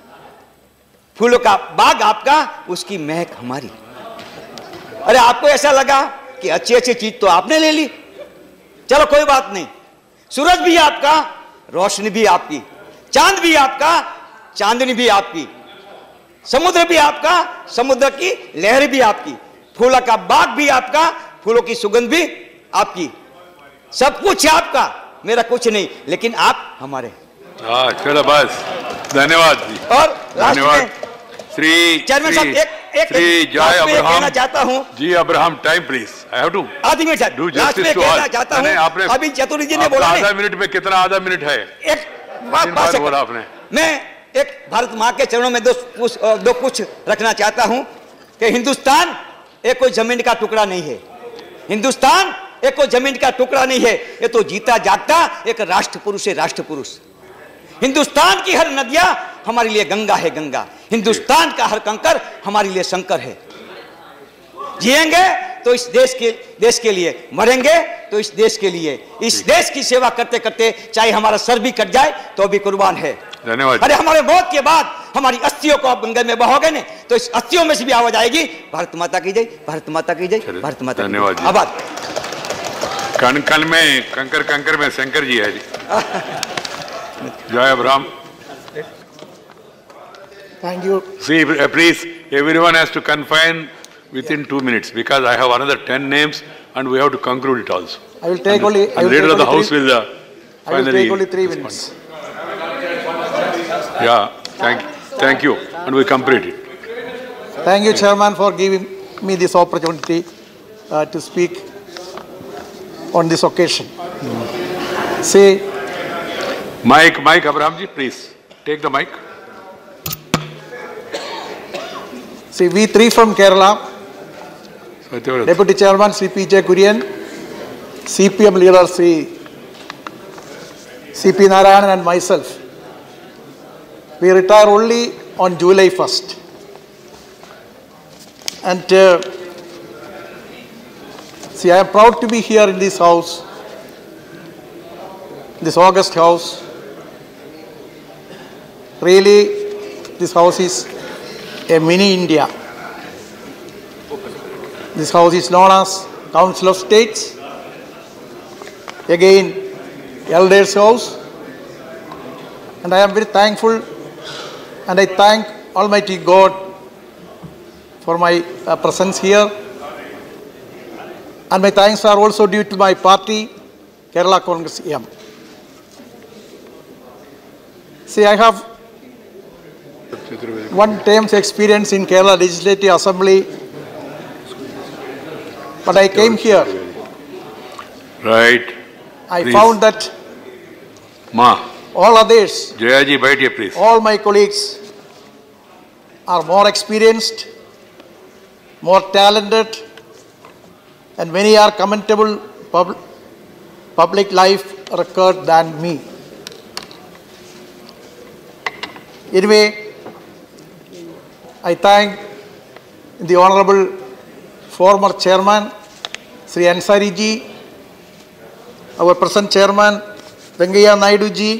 फूलों का बाग आपका, उसकी महक हमारी। अरे आपको ऐसा लगा कि अच्छी अच्छी चीज तो आपने ले ली, चलो कोई बात नहीं, सूरज भी आपका, रोशनी भी आपकी, चांद भी आपका, चांदनी भी आपकी, समुद्र भी आपका, समुद्र की लहर भी आपकी, फूलों का बाग भी आपका, फूलों की सुगंध भी आपकी, सब कुछ आपका, मेरा कुछ नहीं, लेकिन आप हमारे। चलो बस, धन्यवाद जी। और धन्यवाद श्री चेयरमैन साहब एक जय अब्राहम कहना चाहता हूं जी। Abraham time please, I have to आधी मिनट साहब डू लास्ट में जस्टिस टू कहना ऑल। चाहता हूं, आपने अभी चतुर्वेदी जी ने बोला आधा मिनट में कितना आधा मिनट है, एक बात बोला आपने। मैं एक भारत मां के चरणों में दो कुछ रखना चाहता हूं कि हिंदुस्तान एक कोई जमीन का टुकड़ा नहीं है, हिंदुस्तान एक कोई जमीन का टुकड़ा नहीं है, ये तो जीता जागता एक राष्ट्र पुरुष है, राष्ट्र पुरुष। हिंदुस्तान की हर नदियां हमारे लिए गंगा है, गंगा। हिंदुस्तान का हर कंकर हमारे लिए शंकर है। जिएंगे तो इस देश के लिए, मरेंगे तो इस देश के लिए, इस देश की सेवा करते करते चाहे हमारा सर भी कट जाए तो भी कुर्बान है। धन्यवाद। अरे हमारे मौत के बाद हमारी अस्थियों को आप गंगा में बहोगे ने तो इस अस्थियों में से भी आवाज आएगी, भारत माता की जय, भारत माता की जय, भारत माता की जय। धन्यवाद। आभार। कण में कंकर में शंकर जी है जी। जय Abraham. Thank you. See, please, everyone has to confine within 2 minutes because I have another 10 names and we have to conclude it also. I will take only. And leader of the house will I will take only 3 minutes. Yeah, thank you, and we complete it. Thank you, Chairman, for giving me this opportunity to speak on this occasion. See, Mike, Abraham ji, please take the mic. See, we three from Kerala, Deputy Chairman Sri P.J. Kurian, CPM leader Sri C.P. Narayanan and myself, we retire only on July 1st. And see, I am proud to be here in this house, this august house. Really, this house is a mini India. This house is known as Council of States. Again, Elders House. And I am very thankful, and I thank Almighty God for my presence here. And my thanks are also due to my party, Kerala Congress EM. See, I have one term's experience in Kerala Legislative Assembly, but I came here. Right. I Please. found that all others, Jayaji, baithiye please. all my colleagues are more experienced, more talented, and many are commendable public life record than me. Anyway, I thank the Honorable former Chairman, Sri Ansari ji, our present Chairman, Venkaiah Naidu ji,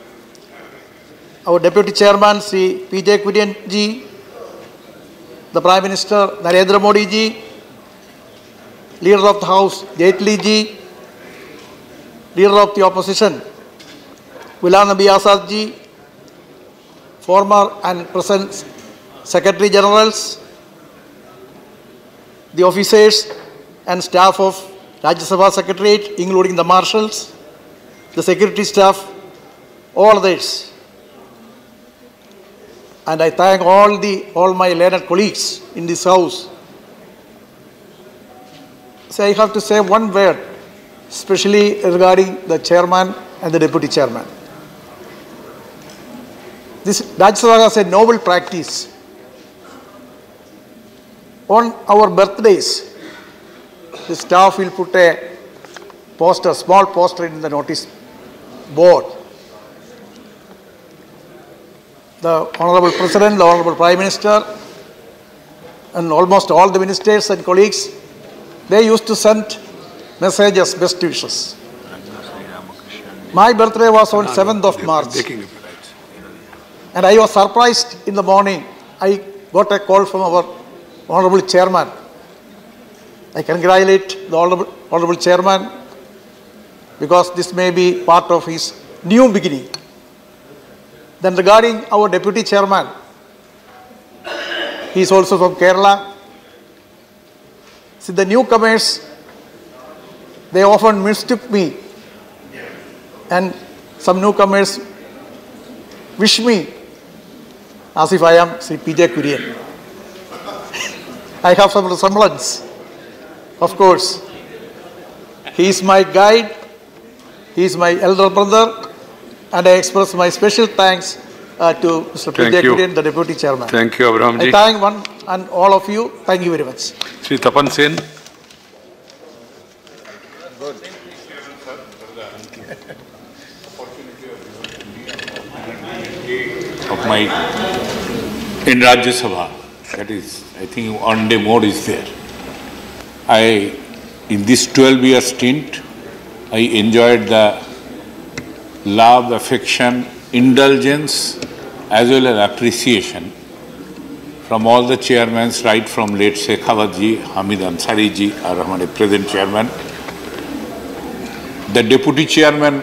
our Deputy Chairman, Sri P.J. Kurian ji, the Prime Minister, Narendra Modi ji, Leader of the House, Jaitley ji, Leader of the Opposition, Ghulam Nabi Azad ji, former and present Secretary Generals, the officers and staff of Rajya Sabha Secretariat, including the marshals, the security staff, all others. And I thank all my learned colleagues in this house. So I have to say one word, especially regarding the chairman and the deputy chairman. This Rajya Sabha has a noble practice. On our birthdays, the staff will put a poster, small poster in the notice board. The Honorable President, the Honorable Prime Minister, and almost all the ministers and colleagues, they used to send messages, best wishes. My birthday was on 7th of March. And I was surprised in the morning. I got a call from our Honorable Chairman. I congratulate the Honorable Chairman because this may be part of his new beginning. Then regarding our Deputy Chairman, he is also from Kerala. See, the newcomers, they often mistook me, and some newcomers wish me as if I am Sri P.J. Kurian. I have some resemblance, of course. He is my guide, he is my elder brother, and I express my special thanks to Mr. P.J. Kurian, the Deputy Chairman. Thank you, Abraham ji. I thank one and all of you. Thank you very much. Sri Tapan Sen. Of my in Rajya Sabha, that is, I think one day more is there. In this 12-year stint, I enjoyed the love, affection, indulgence, as well as appreciation from all the chairmen, right from late Shekhawat ji, Hamid Ansari ji, or our present chairman. The deputy chairman,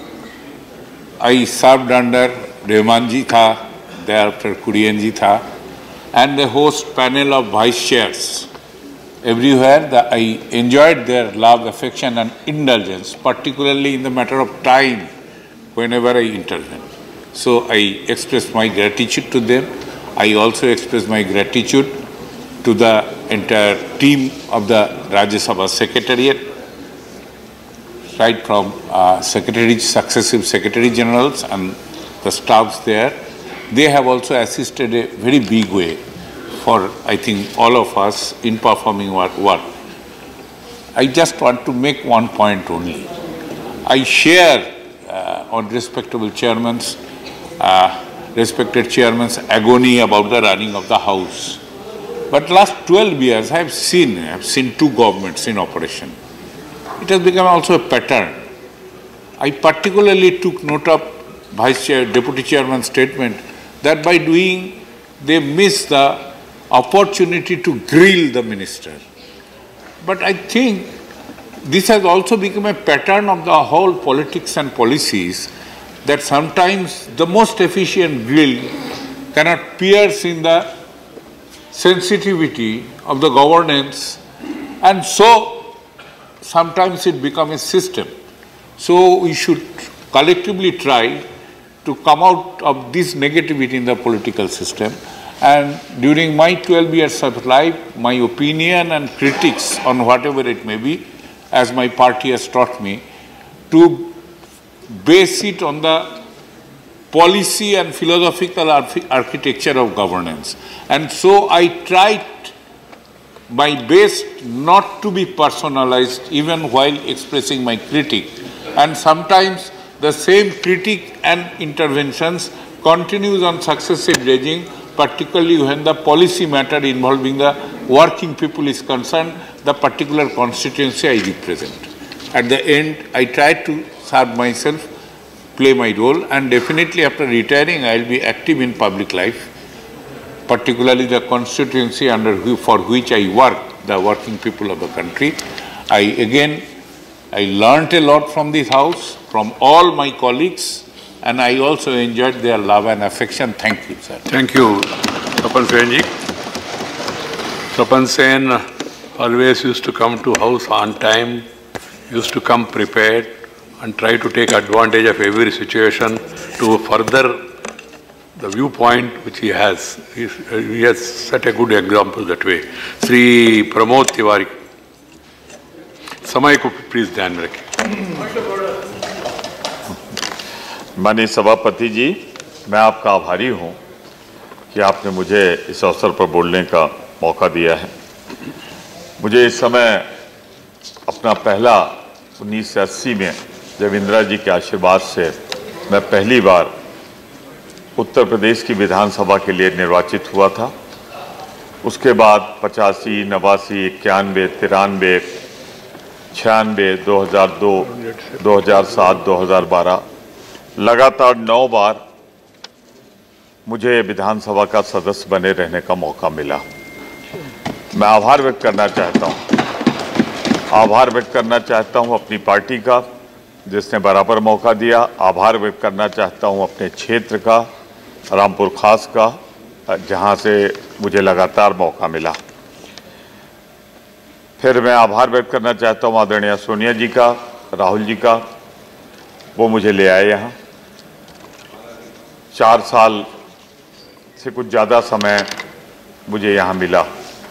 I served under Rehman ji tha, thereafter Kurian ji tha, and the host panel of vice chairs. Everywhere I enjoyed their love, affection and indulgence, particularly in the matter of time whenever I intervene. So I express my gratitude to them. I also express my gratitude to the entire team of the Rajya Sabha Secretariat, right from successive Secretary Generals and the staffs there. They have also assisted a very big way for, I think, all of us in performing our work. I just want to make one point only. I share on respected chairman's agony about the running of the house. But last 12 years, I have seen two governments in operation. It has become also a pattern. I particularly took note of Deputy Chairman's statement that by doing they miss the opportunity to grill the minister. But I think this has also become a pattern of the whole politics and policies, that sometimes the most efficient grill cannot pierce in the sensitivity of the governance, and so sometimes it becomes a system. So we should collectively try to come out of this negativity in the political system. And during my 12 years of life, my opinion and critics on whatever it may be, as my party has taught me, to base it on the policy and philosophical architecture of governance. And so I tried my best not to be personalized even while expressing my critique. And sometimes the same critique and interventions continues on successive regime, particularly when the policy matter involving the working people is concerned, the particular constituency I represent. At the end, I try to serve myself, play my role, and definitely after retiring, I will be active in public life, particularly the constituency for which I work, the working people of the country. I learned a lot from this house, from all my colleagues, and I also enjoyed their love and affection. Thank you, sir. Thank you, Tapan Sen ji. Tapan Sen always used to come to house on time, used to come prepared, and try to take advantage of every situation to further the viewpoint which he has. He has set a good example that way. Sri Pramod Tiwari. समय को please ध्यान में रखें। माननीय सभापति जी, मैं आपका आभारी हूं कि आपने मुझे इस अवसर पर बोलने का मौका दिया है। मुझे इस समय अपना पहला 1980 में जब इंदिरा जी के आशीर्वाद से मैं पहली बार उत्तर प्रदेश की विधानसभा के लिए निर्वाचित हुआ था, उसके बाद 85, 89, 91, 93, 96, 2002, 2007, 2012 लगातार 9 बार मुझे विधानसभा का सदस्य बने रहने का मौका मिला। मैं आभार व्यक्त करना चाहता हूं अपनी पार्टी का जिसने बराबर मौका दिया। आभार व्यक्त करना चाहता हूं अपने क्षेत्र का, रामपुर खास का, जहां से मुझे लगातार मौका मिला। फिर मैं आभार व्यक्त करना चाहता हूं आदरणीय सोनिया जी का, राहुल जी का, वो मुझे ले आए यहाँ। 4 साल से कुछ ज़्यादा समय मुझे यहाँ मिला।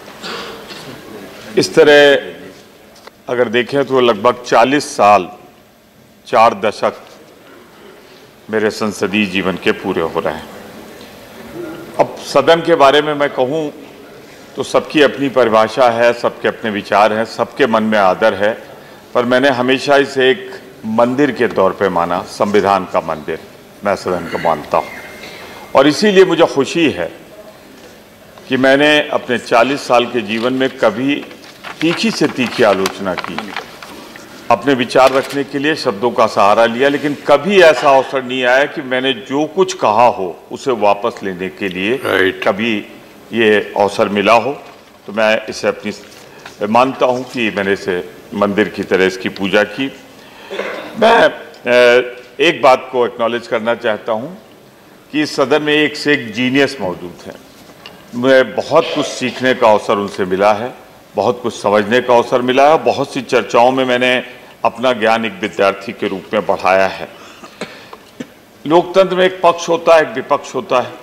इस तरह अगर देखें तो लगभग 40 साल, 4 दशक मेरे संसदीय जीवन के पूरे हो रहे हैं। अब सदन के बारे में मैं कहूँ तो सबकी अपनी परिभाषा है, सबके अपने विचार हैं, सबके मन में आदर है, पर मैंने हमेशा इसे एक मंदिर के तौर पे माना, संविधान का मंदिर मैं सदन को मानता हूँ। और इसीलिए मुझे खुशी है कि मैंने अपने 40 साल के जीवन में कभी तीखी से तीखी आलोचना की, अपने विचार रखने के लिए शब्दों का सहारा लिया, लेकिन कभी ऐसा अवसर नहीं आया कि मैंने जो कुछ कहा हो उसे वापस लेने के लिए कभी ये अवसर मिला हो। तो मैं इसे अपनी मानता हूँ कि मैंने इसे मंदिर की तरह इसकी पूजा की। मैं एक बात को एक्नॉलेज करना चाहता हूँ कि इस सदन में एक से एक जीनियस मौजूद है। मैं बहुत कुछ सीखने का अवसर उनसे मिला है, बहुत कुछ समझने का अवसर मिला है, बहुत सी चर्चाओं में मैंने अपना ज्ञान एक विद्यार्थी के रूप में बढ़ाया है। लोकतंत्र में एक पक्ष होता है, एक विपक्ष होता है।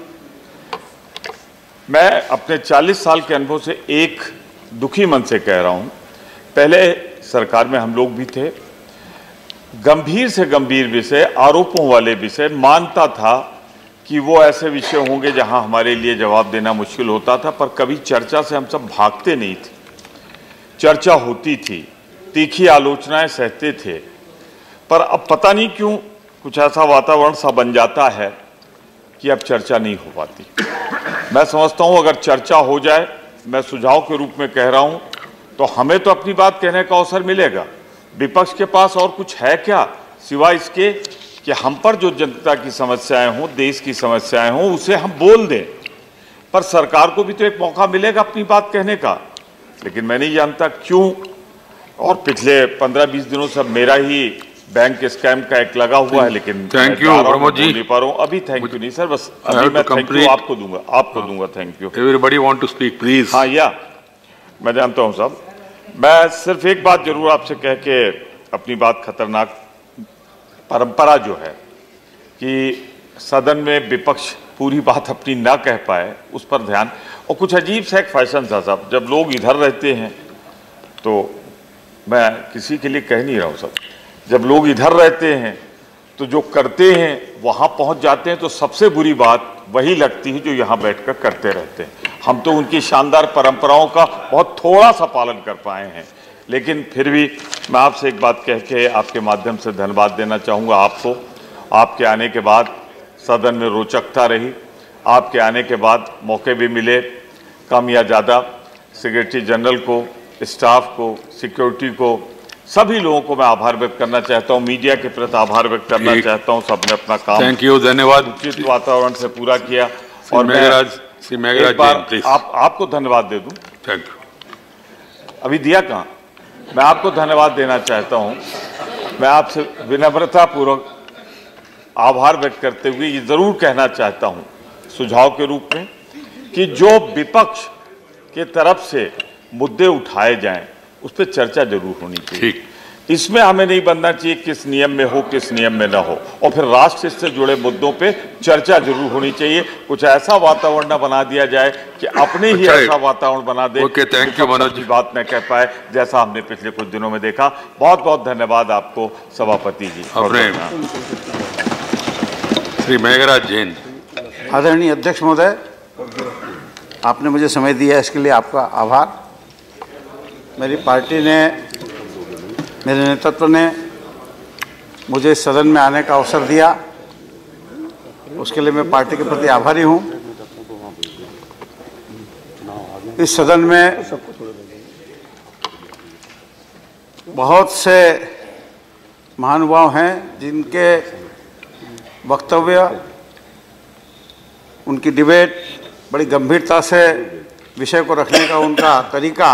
मैं अपने 40 साल के अनुभव से एक दुखी मन से कह रहा हूँ, पहले सरकार में हम लोग भी थे, गंभीर से गंभीर विषय, आरोपों वाले विषय मानता था कि वो ऐसे विषय होंगे जहां हमारे लिए जवाब देना मुश्किल होता था, पर कभी चर्चा से हम सब भागते नहीं थे। चर्चा होती थी, तीखी आलोचनाएं सहते थे, पर अब पता नहीं क्यों कुछ ऐसा वातावरण सा बन जाता है कि अब चर्चा नहीं हो पाती। मैं समझता हूं अगर चर्चा हो जाए, मैं सुझाव के रूप में कह रहा हूं, तो हमें तो अपनी बात कहने का अवसर मिलेगा। विपक्ष के पास और कुछ है क्या सिवाय इसके कि हम पर जो जनता की समस्याएं हों, देश की समस्याएं हों, उसे हम बोल दें। पर सरकार को भी तो एक मौका मिलेगा अपनी बात कहने का। लेकिन मैं नहीं जानता क्यों, और पिछले 15-20 दिनों से मेरा ही बैंक स्कैम का एक लगा हुआ है, लेकिन थैंक यू प्रमोद जी। नहीं पा रहा हूं अभी। थैंक यू नहीं सर, बस अभी मैं थैंक यू आपको दूंगा, thank you. Everybody want to speak please. हाँ या मैं जानता हूं साहब, मैं सिर्फ एक बात जरूर आपसे कह के अपनी बात, खतरनाक परंपरा जो है कि सदन में विपक्ष पूरी बात अपनी ना कह पाए, उस पर ध्यान। और कुछ अजीब सा एक फैशन था साहब, जब लोग इधर रहते हैं तो मैं किसी के लिए कह नहीं रहा हूं साहब, जब लोग इधर रहते हैं तो जो करते हैं वहां पहुंच जाते हैं तो सबसे बुरी बात वही लगती है जो यहां बैठकर करते रहते हैं। हम तो उनकी शानदार परंपराओं का बहुत थोड़ा सा पालन कर पाए हैं, लेकिन फिर भी मैं आपसे एक बात कह के आपके माध्यम से धन्यवाद देना चाहूँगा आपको। आपके आने के बाद सदन में रोचकता रही, आपके आने के बाद मौके भी मिले, कम या ज़्यादा सेक्रेटरी जनरल को, स्टाफ को, सिक्योरिटी को, सभी लोगों को मैं आभार व्यक्त करना चाहता हूं, मीडिया के प्रति आभार व्यक्त करना चाहता हूं। सबने अपना काम थैंक यू, धन्यवाद, उचित वातावरण से पूरा किया। और एक बार आपको धन्यवाद दे दूं। Thank you. अभी दिया कहाँ? मैं आपको धन्यवाद देना चाहता हूं। मैं आपसे विनम्रता पूर्वक आभार व्यक्त करते हुए ये जरूर कहना चाहता हूं सुझाव के रूप में कि जो विपक्ष के तरफ से मुद्दे उठाए जाएं उस पर चर्चा जरूर होनी चाहिए। इसमें हमें नहीं बनना चाहिए किस नियम में हो, किस नियम में न हो, और फिर राष्ट्र से जुड़े मुद्दों पे चर्चा जरूर होनी चाहिए। कुछ ऐसा वातावरण न बना दिया जाए कि अपने ही ऐसा वातावरण बना दे। Okay, thank you Manoj ji. बात न कह पाए जैसा हमने पिछले कुछ दिनों में देखा। बहुत बहुत धन्यवाद आपको सभापति जी। श्री मेघराज जैन। आदरणीय अध्यक्ष महोदय, आपने मुझे समय दिया इसके लिए आपका आभार। मेरी पार्टी ने, मेरे नेतृत्व ने मुझे इस सदन में आने का अवसर दिया, उसके लिए मैं पार्टी के प्रति आभारी हूं। इस सदन में बहुत से महानुभाव हैं जिनके वक्तव्य, उनकी डिबेट, बड़ी गंभीरता से विषय को रखने का उनका तरीका,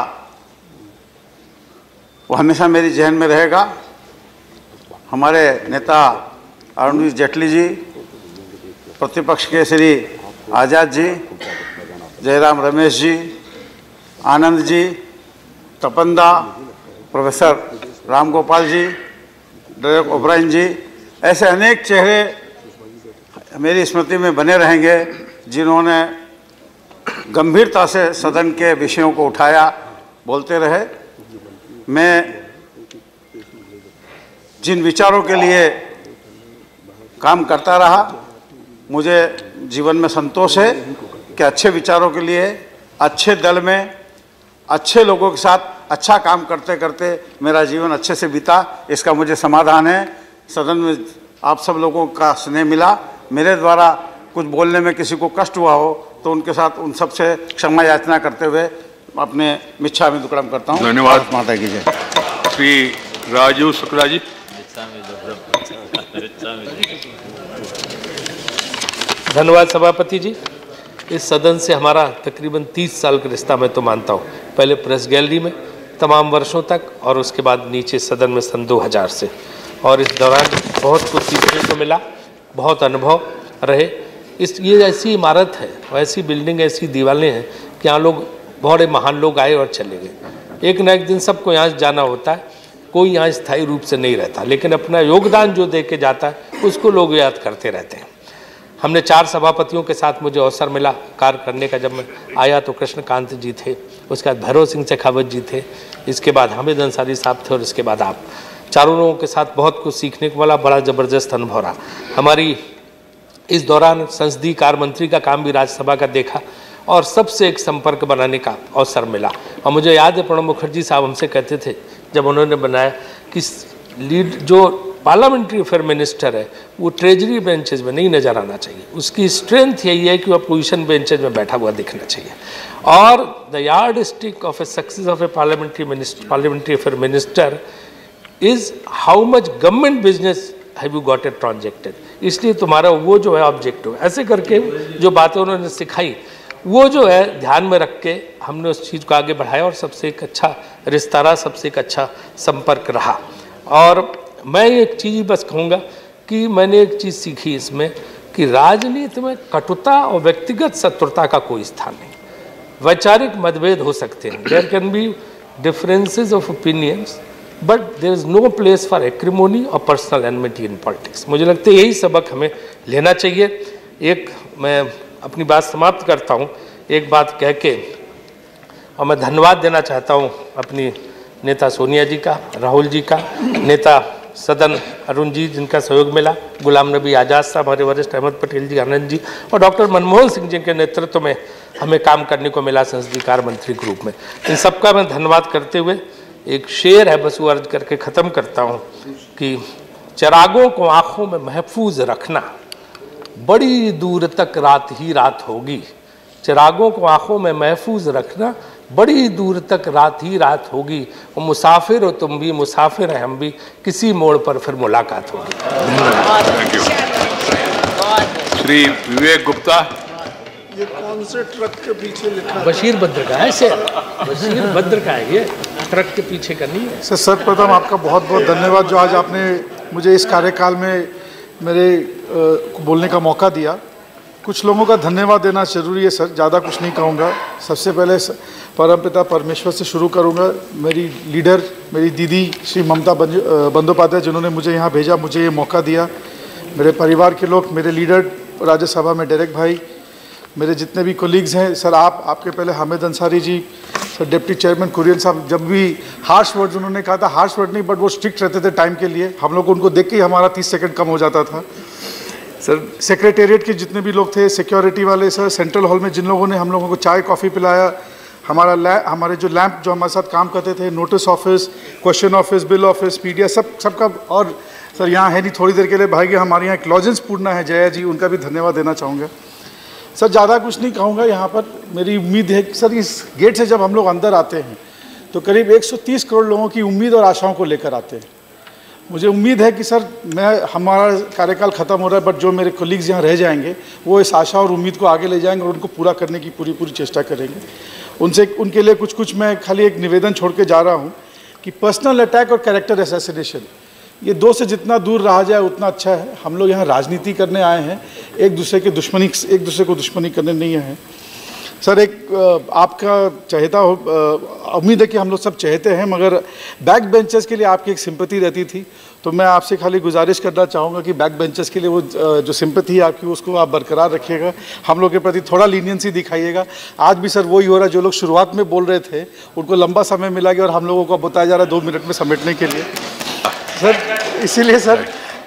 वो हमेशा मेरी जहन में रहेगा। हमारे नेता अरुण जेटली जी, प्रतिपक्ष के श्री आज़ाद जी, जयराम रमेश जी, आनंद जी, तपंदा, professor Ram Gopal ji, Derek O'Brien ji, ऐसे अनेक चेहरे मेरी स्मृति में बने रहेंगे जिन्होंने गंभीरता से सदन के विषयों को उठाया, बोलते रहे। मैं जिन विचारों के लिए काम करता रहा, मुझे जीवन में संतोष है कि अच्छे विचारों के लिए, अच्छे दल में, अच्छे लोगों के साथ अच्छा काम करते करते मेरा जीवन अच्छे से बीता, इसका मुझे समाधान है। सदन में आप सब लोगों का स्नेह मिला। मेरे द्वारा कुछ बोलने में किसी को कष्ट हुआ हो तो उनके साथ उन सब से क्षमा याचना करते हुए अपने मिच्छा में दुक्कड़म करता हूँ। धन्यवाद। माता की जय। श्री राजू शुक्ला जी। धन्यवाद सभापति जी। इस सदन से हमारा तकरीबन 30 साल का रिश्ता मैं तो मानता हूँ। पहले प्रेस गैलरी में तमाम वर्षों तक, और उसके बाद नीचे सदन में सन 2000 से, और इस दौरान बहुत कुछ सीखने को मिला, बहुत अनुभव रहे। ये ऐसी इमारत है, ऐसी बिल्डिंग, ऐसी दीवारें हैं कि यहाँ लोग, बड़े महान लोग आए और चले गए। एक न एक दिन सबको यहाँ जाना होता है, कोई यहाँ स्थायी रूप से नहीं रहता, लेकिन अपना योगदान जो दे के जाता है उसको लोग याद करते रहते हैं। हमने 4 सभापतियों के साथ मुझे अवसर मिला कार्य करने का। जब मैं आया तो कृष्णकांत जी थे, उसके बाद भैरव सिंह शेखावत जी थे, इसके बाद हामिद अंसारी साहब थे, और इसके बाद आप। चारों लोगों के साथ बहुत कुछ सीखने को मिला, बड़ा ज़बरदस्त अनुभव रहा। हमारी इस दौरान संसदीय कार्य मंत्री का काम भी राज्यसभा का देखा, और सबसे एक संपर्क बनाने का अवसर मिला। और मुझे याद है प्रणब मुखर्जी साहब हमसे कहते थे जब उन्होंने बनाया कि लीड जो पार्लियामेंट्री अफेयर मिनिस्टर है वो ट्रेजरी बेंचेज में नहीं नजर आना चाहिए, उसकी स्ट्रेंथ यही है कि वह पोजीशन बेंचेज में बैठा हुआ दिखना चाहिए। और the yardstick of a success of a parliamentary affair minister is how much government business have you got it transacted, इसलिए तुम्हारा वो जो है ऑब्जेक्टिव। ऐसे करके जो बातें उन्होंने सिखाई वो जो है ध्यान में रख के हमने उस चीज़ को आगे बढ़ाया और सबसे एक अच्छा रिश्ता रहा, सबसे एक अच्छा संपर्क रहा। और मैं एक चीज़ बस कहूँगा कि मैंने एक चीज़ सीखी इसमें कि राजनीति में कटुता और व्यक्तिगत शत्रुता का कोई स्थान नहीं। वैचारिक मतभेद हो सकते हैं, there can be differences of opinions, but there is no place for acrimony और पर्सनल एनमिटी इन पॉलिटिक्स। मुझे लगता है यही सबक हमें लेना चाहिए। एक मैं अपनी बात समाप्त करता हूँ एक बात कह के, और मैं धन्यवाद देना चाहता हूँ अपनी नेता सोनिया जी का, राहुल जी का, नेता सदन अरुण जी जिनका सहयोग मिला, गुलाम नबी आज़ाद साहब, हमारे वरिष्ठ अहमद पटेल जी, आनंद जी, और डॉक्टर मनमोहन सिंह जी के नेतृत्व में हमें काम करने को मिला संसदीय कार्य मंत्री के रूप में। इन सबका मैं धन्यवाद करते हुए एक शेर है बस वो अर्ज करके ख़त्म करता हूँ कि चिरागों को आँखों में महफूज रखना, बड़ी दूर तक रात ही रात होगी। चिरागों को आँखों में महफूज रखना, बड़ी दूर तक रात ही रात होगी। वो मुसाफिर हो तुम भी, मुसाफिर हैं हम भी, किसी मोड़ पर फिर मुलाकात होगी। Thank you. श्री विवेक गुप्ता। ये कौन से ट्रक के पीछे लिखा है? बशीर बद्र का है सर, बशीर बद्र का है, ये ट्रक के पीछे का नहीं है। सर सर्वप्रथम आपका बहुत बहुत धन्यवाद जो आज आपने मुझे इस कार्यकाल में मेरे बोलने का मौका दिया। कुछ लोगों का धन्यवाद देना जरूरी है सर, ज़्यादा कुछ नहीं कहूँगा। सबसे पहले परमपिता परमेश्वर से शुरू करूँगा। मेरी लीडर, मेरी दीदी श्री ममता बंदोपाध्याय जिन्होंने मुझे यहाँ भेजा, मुझे ये मौका दिया। मेरे परिवार के लोग, मेरे लीडर राज्यसभा में डेरेक भाई, मेरे जितने भी कोलीग्स हैं सर, आपके पहले Hamid Ansari ji, sir deputy chairman Kurien साहब, जब भी हार्श वर्ड्स उन्होंने कहा था, हार्श वर्ड नहीं बट वो स्ट्रिक्ट रहते थे टाइम के लिए, हम लोग उनको देख के ही हमारा 30 सेकंड कम हो जाता था। सर सेक्रेटेरिएट के जितने भी लोग थे, सिक्योरिटी वाले, सर सेंट्रल हॉल में जिन लोगों ने हम लोगों को चाय कॉफ़ी पिलाया, हमारे जो लैंप जो हमारे साथ काम करते थे, notice office, question office, bill office, पीडिया, सबका। और सर यहाँ है नहीं, थोड़ी देर के लिए भाई हमारे यहाँ एक लॉजेंस पूर्णा है जया जी, उनका भी धन्यवाद देना चाहूँगा। सर ज़्यादा कुछ नहीं कहूँगा यहाँ पर। मेरी उम्मीद है कि सर इस गेट से जब हम लोग अंदर आते हैं तो करीब 130 करोड़ लोगों की उम्मीद और आशाओं को लेकर आते हैं। मुझे उम्मीद है कि सर हमारा कार्यकाल ख़त्म हो रहा है, बट जो मेरे कोलीग्स यहाँ रह जाएंगे वो इस आशा और उम्मीद को आगे ले जाएंगे और उनको पूरा करने की पूरी चेष्टा करेंगे। उनके लिए कुछ मैं खाली एक निवेदन छोड़ के जा रहा हूँ कि पर्सनल अटैक और कैरेक्टर असैसिनेशन, ये दो से जितना दूर रहा जाए उतना अच्छा है। हम लोग यहाँ राजनीति करने आए हैं, एक दूसरे को दुश्मनी करने नहीं आए हैं। सर एक आपका चहेता हो, उम्मीद है कि हम लोग सब चाहते हैं, मगर बैक बेंचर्स के लिए आपकी एक सिंपैथी रहती थी, तो मैं आपसे खाली गुजारिश करना चाहूँगा कि बैक बेंचर्स के लिए वो जो सिंपैथी है आपकी उसको आप बरकरार रखिएगा, हम लोग के प्रति थोड़ा लीनियंसी दिखाइएगा। आज भी सर वही हो रहा है, जो लोग शुरुआत में बोल रहे थे उनको लंबा समय मिला गया और हम लोगों को बताया जा रहा है 2 मिनट में समेटने के लिए। सर इसीलिए सर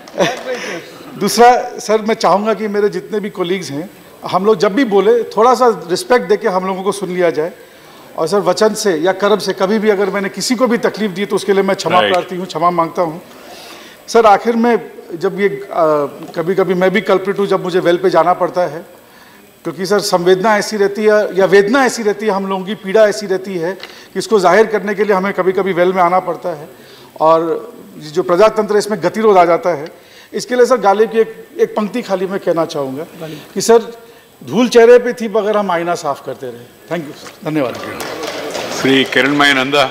दूसरा सर मैं चाहूँगा कि मेरे जितने भी कोलीग्स हैं, हम लोग जब भी बोले थोड़ा सा रिस्पेक्ट देके हम लोगों को सुन लिया जाए, और सर वचन से या कर्म से कभी भी अगर मैंने किसी को भी तकलीफ दी तो उसके लिए मैं क्षमा प्रार्थी हूँ, क्षमा मांगता हूँ। सर आखिर में जब ये कभी कभी मैं भी कल्प्रिट हूँ जब मुझे वेल पे जाना पड़ता है, क्योंकि सर संवेदना ऐसी रहती है या वेदना ऐसी रहती है, हम लोगों की पीड़ा ऐसी रहती है कि इसको जाहिर करने के लिए हमें कभी कभी वेल में आना पड़ता है, और जो प्रजातंत्र इसमें गतिरोध आ जाता है। इसके लिए सर गालिब की एक पंक्ति खाली मैं कहना चाहूँगा कि सर धूल चेहरे पे थी मगर हम आईना साफ करते रहे। थैंक यू सर, धन्यवाद। श्री किरणमय नंदा।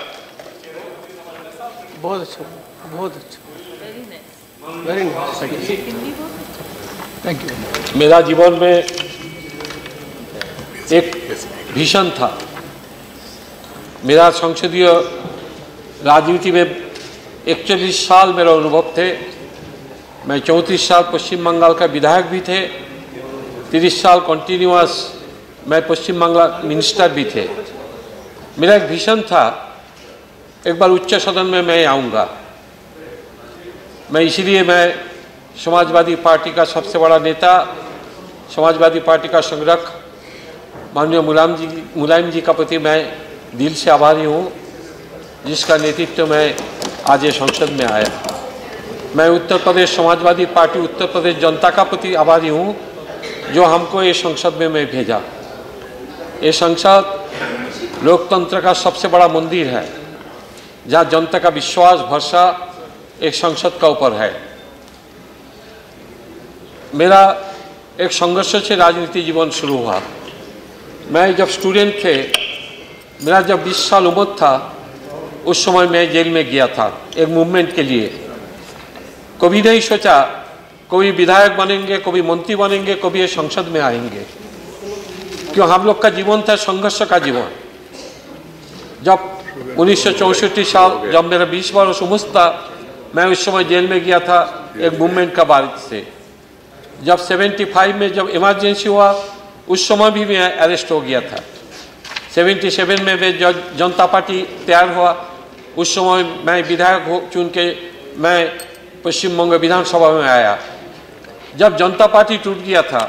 बहुत अच्छा, बहुत अच्छा, वेरी नाइस, थैंक यू। मेरा जीवन में एक भीषण था। मेरा संसदीय राजनीति में 41 साल मेरा अनुभव थे। मैं 34 साल पश्चिम बंगाल का विधायक भी थे, 30 साल कंटिन्यूअस मैं पश्चिम बंगाल मिनिस्टर भी थे। मेरा एक विजन था, एक बार उच्च सदन में मैं आऊँगा। मैं इसीलिए मैं समाजवादी पार्टी का सबसे बड़ा नेता, समाजवादी पार्टी का संगठक माननीय मुलायम जी का प्रति मैं दिल से आभारी हूँ, जिसका नेतृत्व मैं आज ये संसद में आया। मैं उत्तर प्रदेश समाजवादी पार्टी उत्तर प्रदेश जनता का प्रति आभारी हूँ जो हमको ये संसद में मैं भेजा। ये संसद लोकतंत्र का सबसे बड़ा मंदिर है, जहाँ जनता का विश्वास भरोसा एक संसद का ऊपर है। मेरा एक संघर्ष से राजनीति जीवन शुरू हुआ। मैं जब स्टूडेंट थे, मेरा जब 20 साल उम्र था, उस समय मैं जेल में गया था एक मूवमेंट के लिए। कभी नहीं सोचा कभी विधायक बनेंगे, कभी मंत्री बनेंगे, कभी ये संसद में आएंगे, क्यों हम लोग का जीवन था संघर्ष का जीवन। जब 1964 साल जब मेरा 20 वर्ष उम्र था, मैं उस समय जेल में गया था एक मूवमेंट का बारिश से। जब 75 में जब इमरजेंसी हुआ, उस समय भी मैं अरेस्ट हो गया था। 77 में मैं जनता पार्टी तैयार हुआ, उस समय मैं विधायक हो चुन के मैं पश्चिम बंग विधानसभा में आया। जब जनता पार्टी टूट गया था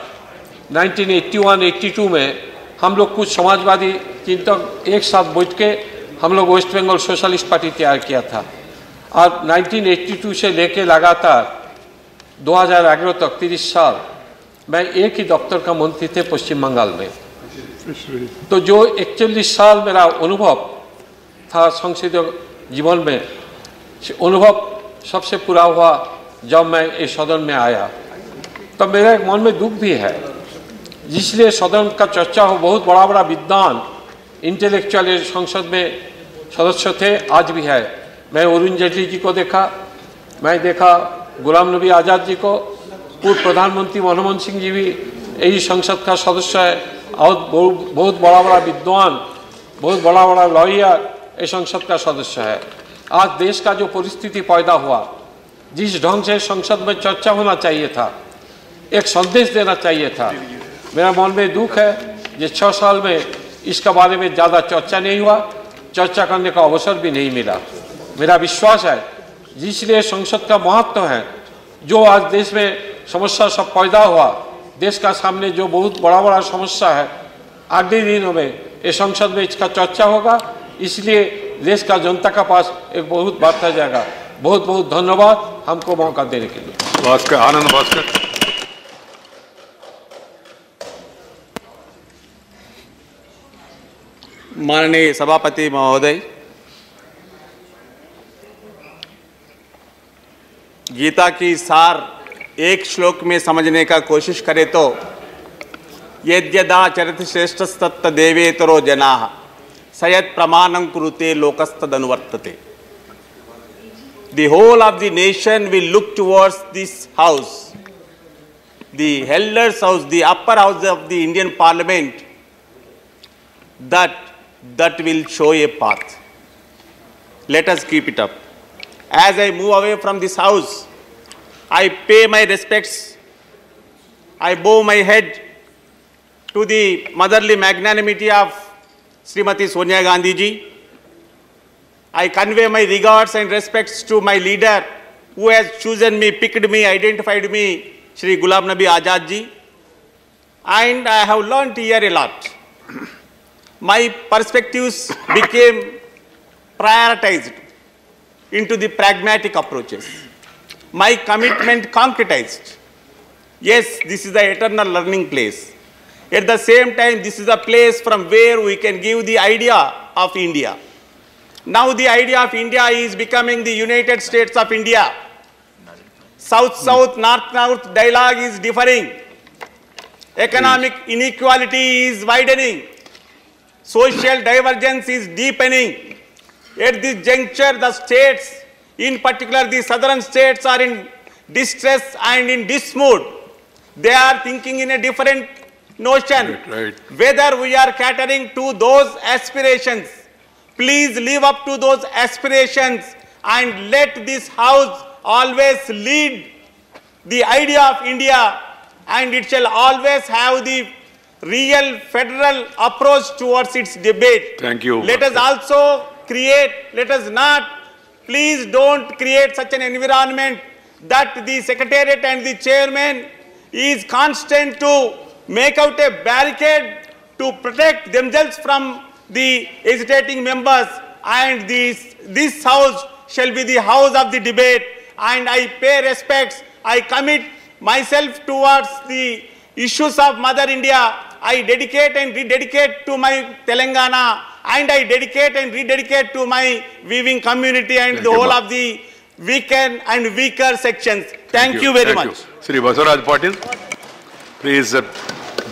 1981-82 में, हम लोग कुछ समाजवादी चिंतक एक साथ बैठ के हम लोग वेस्ट बंगाल सोशलिस्ट पार्टी तैयार किया था। और 1982 से लेके लगातार 2011 तक 30 साल मैं एक ही दफ्तर का मंत्री थे पश्चिम बंगाल में। तो जो 41 साल मेरा अनुभव था संसदीय जीवन में, अनुभव सबसे पूरा हुआ जब मैं इस सदन में आया। तब मेरे मन में दुख भी है, जिसलिए सदन का चर्चा हो, बहुत बड़ा बड़ा विद्वान इंटेलेक्चुअल संसद में सदस्य थे, आज भी है। मैं अरुण जेटली जी को देखा, मैं देखा गुलाम नबी आज़ाद जी को, पूर्व प्रधानमंत्री मनमोहन सिंह जी भी यही संसद का सदस्य है, और बहुत बड़ा बड़ा विद्वान, बहुत बड़ा बड़ा लॉयर इस संसद का सदस्य है। आज देश का जो परिस्थिति पैदा हुआ, जिस ढंग से संसद में चर्चा होना चाहिए था, एक संदेश देना चाहिए था, मेरा मन में दुख है कि 6 साल में इसके बारे में ज़्यादा चर्चा नहीं हुआ, चर्चा करने का अवसर भी नहीं मिला। मेरा विश्वास है जिसलिए संसद का महत्व है, जो आज देश में समस्या सब पैदा हुआ, देश का सामने जो बहुत बड़ा बड़ा समस्या है, आगे दिनों में इस संसद में इसका चर्चा होगा, इसलिए देश का जनता का पास एक बहुत बात आ जाएगा। बहुत बहुत धन्यवाद हमको मौका देने के लिए। भास्कर, आनंद भास्कर। माननीय सभापति महोदय, गीता की सार एक श्लोक में समझने का कोशिश करें तो यद्यदाचरत श्रेष्ठस्तत्त देवेतरो जनाः सयत् प्रमाणं कुरुते लोकस्तदनुवर्तते। The whole of the nation will look towards this house, the elders' house, the upper house of the Indian Parliament, that will show a path. Let us keep it up. As I move away from this house, I pay my respects, I bow my head to the motherly magnanimity of Srimati Sonia Gandhi ji. I convey my regards and respects to my leader who has chosen me, picked me, identified me, Shri Ghulam Nabi Azad ji. And I have learnt here a lot. My perspectives became prioritized into the pragmatic approaches. My commitment concretized. Yes, this is the eternal learning place. At the same time, this is a place from where we can give the idea of India. Now the idea of India is becoming the United States of India. South-South, North-North dialogue is differing. Economic inequality is widening. Social divergence is deepening. At this juncture, the states, in particular the southern states, are in distress and in dismood. They are thinking in a different notion. Right. Whether we are catering to those aspirations, please live up to those aspirations and let this house always lead the idea of India, and it shall always have the real federal approach towards its debate. Thank you. Let us also create, let us not, please don't create such an environment that the secretariat and the chairman is constant to make out a barricade to protect themselves from the hesitating members, and this house shall be the house of the debate, and I pay respects, I commit myself towards the issues of Mother India. I dedicate and rededicate to my Telangana, and I dedicate and rededicate to my weaving community and the whole of the weaker and weaker sections. Thank you very much. Shri Basuraj Patil, please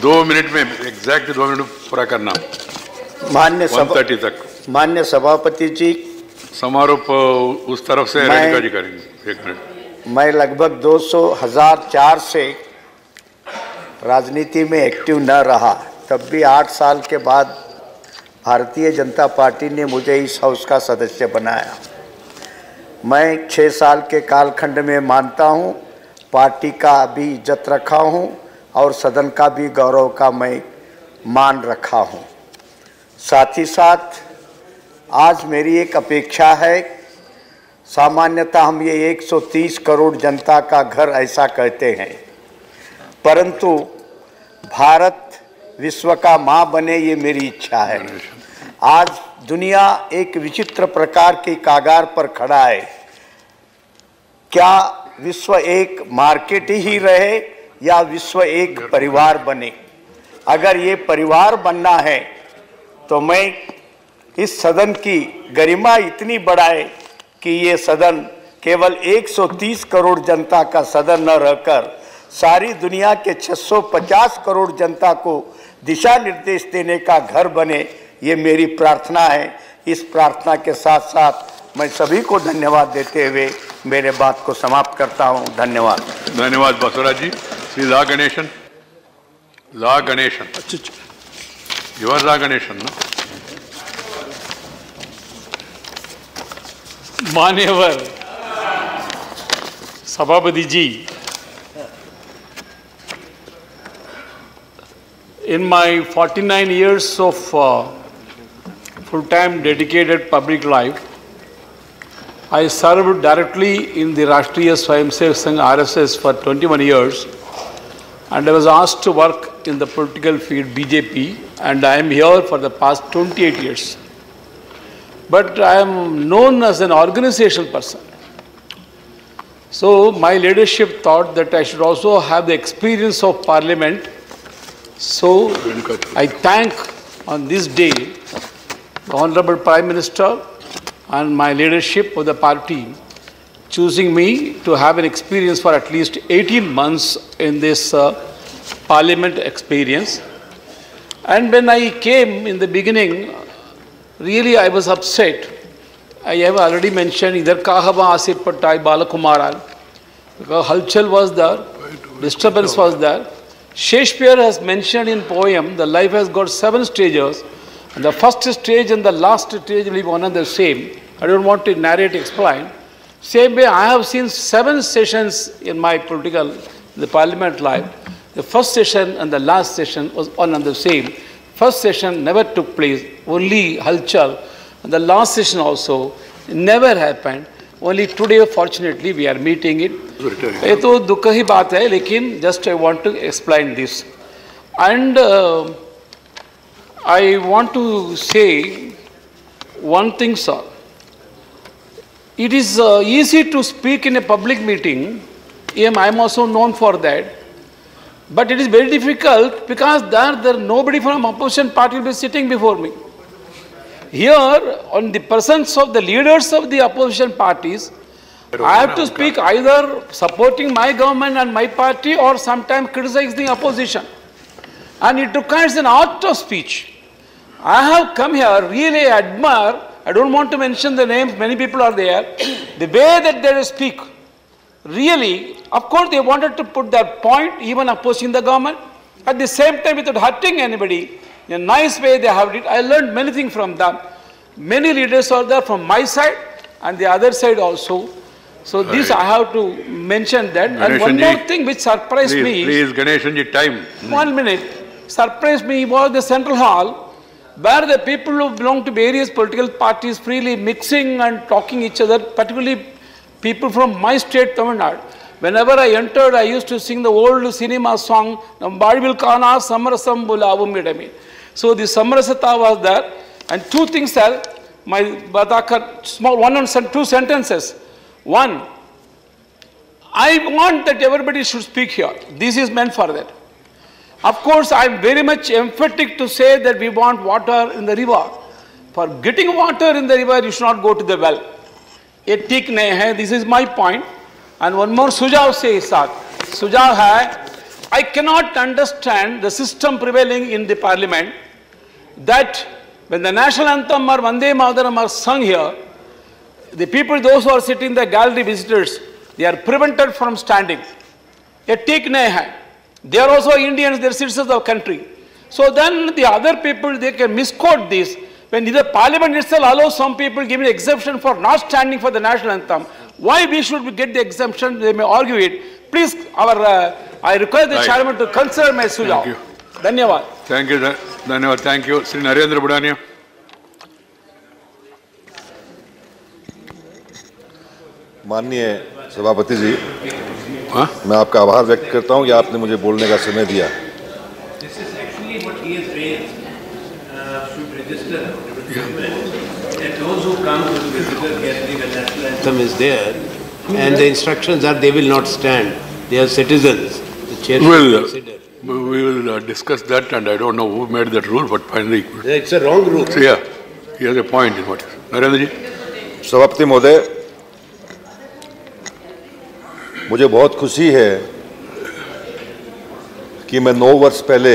2 minute में exact 2 minute पूरा करना। मान्य 1:30 तक। मान्य सभापति जी, समारोप उस तरफ से रेणुका जी करेंगे। 1 मिनट। मैं लगभग 2004 से राजनीति में एक्टिव न रहा, तब भी 8 साल के बाद भारतीय जनता पार्टी ने मुझे इस हाउस का सदस्य बनाया। मैं 6 साल के कालखंड में मानता हूं, पार्टी का भी इज्जत रखा हूं और सदन का भी गौरव का मैं मान रखा हूं। साथ ही साथ आज मेरी एक अपेक्षा है। सामान्यतः हम ये 130 करोड़ जनता का घर ऐसा कहते हैं, परंतु भारत विश्व का माँ बने, ये मेरी इच्छा है। आज दुनिया एक विचित्र प्रकार के कागार पर खड़ा है। क्या विश्व एक मार्केट ही रहे या विश्व एक परिवार बने? अगर ये परिवार बनना है तो मैं इस सदन की गरिमा इतनी बढ़ाए कि ये सदन केवल 130 करोड़ जनता का सदन न रहकर सारी दुनिया के 650 करोड़ जनता को दिशा निर्देश देने का घर बने, ये मेरी प्रार्थना है। इस प्रार्थना के साथ साथ मैं सभी को धन्यवाद देते हुए मेरे बात को समाप्त करता हूं। धन्यवाद। धन्यवाद बसवराज जी। श्री ला गणेशन। ला गणेशन। युवर ला गणेशन ना? मान्यवर सभापति जी, in my 49 years of full-time dedicated public life, I served directly in the Rashtriya Swayamsevak Sangh RSS for 21 years, and I was asked to work in the political field BJP, and I am here for the past 28 years. But I am known as an organizational person. So my leadership thought that I should also have the experience of parliament. So I thank on this day the Honorable Prime Minister and my leadership of the party choosing me to have an experience for at least 18 months in this parliament experience. And when I came in the beginning, really I was upset. I have already mentioned idhar kahava Asif Pattai Balakumaran, because halchal was there, disturbance was there. Shakespeare has mentioned in poem, the life has got 7 stages, and the first stage and the last stage will be one and the same. I don't want to narrate, explain. Same way, I have seen 7 sessions in my political, the parliament life. The first session and the last session was one and the same. First session never took place, only halchal. And the last session also never happened. Only today, fortunately, we are meeting it. ये तो दुख ही बात है, लेकिन just I want to explain this. And I want to say one thing, sir. It is easy to speak in a public meeting. I am also known for that. But it is very difficult because there nobody from opposition party will be sitting before me. Here, on the presence of the leaders of the opposition parties, I have to speak either supporting my government and my party or sometimes criticizing the opposition. And it requires an art of speech. I have come here, really admire, I don't want to mention the names, many people are there, the way that they speak. Really, of course they wanted to put their point, even opposing the government. At the same time, without hurting anybody, in a nice way they have it. I learned many things from them. Many leaders are there from my side and the other side also. So this I have to mention that. And one more thing which surprised me. Please, Ganeshan ji, time. 1 minute. Surprised me was the central hall where the people who belong to various political parties freely mixing and talking each other, particularly people from my state, Tamil Nadu. Whenever I entered, I used to sing the old cinema song, Badivilkana Samarasam Bulavum Midami. So the Samarasata was there. And 2 things are, my Badaka, small, 1 and 2 sentences. 1, I want that everybody should speak here. This is meant for that. Of course, I am very much emphatic to say that we want water in the river. For getting water in the river, you should not go to the well. This is my point. And one more sujav se saath. Sujav hai I cannot understand the system prevailing in the parliament that when the national anthem or Vande Mataram are sung here, the people, those who are sitting in the gallery, visitors, they are prevented from standing. ये ठीक नहीं है. They are also Indians, they are citizens of the country. So then the other people, they can misquote this. When the parliament itself allows some people giving exemption for not standing for the national anthem, why we should get the exemption? They may argue it. Please, I request the chairman to consider my sujav. Thank you. Dhanyavad. Thank you. Dhanyavad. Thank you. Sri Narendra Budania. माननीय सभापति जी, मैं आपका आभार व्यक्त करता हूं कि आपने मुझे बोलने का समय दिया. Anthem is there, and the instructions are they will not stand. They are citizens. The chair should consider. We will discuss that, and I don't know who made that rule, but finally, it's a wrong rule. So yeah, he has a point in what. Narendra ji. सभापति महोदय, मुझे बहुत खुशी है कि मैं 9 वर्ष पहले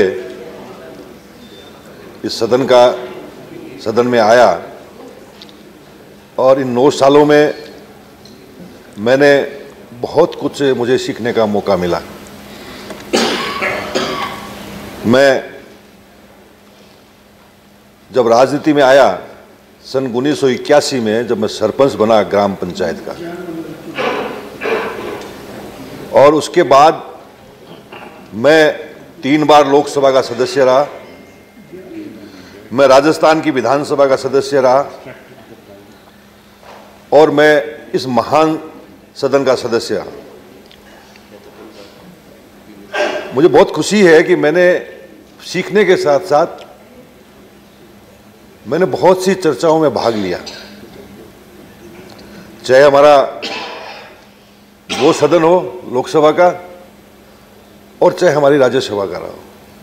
इस सदन में आया और इन 9 सालों में मैंने बहुत कुछ मुझे सीखने का मौका मिला. मैं जब राजनीति में आया सन 1981 में, जब मैं सरपंच बना ग्राम पंचायत का, और उसके बाद मैं 3 बार लोकसभा का सदस्य रहा, मैं राजस्थान की विधानसभा का सदस्य रहा, और मैं इस महान सदन का सदस्य रहा. मुझे बहुत खुशी है कि मैंने सीखने के साथ साथ मैंने बहुत सी चर्चाओं में भाग लिया, चाहे हमारा वो सदन हो लोकसभा का और चाहे हमारी राज्यसभा का रहा हो.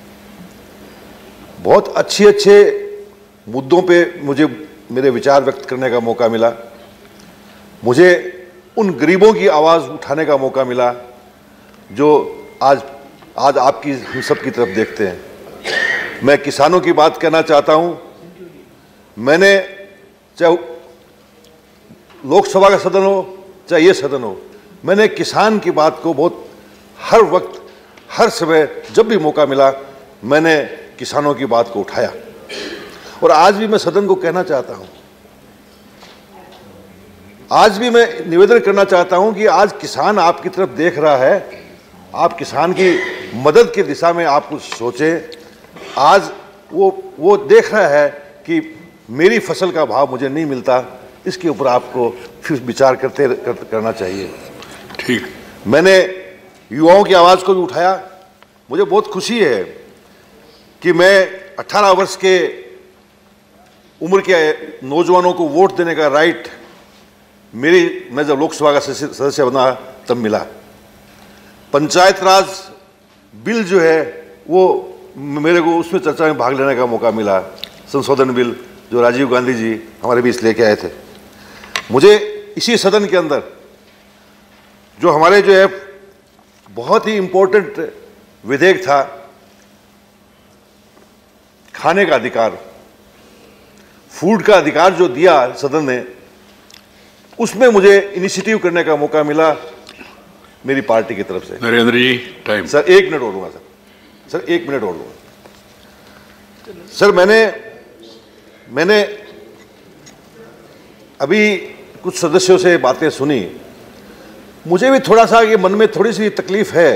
बहुत अच्छे मुद्दों पे मुझे मेरे विचार व्यक्त करने का मौका मिला. मुझे उन गरीबों की आवाज़ उठाने का मौका मिला जो आज आपकी हम सब की तरफ देखते हैं. मैं किसानों की बात करना चाहता हूं. मैंने चाहे लोकसभा का सदन हो चाहे ये सदन हो, मैंने किसान की बात को बहुत हर वक्त हर समय जब भी मौका मिला मैंने किसानों की बात को उठाया. और आज भी मैं सदन को कहना चाहता हूं, आज भी मैं निवेदन करना चाहता हूं कि आज किसान आपकी तरफ देख रहा है. आप किसान की मदद की दिशा में आप कुछ सोचें. आज वो देख रहा है कि मेरी फसल का भाव मुझे नहीं मिलता, इसके ऊपर आपको फिर विचार करना चाहिए. ठीक. मैंने युवाओं की आवाज़ को भी उठाया. मुझे बहुत खुशी है कि मैं 18 वर्ष के उम्र के नौजवानों को वोट देने का राइट मैं जब लोकसभा का सदस्य बना तब मिला. पंचायत राज बिल जो है वो मेरे को उसमें चर्चा में भाग लेने का मौका मिला. संशोधन बिल जो राजीव गांधी जी हमारे बीच लेके आए थे. मुझे इसी सदन के अंदर जो हमारे जो है बहुत ही इम्पोर्टेंट विधेयक था, खाने का अधिकार, फूड का अधिकार जो दिया सदन ने, उसमें मुझे इनिशिएटिव करने का मौका मिला मेरी पार्टी की तरफ से. Narendra ji time. Sir 1 minute और दूंगा सर 1 मिनट और दूंगा. सर मैंने अभी कुछ सदस्यों से बातें सुनी. मुझे भी थोड़ा सा ये मन में थोड़ी सी तकलीफ है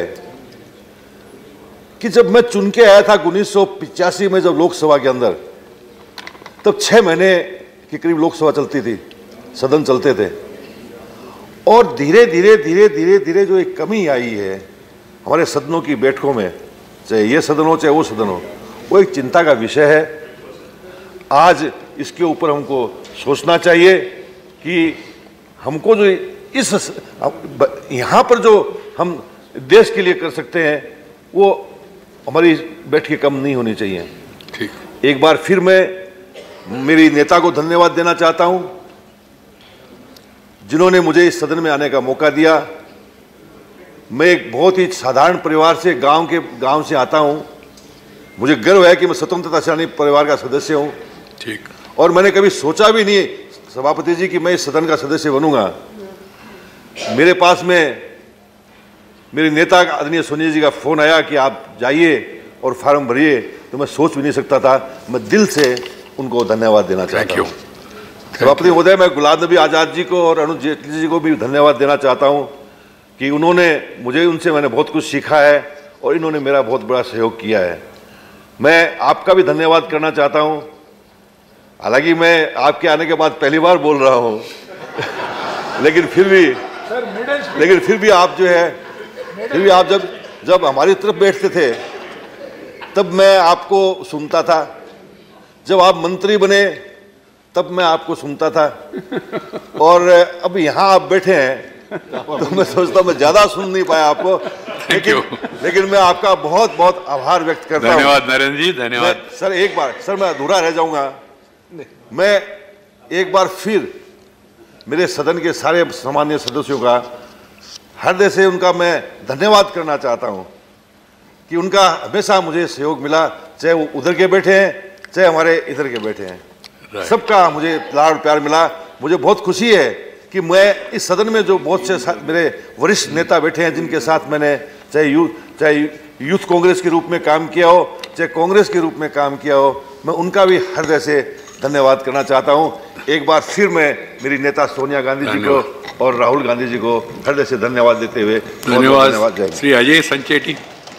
कि जब मैं चुन के आया था 1985 में जब लोकसभा के अंदर, तब 6 महीने के करीब लोकसभा चलती थी, सदन चलते थे. और धीरे धीरे जो एक कमी आई है हमारे सदनों की बैठकों में, चाहे ये सदन हो चाहे वो सदन हो, वो एक चिंता का विषय है. आज इसके ऊपर हमको सोचना चाहिए कि हमको जो इस यहाँ पर जो हम देश के लिए कर सकते हैं वो हमारी बैठकें कम नहीं होनी चाहिए. ठीक. एक बार फिर मैं मेरी नेता को धन्यवाद देना चाहता हूं जिन्होंने मुझे इस सदन में आने का मौका दिया. मैं एक बहुत ही साधारण परिवार से गांव से आता हूं। मुझे गर्व है कि मैं स्वतंत्रता सेनानी परिवार का सदस्य हूं। ठीक। और मैंने कभी सोचा भी नहीं सभापति जी कि मैं इस सदन का सदस्य बनूंगा। मेरे पास में मेरे नेता आदरणीय सोनिया जी का फोन आया कि आप जाइए और फार्म भरिए, तो मैं सोच भी नहीं सकता था। मैं दिल से उनको धन्यवाद देना चाहता हूँ। सभापति महोदय, मैं गुलाम नबी आज़ाद जी को और अरुण जेटली जी को भी धन्यवाद देना चाहता हूँ कि उनसे मैंने बहुत कुछ सीखा है और इन्होंने मेरा बहुत बड़ा सहयोग किया है। मैं आपका भी धन्यवाद करना चाहता हूँ। हालांकि मैं आपके आने के बाद पहली बार बोल रहा हूँ लेकिन फिर भी आप जो है, फिर भी आप जब हमारी तरफ बैठते थे तब मैं आपको सुनता था। जब आप मंत्री बने तब मैं आपको सुनता था और अब यहाँ आप बैठे हैं तो मैं सोचता हूँ मैं ज्यादा सुन नहीं पाया आपको, लेकिन मैं आपका बहुत बहुत आभार व्यक्त करता हूँ। धन्यवाद नरेंद्र जी, धन्यवाद। सर एक बार, सर मैं अधूरा रह जाऊंगा। मैं एक बार फिर मेरे सदन के सारे सामान्य सदस्यों का हृदय से उनका मैं धन्यवाद करना चाहता हूं कि उनका हमेशा मुझे सहयोग मिला, चाहे वो उधर के बैठे हैं चाहे हमारे इधर के बैठे हैं। सबका मुझे लाड़ प्यार मिला। मुझे बहुत खुशी है कि मैं इस सदन में जो बहुत से मेरे वरिष्ठ नेता बैठे हैं जिनके साथ मैंने चाहे यूथ कांग्रेस के रूप में काम किया हो चाहे कांग्रेस के रूप में काम किया हो, मैं उनका भी हृदय से धन्यवाद करना चाहता हूं। एक बार फिर मैं मेरी नेता सोनिया गांधी जी को और राहुल गांधी जी को हृदय से धन्यवाद देते हुए धन्यवाद। Shri Ajay Sancheti.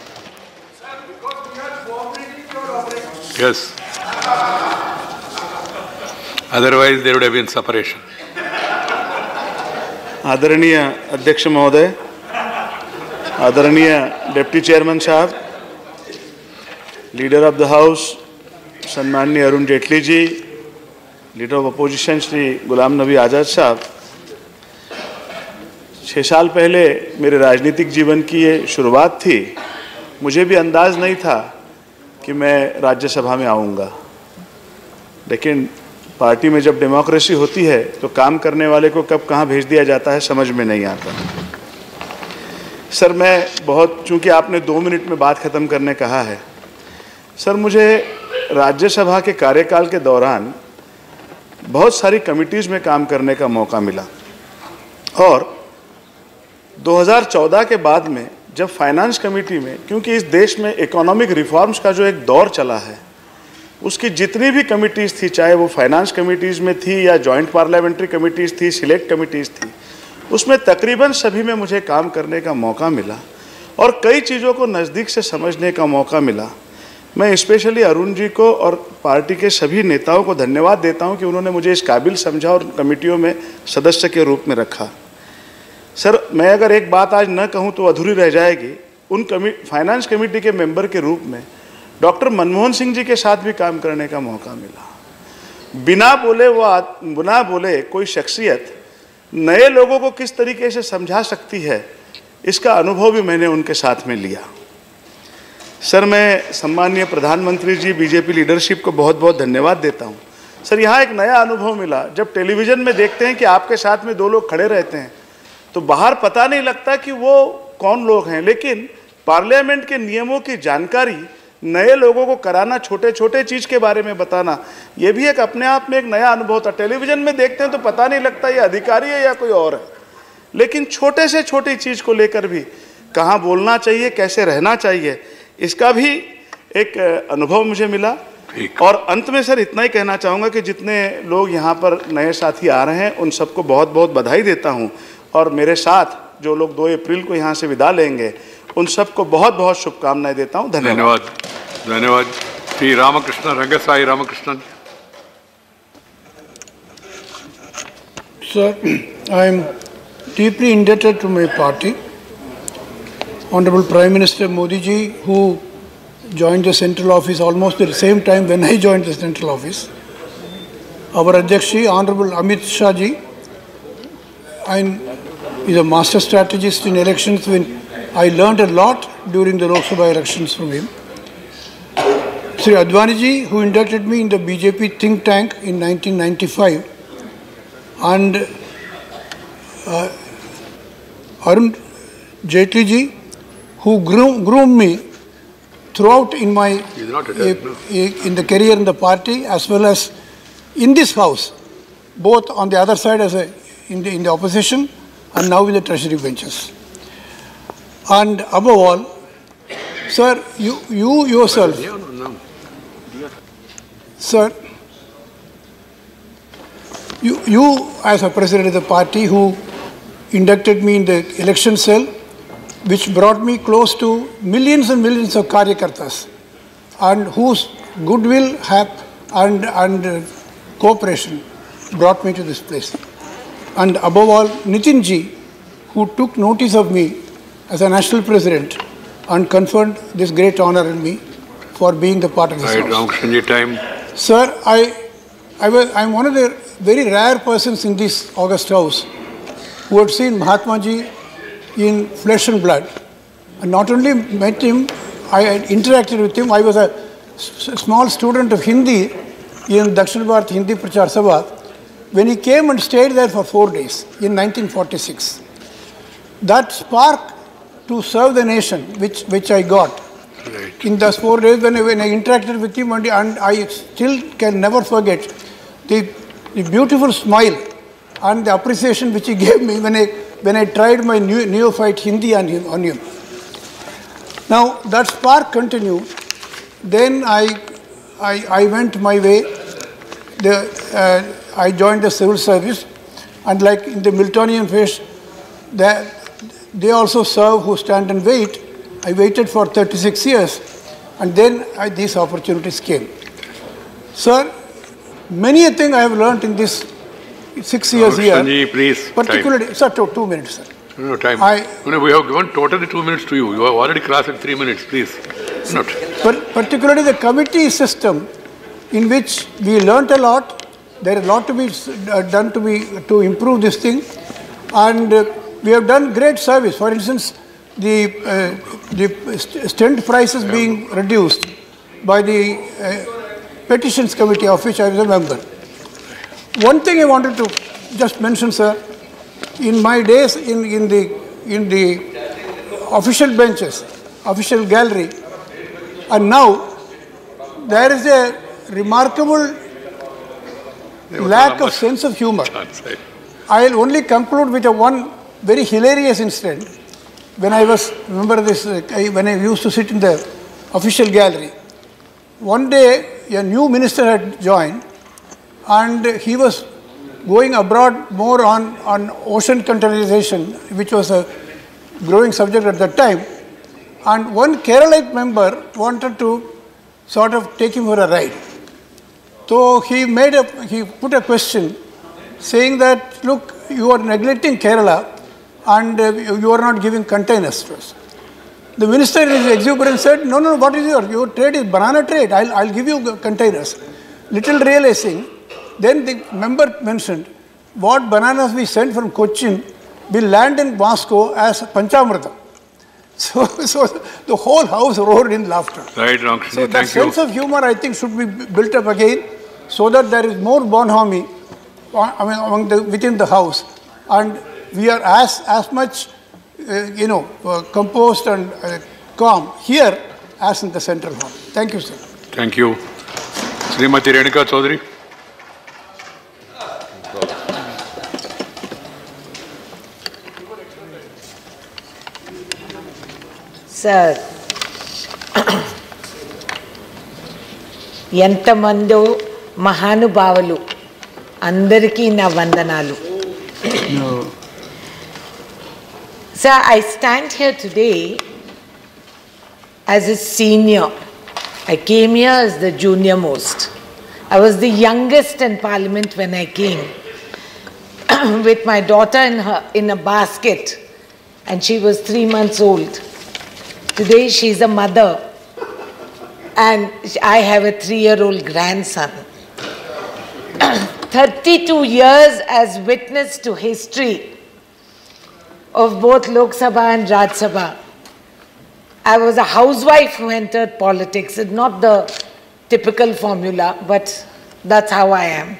Yes, otherwise there would have been separation. आदरणीय अध्यक्ष महोदय, आदरणीय डिप्टी चेयरमैन साहब, लीडर ऑफ द हाउस सम्माननीय Arun Jaitley ji, leader of opposition Shri Ghulam Nabi Azad साहब, 6 साल पहले मेरे राजनीतिक जीवन की ये शुरुआत थी। मुझे भी अंदाज नहीं था कि मैं राज्यसभा में आऊँगा, लेकिन पार्टी में जब डेमोक्रेसी होती है तो काम करने वाले को कब कहाँ भेज दिया जाता है समझ में नहीं आता। सर मैं चूँकि आपने 2 मिनट में बात ख़त्म करने कहा है, सर मुझे राज्यसभा के कार्यकाल के दौरान बहुत सारी कमिटीज़ में काम करने का मौका मिला और 2014 के बाद में जब फाइनेंस कमेटी में, क्योंकि इस देश में इकोनॉमिक रिफॉर्म्स का जो एक दौर चला है, उसकी जितनी भी कमिटीज़ थी, चाहे वो फाइनेंस कमिटीज़ में थी या जॉइंट पार्लियामेंट्री कमिटीज़ थी, सिलेक्ट कमिटीज़ थी, उसमें तकरीबन सभी में मुझे काम करने का मौका मिला और कई चीज़ों को नज़दीक से समझने का मौका मिला। मैं स्पेशली अरुण जी को और पार्टी के सभी नेताओं को धन्यवाद देता हूं कि उन्होंने मुझे इस काबिल समझा और कमेटियों में सदस्य के रूप में रखा। सर मैं अगर एक बात आज न कहूं तो अधूरी रह जाएगी। उन फाइनेंस कमेटी के मेंबर के रूप में डॉक्टर मनमोहन सिंह जी के साथ भी काम करने का मौका मिला। बिना बोले कोई शख्सियत नए लोगों को किस तरीके से समझा सकती है, इसका अनुभव भी मैंने उनके साथ में लिया। सर मैं सम्माननीय प्रधानमंत्री जी, बीजेपी लीडरशिप को बहुत बहुत धन्यवाद देता हूं। सर यहाँ एक नया अनुभव मिला, जब टेलीविज़न में देखते हैं कि आपके साथ में 2 लोग खड़े रहते हैं तो बाहर पता नहीं लगता कि वो कौन लोग हैं, लेकिन पार्लियामेंट के नियमों की जानकारी नए लोगों को कराना, छोटे छोटे चीज़ के बारे में बताना, ये भी एक अपने आप में एक नया अनुभव था। टेलीविज़न में देखते हैं तो पता नहीं लगता ये अधिकारी है या कोई और है, लेकिन छोटे से छोटी चीज़ को लेकर भी कहाँ बोलना चाहिए, कैसे रहना चाहिए, इसका भी एक अनुभव मुझे मिला। और अंत में सर इतना ही कहना चाहूँगा कि जितने लोग यहाँ पर नए साथी आ रहे हैं उन सबको बहुत बहुत बधाई देता हूँ और मेरे साथ जो लोग 2 अप्रैल को यहाँ से विदा लेंगे उन सबको बहुत बहुत शुभकामनाएं देता हूँ। धन्यवाद। धन्यवाद। Shri Ramakrishna रंगसाई Ramakrishnan. Sir, I am deeply indebted to my party. Honorable Prime Minister Modi ji, who joined the central office almost at the same time when I joined the central office. Our Adhyakshi, Honorable Amit Shah ji, is a master strategist in elections. When I learned a lot during the Lok Sabha elections from him. Sri Advani ji, who inducted me in the BJP think tank in 1995, and Arun Jaitley ji, who groomed me throughout in my in the career in the party as well as in this house, both on the other side as in the opposition and now in the treasury benches. And above all, sir, you yourself, sir, you as a president of the party who inducted me in the election cell, which brought me close to millions and millions of Karyakartas, and whose goodwill and cooperation brought me to this place. And above all, Nitin ji, who took notice of me as a national president and conferred this great honor in me for being the part of this house. Time. Sir, I'm one of the very rare persons in this august house who had seen Mahatma ji in flesh and blood. And not only met him, I had interacted with him. I was a small student of Hindi in Dakshin Bharat Hindi Prachar Sabha when he came and stayed there for 4 days in 1946. That spark to serve the nation, which I got in those 4 days when I interacted with him, and I still can never forget the beautiful smile and the appreciation which he gave me when I tried my neophyte Hindi on him. Now that spark continued. Then I went my way. I joined the civil service, and like in the Miltonian phase, they also serve who stand and wait. I waited for 36 years, and then these opportunities came. Sir, many a thing I have learnt in this 6 years here. Sanjeev, please. Particularly, time. Sir, 2 minutes, sir. No, time. We have given totally 2 minutes to you. You have already crossed at 3 minutes, please. Not. Particularly the committee system, in which we learnt a lot. There is a lot to be done to improve this thing, and we have done great service. For instance, the stent prices being reduced by the petitions committee, of which I was a member. One thing I wanted to just mention, sir, in my days in the official benches, official gallery, and now there is a remarkable lack of sense of humor. I will only conclude with one very hilarious incident. When I was, remember this, when I used to sit in the official gallery, one day a new minister had joined, and he was going abroad more on ocean containerization, which was a growing subject at that time. And one Keralite member wanted to sort of take him for a ride. So he put a question saying that, look, you are neglecting Kerala and you are not giving containers to us. The minister in his exuberance said, no, what is your trade is banana trade, I'll give you containers. Little realizing, then the member mentioned, what bananas we sent from Cochin will land in Moscow as Panchamrita. So the whole house roared in laughter. Right, Ramkrishna, so that sense of humor, I think, should be built up again, so that there is more bonhomie within the house, and we are as much composed and calm here as in the central hall. Thank you, sir. Thank you. Srimati Renuka Chaudhary. Sir, ఎంతమందో మహానుభావులు అందరికీ నా వందనాలు. Sir, I stand here today as a senior. I came here as the junior most. I was the youngest in Parliament when I came, with my daughter in a basket, and she was 3 months old. Today she's a mother, and I have a 3-year-old grandson. 32 years as witness to history of both Lok Sabha and Raj Sabha. I was a housewife who entered politics. It's not the typical formula, but that's how I am.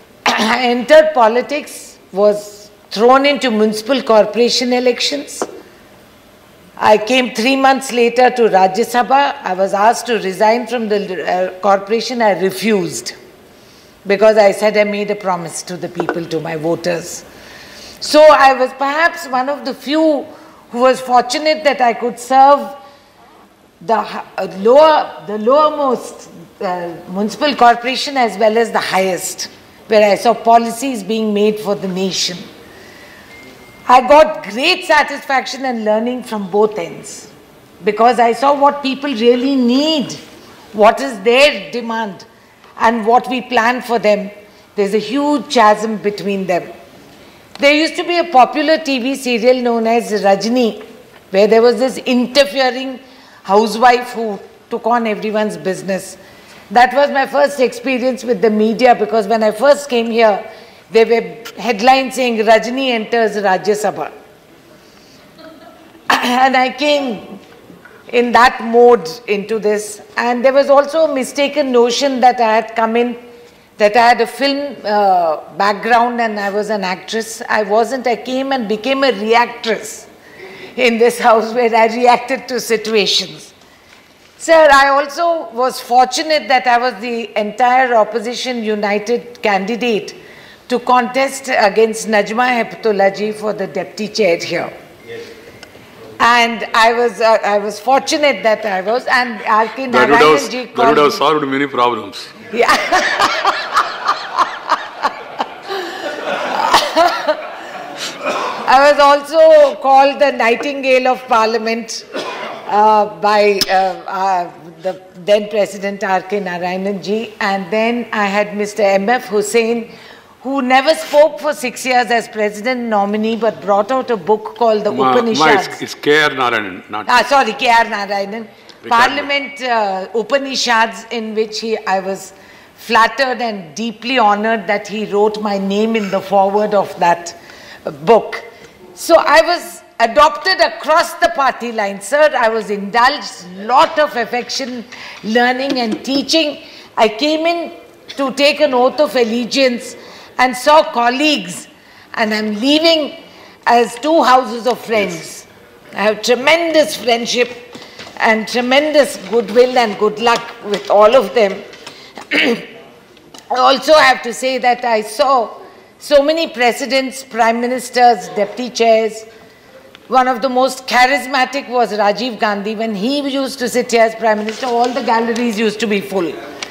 I entered politics, was thrown into municipal corporation elections, I came 3 months later to Rajya Sabha. I was asked to resign from the corporation. I refused because I said I made a promise to the people, to my voters. So I was perhaps one of the few who was fortunate that I could serve the lowermost municipal corporation as well as the highest, where I saw policies being made for the nation. I got great satisfaction and learning from both ends because I saw what people really need, what is their demand, and what we plan for them. There's a huge chasm between them. There used to be a popular TV serial known as Rajni, where there was this interfering housewife who took on everyone's business. That was my first experience with the media, because when I first came here, there were headlines saying Rajni enters Rajya Sabha. And I came in that mode into this. And there was also a mistaken notion that I had come in, that I had a film background and I was an actress. I wasn't. I came and became a reactress in this house, where I reacted to situations. Sir, I also was fortunate that I was the entire opposition united candidate to contest against Najma Heptullah ji for the deputy chair here. Yes. And I was fortunate that I was, and R.K. Narayan ji that would have solved many problems. Yeah. I was also called the Nightingale of Parliament by the then President R.K. Narayanan ji, and then I had Mr. M.F. Hussain, who never spoke for 6 years as president nominee, but brought out a book called the Upanishads. It's K.R. Narayanan, not... sorry, K.R. Narayanan. Parliament Upanishads, in which I was flattered and deeply honored that he wrote my name in the foreword of that book. So I was adopted across the party line, sir. I was indulged lot of affection, learning and teaching. I came in to take an oath of allegiance and saw colleagues, and I'm leaving as two houses of friends. I have tremendous friendship and tremendous goodwill and good luck with all of them. I also have to say that I saw so many presidents, prime ministers, deputy chairs. One of the most charismatic was Rajiv Gandhi. When he used to sit here as prime minister, all the galleries used to be full.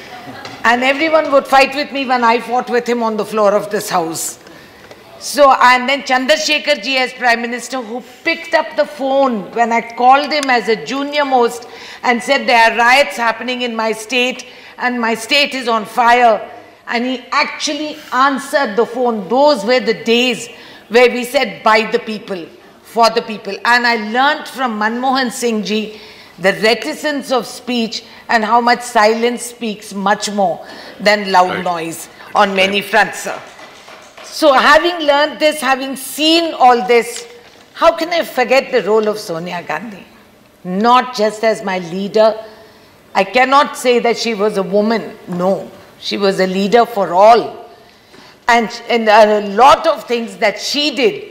And everyone would fight with me when I fought with him on the floor of this house. So, and then Chandrasekhar ji as prime minister, who picked up the phone when I called him as a junior most and said there are riots happening in my state and my state is on fire. And he actually answered the phone. Those were the days where we said by the people, for the people. And I learnt from Manmohan Singh ji the reticence of speech and how much silence speaks much more than loud noise on many fronts, sir. So having learned this, having seen all this, how can I forget the role of Sonia Gandhi? Not just as my leader. I cannot say that she was a woman. No, she was a leader for all. And a lot of things that she did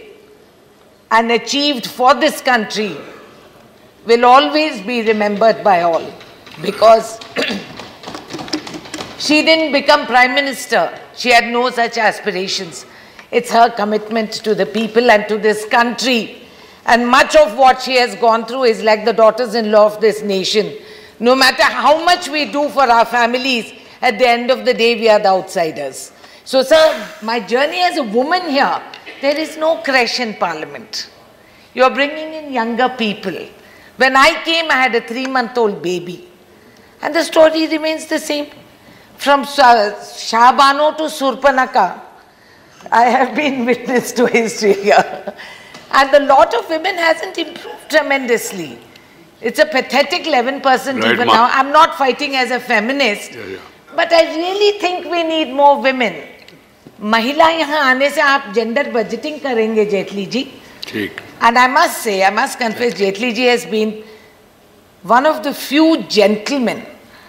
and achieved for this country will always be remembered by all, because she didn't become prime minister. She had no such aspirations. It's her commitment to the people and to this country. And much of what she has gone through is like the daughters-in-law of this nation. No matter how much we do for our families, at the end of the day, we are the outsiders. So, sir, my journey as a woman here, there is no crash in parliament. You are bringing in younger people. When I came, I had a 3-month-old baby. And the story remains the same. From Shahbano to Surpanaka, I have been witness to history here. And the lot of women hasn't improved tremendously. It's a pathetic 11% even now. I'm not fighting as a feminist, but I really think we need more women. महिला यहाँ आने से आप gender budgeting करेंगे जेटली जी? ठीक. And I must say, I must confess, Jetli ji has been one of the few gentlemen.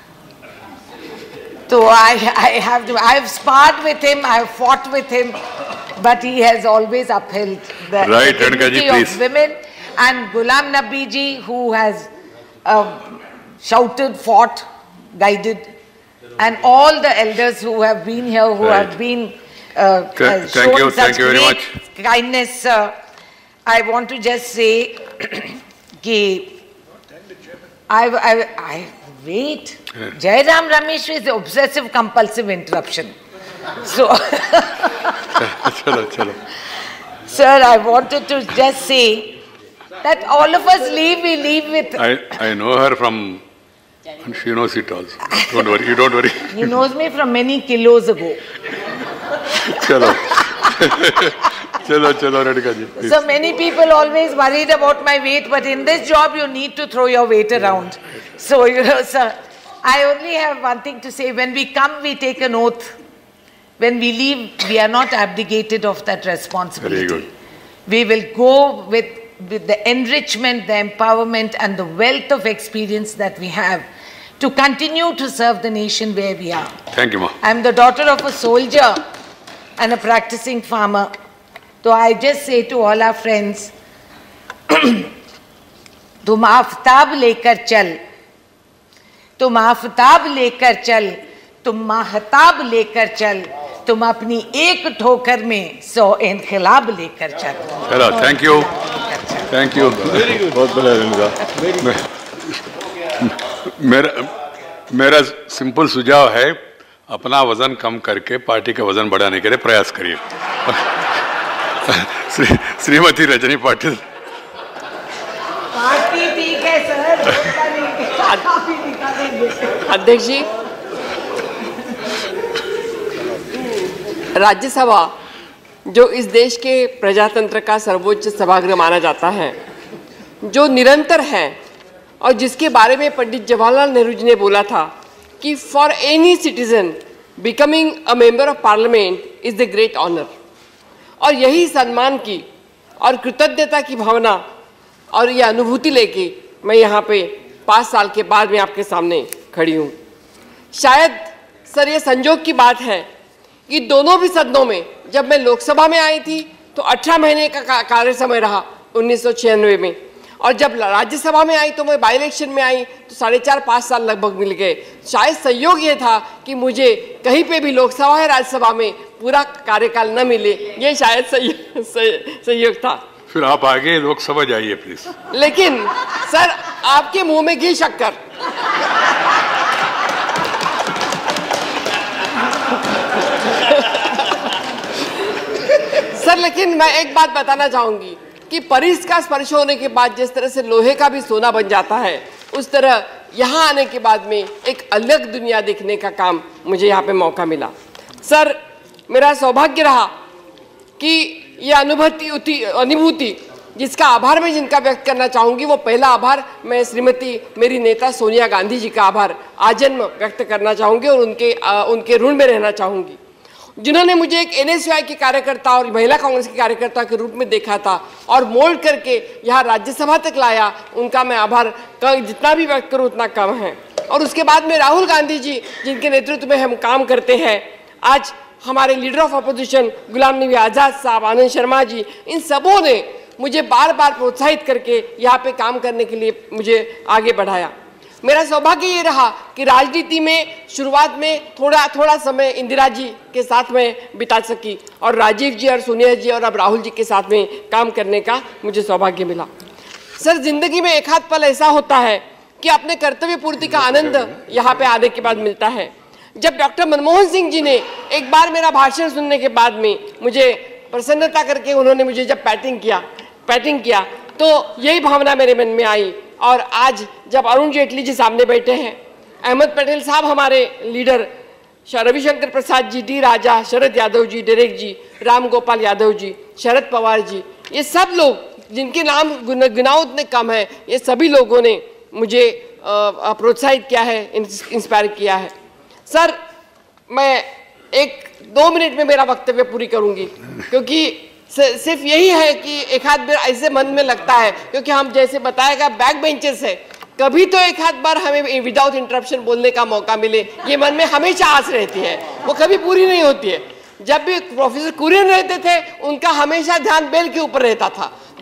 So I have sparred with him, I have fought with him, but he has always upheld the dignity of women. and Ghulam Nabi ji, who has shouted, fought, guided, and all the elders who have been here, who have been shown such great kindness, sir. I want to just say, wait. Jairam Ramesh is obsessive compulsive interruption. So, sir, I wanted to just say that all of us we leave with. I know her from, and she knows it also. Don't worry, you don't worry. He knows me from many kilos ago. Chalo. Chalo, Radhika ji. Please. So many people always worried about my weight, but in this job you need to throw your weight around. So, you know, sir, I only have one thing to say. When we come, we take an oath. When we leave, we are not abdicated of that responsibility. Very good. We will go with the enrichment, the empowerment, and the wealth of experience that we have to continue to serve the nation where we are. Thank you, ma. I am the daughter of a soldier and a practicing farmer. So I just say to all our friends, तुम आफताब लेकर चल, तुम आफताब लेकर चल, तुम महताब लेकर चल, तुम अपनी एक ठोकर में 100 इनकलाब लेकर चल. चलो, thank you. Thank you. Very good. बहुत बढ़िया रेणुका. मेरा सिंपल सुझाव है, अपना वजन कम करके पार्टी का वजन बढ़ाने के लिए प्रयास करिए. श्रीमती रजनी पाटिल. पार्टी ठीक है सर. अध्यक्ष जी, राज्यसभा जो इस देश के प्रजातंत्र का सर्वोच्च सभागृह माना जाता है, जो निरंतर है और जिसके बारे में पंडित जवाहरलाल नेहरू जी ने बोला था कि for any citizen becoming a member of parliament is the great honour, और यही सम्मान की और कृतज्ञता की भावना और ये अनुभूति लेके मैं यहाँ पे 5 साल के बाद में आपके सामने खड़ी हूँ. शायद सर ये संजोग की बात है कि दोनों भी सदनों में, जब मैं लोकसभा में आई थी तो 18 महीने का कार्य समय रहा 1996 में, और जब राज्यसभा में आई तो मैं बाई इलेक्शन में आई तो 4.5-5 साल लगभग मिल गए. शायद संयोग ये था कि मुझे कहीं पे भी लोकसभा या राज्यसभा में पूरा कार्यकाल न मिले, ये शायद संयोग था. फिर आप आगे लोकसभा जाइए प्लीज. लेकिन सर आपके मुंह में घी शक्कर. सर लेकिन मैं एक बात बताना चाहूंगी कि परिस का स्पर्श होने के बाद जिस तरह से लोहे का भी सोना बन जाता है, उस तरह यहाँ आने के बाद में एक अलग दुनिया देखने का काम मुझे यहाँ पे मौका मिला. सर मेरा सौभाग्य रहा कि ये अनुभूति जिसका आभार मैं जिनका व्यक्त करना चाहूँगी, वो पहला आभार मैं श्रीमती मेरी नेता सोनिया गांधी जी का आभार आजन्म व्यक्त करना चाहूँगी और उनके ऋण में रहना चाहूँगी, जिन्होंने मुझे एक NSY के कार्यकर्ता और महिला कांग्रेस के कार्यकर्ता के रूप में देखा था और मोल्ड करके यहाँ राज्यसभा तक लाया. उनका मैं आभार जितना भी व्यक्त करूँ उतना कम है. और उसके बाद में राहुल गांधी जी, जिनके नेतृत्व में हम काम करते हैं, आज हमारे लीडर ऑफ अपोजिशन गुलाम नबी आज़ाद साहब, आनंद शर्मा जी, इन सबों ने मुझे बार बार प्रोत्साहित करके यहाँ पे काम करने के लिए मुझे आगे बढ़ाया. मेरा सौभाग्य ये रहा कि राजनीति में शुरुआत में थोड़ा समय इंदिरा जी के साथ में बिता सकी और राजीव जी और सोनिया जी और अब राहुल जी के साथ में काम करने का मुझे सौभाग्य मिला. सर जिंदगी में एक आध पल ऐसा होता है कि अपने कर्तव्य पूर्ति का आनंद यहाँ पे आने के बाद मिलता है. जब डॉक्टर मनमोहन सिंह जी ने एक बार मेरा भाषण सुनने के बाद में मुझे प्रसन्नता करके उन्होंने मुझे जब पैटिंग किया तो यही भावना मेरे मन में आई. और आज जब अरुण जेटली जी सामने बैठे हैं, अहमद पटेल साहब हमारे leader, Ravishankar Prasad ji, D Raja, Sharad Yadav ji, Derek ji, Ram Gopal Yadav ji, Sharad Pawar ji, ये सब लोग जिनके नाम गिनाओ उतने कम है, ये सभी लोगों ने मुझे प्रोत्साहित किया है, इंस्पायर किया है. सर मैं 1-2 मिनट में मेरा वक्तव्य पूरी करूंगी, क्योंकि सिर्फ यही है कि एक आध बार ऐसे मन में लगता है, क्योंकि हम जैसे बताएगा बैक बेंचर्स है, कभी तो एक आध बार हमें विदाउट इंटरप्शन बोलने का मौका मिले, ये मन में हमेशा आस रहती है, वो कभी पूरी नहीं होती है. जब भी प्रोफेसर कुरियन रहते थे, उनका हमेशा ध्यान बेल के ऊपर रहता था.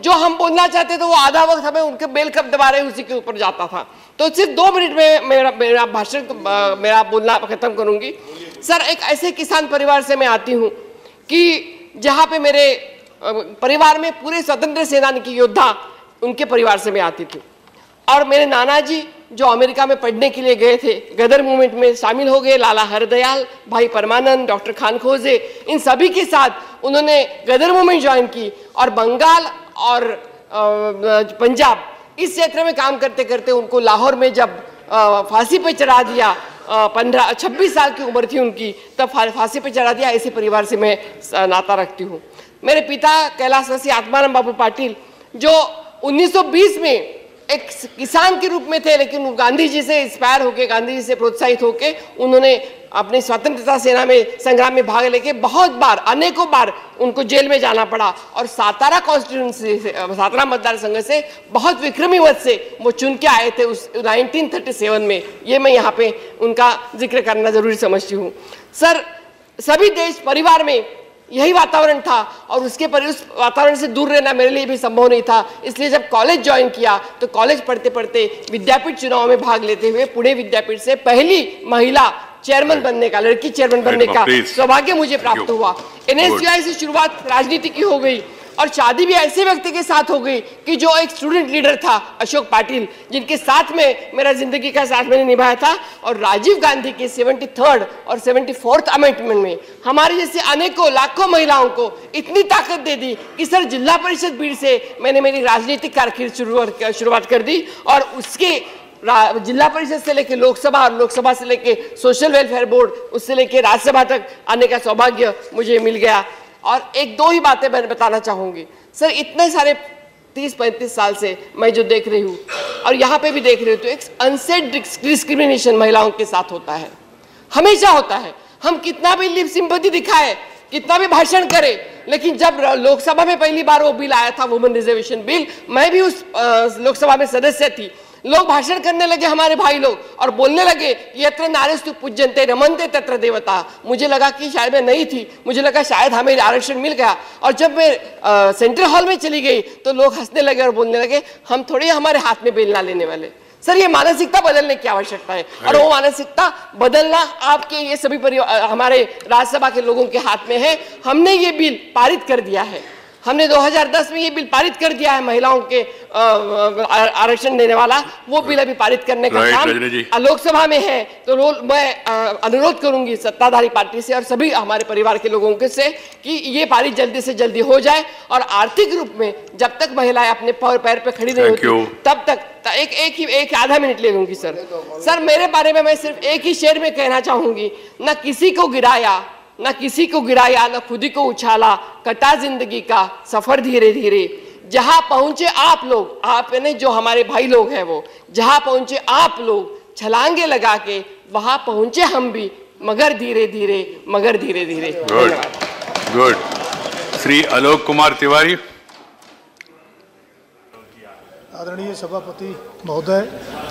जो हम बोलना चाहते थे वो आधा वक्त हमें उनके बेल कब दबा रहे उसी के ऊपर जाता था। तो सिर्फ 2 मिनट में मेरा भाषण मेरा बोलना खत्म करूंगी। सर, एक ऐसे किसान परिवार से मैं आती हूँ कि जहाँ पे मेरे परिवार में पूरे स्वतंत्र सेनानी के योद्धा उनके परिवार से मैं आती थी, और मेरे नाना जी जो अमेरिका में पढ़ने के लिए गए थे, गदर मूवमेंट में शामिल हो गए, लाला हरदयाल, भाई परमानंद, डॉक्टर खान खोजे, इन सभी के साथ उन्होंने गदर मूवमेंट ज्वाइन की और बंगाल और पंजाब इस क्षेत्र में काम करते करते उनको लाहौर में जब फांसी पे चढ़ा दिया, 26 साल की उम्र थी उनकी, तब फांसी पे चढ़ा दिया। ऐसे परिवार से मैं नाता रखती हूँ। मेरे पिता कैलाशवासी आत्माराम बाबू पाटिल जो 1920 में एक किसान के रूप में थे, लेकिन गांधी जी से इंस्पायर होके, गांधी जी से प्रोत्साहित होके उन्होंने अपनी स्वतंत्रता सेना में संग्राम में भाग लेके बहुत बार, अनेकों बार उनको जेल में जाना पड़ा, और सातारा कॉन्स्टिट्यूंसी से, सातारा मतदार संघ से बहुत विक्रमी मत से वो चुन के आए थे उस 1937 में। ये मैं यहाँ पे उनका जिक्र करना जरूरी समझती हूँ। सर, सभी देश परिवार में यही वातावरण था, और उस वातावरण से दूर रहना मेरे लिए भी संभव नहीं था। इसलिए जब कॉलेज ज्वाइन किया तो कॉलेज पढ़ते पढ़ते विद्यापीठ चुनाव में भाग लेते हुए पुणे विद्यापीठ से पहली महिला चेयरमैन बनने का, लड़की चेयरमैन बनने का सौभाग्य मुझे प्राप्त हुआ। NSCI से शुरुआत राजनीति की हो गई, और शादी भी ऐसे व्यक्ति के साथ हो गई कि जो एक स्टूडेंट लीडर था, अशोक पाटिल, जिनके साथ में मेरा जिंदगी का साथ मैंने निभाया था। और राजीव गांधी के 73rd और 74th अमेंडमेंट में हमारे जैसे अनेकों लाखों महिलाओं को इतनी ताकत दे दी कि सर जिला परिषद बीड़ से मैंने मेरी राजनीतिक कारकिर्द शुरुआत कर दी, और उसके जिला परिषद से लेकर लोकसभा और लोकसभा से लेकर सोशल वेलफेयर बोर्ड, उससे लेकर राज्यसभा तक आने का सौभाग्य मुझे मिल गया। और 1-2 ही बातें मैं बताना चाहूंगी। सर, इतने सारे 30-35 साल से मैं जो देख रही हूँ, और यहाँ पे भी देख रही हूँ, तो एक अनसेड डिस्क्रिमिनेशन महिलाओं के साथ होता है, हमेशा होता है। हम कितना भी लिप सिंपैथी दिखाए, कितना भी भाषण करे, लेकिन जब लोकसभा में पहली बार वो बिल आया था, वुमेन रिजर्वेशन बिल, मैं भी उस लोकसभा में सदस्य थी। लोग भाषण करने लगे, हमारे भाई लोग, और बोलने लगे यत्र नारीस्तु पूज्यन्ते रमन्ते तत्र देवता। मुझे लगा कि शायद मैं नहीं थी, मुझे लगा शायद हमें आरक्षण मिल गया। और जब मैं सेंट्रल हॉल में चली गई तो लोग हंसने लगे और बोलने लगे हम थोड़ी हमारे हाथ में बेलना लेने वाले। सर, ये मानसिकता बदलने की आवश्यकता है, और वो मानसिकता बदलना आपके ये सभी हमारे राज्यसभा के लोगों के हाथ में है। हमने ये बिल पारित कर दिया है, हमने 2010 में ये बिल पारित कर दिया है, महिलाओं के आरक्षण देने वाला, वो बिल अभी पारित करने का काम लोकसभा में है। तो मैं अनुरोध करूंगी सत्ताधारी पार्टी से और सभी हमारे परिवार के लोगों के से कि ये पारित जल्दी से जल्दी हो जाए, और आर्थिक रूप में जब तक महिलाएं अपने पैर पे खड़ी नहीं होती तब तक एक आधा मिनट ले लूंगी। सर, मेरे बारे में मैं सिर्फ एक ही शेर में कहना चाहूंगी, न किसी को गिराया, न खुद ही को उछाला, कटा जिंदगी का सफर धीरे धीरे। जहां पहुंचे आप लोग, आप यानी जो हमारे भाई लोग हैं, वो जहां पहुंचे आप लोग छलांगे लगा के, वहां पहुंचे हम भी, मगर धीरे धीरे, मगर धीरे धीरे। गुड। श्री आलोक कुमार तिवारी। आदरणीय सभापति महोदय,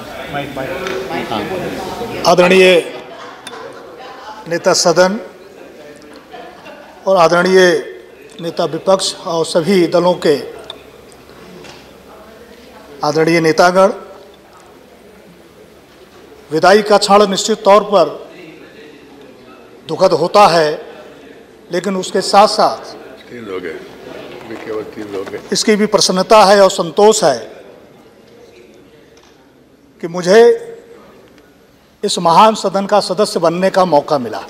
आदरणीय नेता सदन और आदरणीय नेता विपक्ष और सभी दलों के आदरणीय नेतागण, विदाई का क्षण निश्चित तौर पर दुखद होता है, लेकिन उसके साथ साथ 3 लोग हैं, केवल 3 लोग हैं, इसकी भी प्रसन्नता है और संतोष है कि मुझे इस महान सदन का सदस्य बनने का मौका मिला।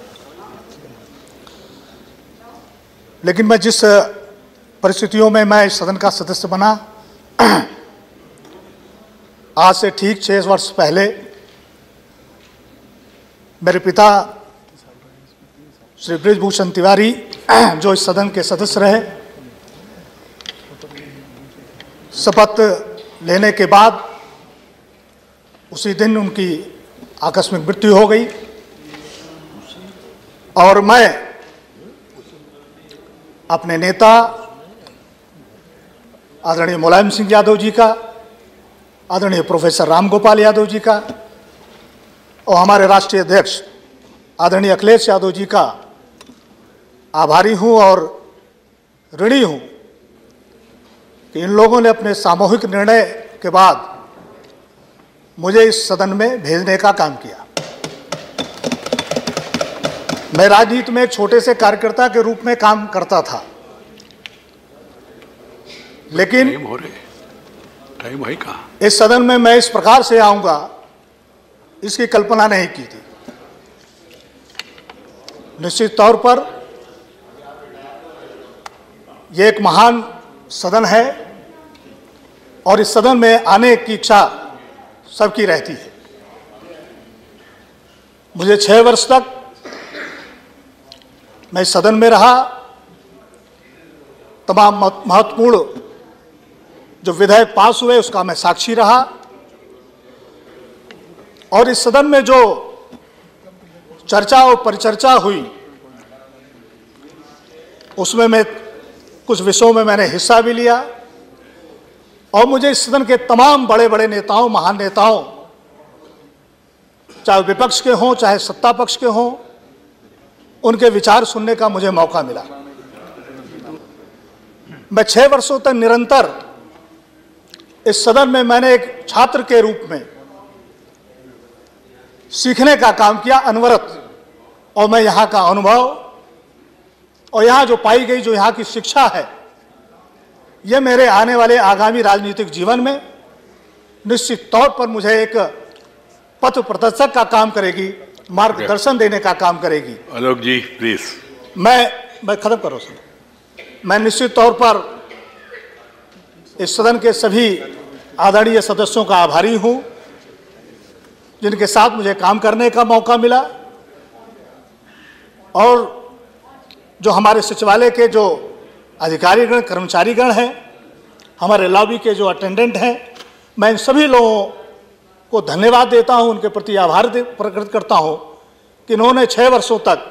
लेकिन मैं जिस परिस्थितियों में मैं इस सदन का सदस्य बना, आज से ठीक 6 वर्ष पहले मेरे पिता श्री बृजभूषण तिवारी, जो इस सदन के सदस्य रहे, शपथ लेने के बाद उसी दिन उनकी आकस्मिक मृत्यु हो गई, और मैं अपने नेता आदरणीय मुलायम सिंह यादव जी का, आदरणीय प्रोफेसर राम गोपाल यादव जी का और हमारे राष्ट्रीय अध्यक्ष आदरणीय अखिलेश यादव जी का आभारी हूं और ऋणी हूं कि इन लोगों ने अपने सामूहिक निर्णय के बाद मुझे इस सदन में भेजने का काम किया। मैं राजनीति में एक छोटे से कार्यकर्ता के रूप में काम करता था, लेकिन टाइम है कहाँ? इस सदन में मैं इस प्रकार से आऊंगा इसकी कल्पना नहीं की थी। निश्चित तौर पर यह एक महान सदन है और इस सदन में आने की इच्छा सबकी रहती है। मुझे 6 वर्ष तक मैं इस सदन में रहा, तमाम महत्वपूर्ण जो विधेयक पास हुए उसका मैं साक्षी रहा और इस सदन में जो चर्चा और परिचर्चा हुई उसमें मैं कुछ विषयों में मैंने हिस्सा भी लिया और मुझे इस सदन के तमाम बड़े बड़े नेताओं, महान नेताओं, चाहे विपक्ष के हों चाहे सत्ता पक्ष के हों, उनके विचार सुनने का मुझे मौका मिला। मैं 6 वर्षों तक निरंतर इस सदन में मैंने एक छात्र के रूप में सीखने का काम किया अनवरत, और मैं यहाँ का अनुभव और यहाँ जो पाई गई जो यहाँ की शिक्षा है, ये मेरे आने वाले आगामी राजनीतिक जीवन में निश्चित तौर पर मुझे एक पथ प्रदर्शक का काम करेगी, मार्गदर्शन देने का काम करेगी। आलोक जी प्लीज। मैं खत्म करूँ सर। मैं निश्चित तौर पर इस सदन के सभी आदरणीय सदस्यों का आभारी हूं जिनके साथ मुझे काम करने का मौका मिला, और जो हमारे सचिवालय के जो अधिकारीगण कर्मचारीगण हैं, हमारे लॉबी के जो अटेंडेंट हैं, मैं इन सभी लोगों को धन्यवाद देता हूं, उनके प्रति आभार प्रकट करता हूं कि इन्होंने 6 वर्षों तक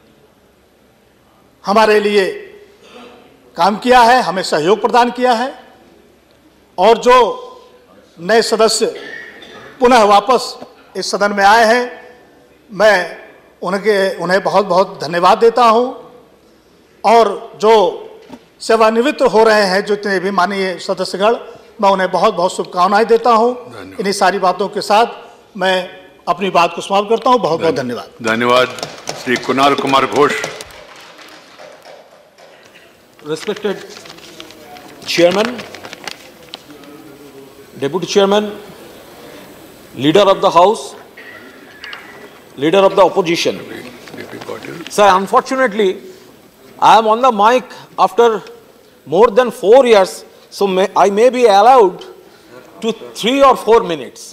हमारे लिए काम किया है, हमें सहयोग प्रदान किया है, और जो नए सदस्य पुनः वापस इस सदन में आए हैं, मैं उन्हें बहुत बहुत धन्यवाद देता हूं, और जो सेवानिवृत्त हो रहे हैं जितने भी माननीय सदस्यगण, मैं उन्हें बहुत बहुत शुभकामनाएं देता हूं। इन्हीं सारी बातों के साथ मैं अपनी बात को समाप्त करता हूं। बहुत बहुत धन्यवाद। धन्यवाद। Shri Kunal Kumar Ghosh. Respected Chairman, Deputy Chairman, Leader of the House, Leader of the Opposition. Sir, unfortunately, I am on the mic after more than 4 years, so I may be allowed to 3 or 4 minutes.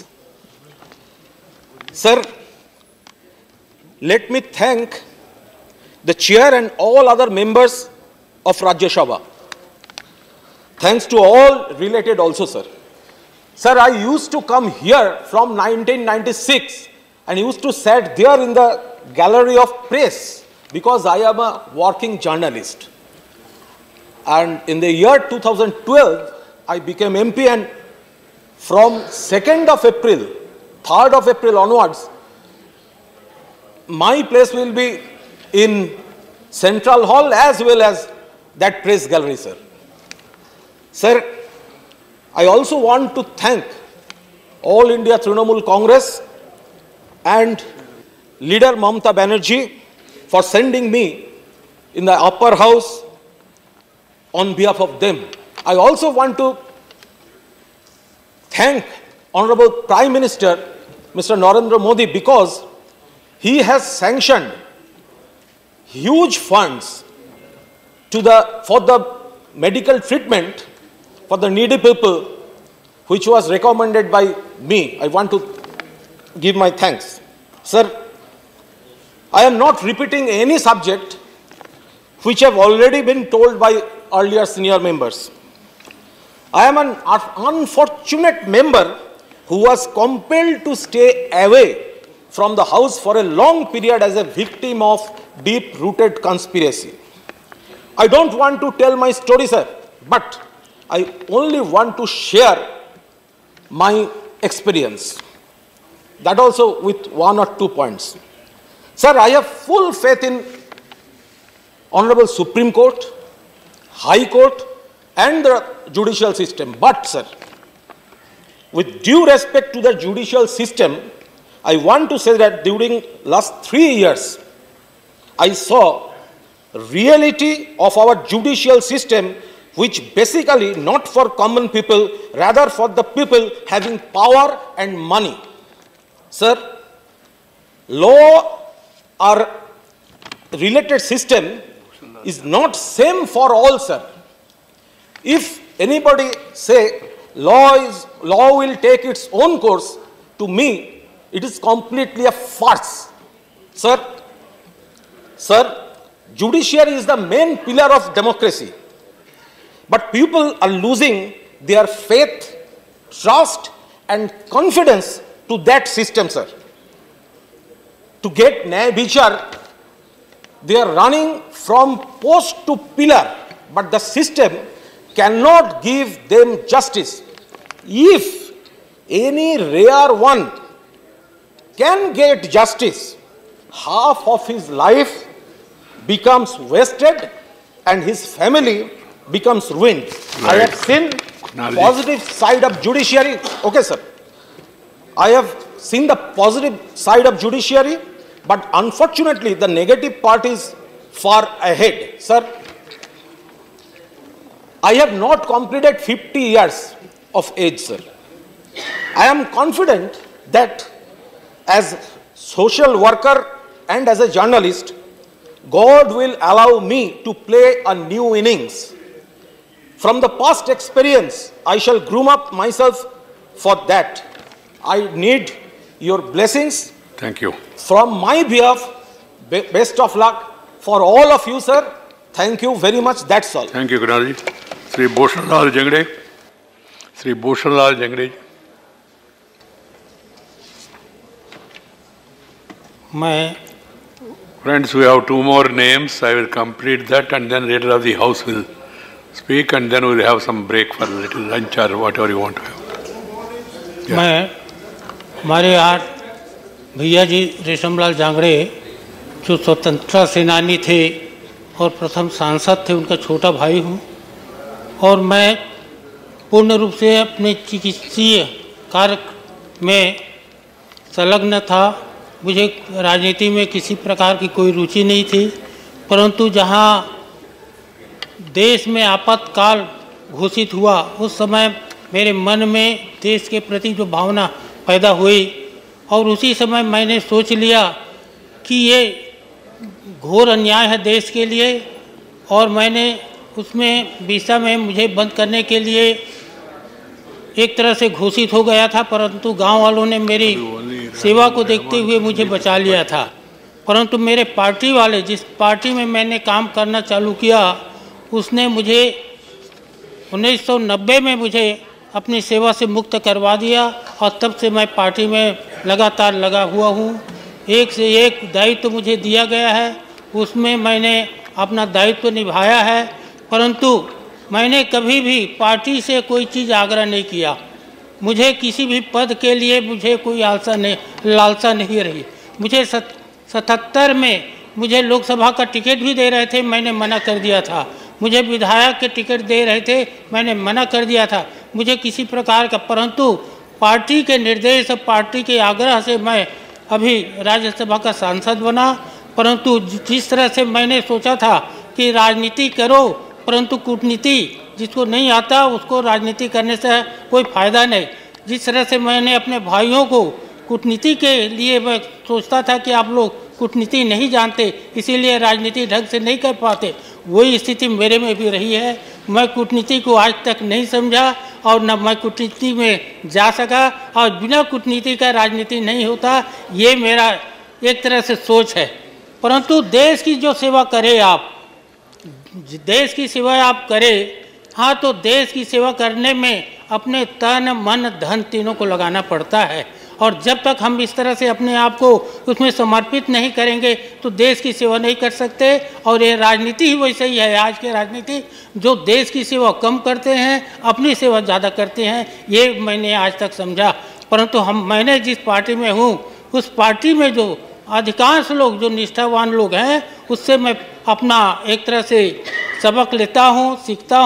Sir, let me thank the Chair and all other members of Rajya Sabha. Thanks to all related also, sir. Sir, I used to come here from 1996 and used to sit there in the gallery of press because I am a working journalist. And in the year 2012, I became MP, and from 2nd of April, 3rd of April onwards, my place will be in Central Hall as well as that press gallery, sir. Sir, I also want to thank All India Trinamool Congress and leader Mamata Banerjee for sending me in the upper house on behalf of them. I also want to thank Honorable Prime Minister Mr. Narendra Modi because he has sanctioned huge funds for the medical treatment for the needy people, which was recommended by me. I want to give my thanks. Sir, I am not repeating any subject which have already been told by earlier senior members. I am an unfortunate member who was compelled to stay away from the House for a long period as a victim of deep-rooted conspiracy. I don't want to tell my story, sir, but I only want to share my experience. That also with 1 or 2 points. Sir, I have full faith in Honorable Supreme Court, High Court, and the judicial system. But, sir, with due respect to the judicial system, I want to say that during last 3 years, I saw reality of our judicial system, which basically not for common people, rather for the people having power and money. Sir, law or related system is not same for all, sir. If anybody say law will take its own course, to me it is completely a farce. Sir, judiciary is the main pillar of democracy. But people are losing their faith, trust and confidence to that system, sir. To get Nyaya Vichar, they are running from post to pillar, but the system cannot give them justice. If any rare one can get justice, half of his life becomes wasted and his family becomes ruined. Right. I have seen positive side of judiciary. Okay, sir. I have seen the positive side of judiciary, but unfortunately the negative part is far ahead. Sir, I have not completed 50 years of age, sir. I am confident that as social worker and as a journalist, God will allow me to play a new innings. From the past experience, I shall groom up myself for that. I need your blessings. Thank you. From my behalf, best of luck for all of you, sir. Thank you very much. That's all. Thank you, Kunalji. Sri Bhushan Lal Jangde. Sri Bhushan Lal Jangde. Friends, we have 2 more names. I will complete that and then leader of the house will speak and then we will have some break for a little lunch or whatever you want to have. Yeah. मैं हमारे यहाँ भैया जी रेशमलाल जांगड़े जो स्वतंत्रता सेनानी थे और प्रथम सांसद थे, उनका छोटा भाई हूँ और मैं पूर्ण रूप से अपने चिकित्सीय कार्य में संलग्न था। मुझे राजनीति में किसी प्रकार की कोई रुचि नहीं थी, परंतु जहाँ देश में आपातकाल घोषित हुआ उस समय मेरे मन में देश के प्रति जो भावना पैदा हुई और उसी समय मैंने सोच लिया कि ये घोर अन्याय है देश के लिए और मैंने उसमें वीसा में मुझे बंद करने के लिए एक तरह से घोषित हो गया था, परंतु गांव वालों ने मेरी सेवा को देखते हुए मुझे बचा लिया था। परंतु मेरे पार्टी वाले, जिस पार्टी में मैंने काम करना चालू किया, उसने मुझे 1990 में मुझे अपनी सेवा से मुक्त करवा दिया और तब से मैं पार्टी में लगातार लगा हुआ हूँ। एक से एक दायित्व मुझे दिया गया है, उसमें मैंने अपना दायित्व निभाया है, परंतु मैंने कभी भी पार्टी से कोई चीज़ आग्रह नहीं किया। मुझे किसी भी पद के लिए मुझे कोई लालसा नहीं रही। मुझे 77 में मुझे लोकसभा का टिकट भी दे रहे थे, मैंने मना कर दिया था। मुझे विधायक के टिकट दे रहे थे, मैंने मना कर दिया था। मुझे किसी प्रकार का, परंतु पार्टी के निर्देश, पार्टी के आग्रह से मैं अभी राज्यसभा का सांसद बना। परंतु जिस तरह से मैंने सोचा था कि राजनीति करो, परंतु कूटनीति जिसको नहीं आता उसको राजनीति करने से कोई फ़ायदा नहीं। जिस तरह से मैंने अपने भाइयों को कूटनीति के लिए मैं सोचता था कि आप लोग कूटनीति नहीं जानते, इसीलिए राजनीति ढंग से नहीं कर पाते, वही स्थिति मेरे में भी रही है। मैं कूटनीति को आज तक नहीं समझा और न मैं कूटनीति में जा सका और बिना कूटनीति का राजनीति नहीं होता, ये मेरा एक तरह से सोच है। परंतु देश की जो सेवा करें आप, देश की सेवा आप करें, हाँ, तो देश की सेवा करने में अपने तन मन धन तीनों को लगाना पड़ता है और जब तक हम इस तरह से अपने आप को उसमें समर्पित नहीं करेंगे तो देश की सेवा नहीं कर सकते। और ये राजनीति ही वैसे ही है। आज की राजनीति जो देश की सेवा कम करते हैं, अपनी सेवा ज़्यादा करते हैं, ये मैंने आज तक समझा। परंतु मैंने जिस पार्टी में हूँ, उस पार्टी में जो अधिकांश लोग, जो निष्ठावान लोग हैं, उससे मैं अपना एक तरह से सबक लेता हूँ, सीखता हूँ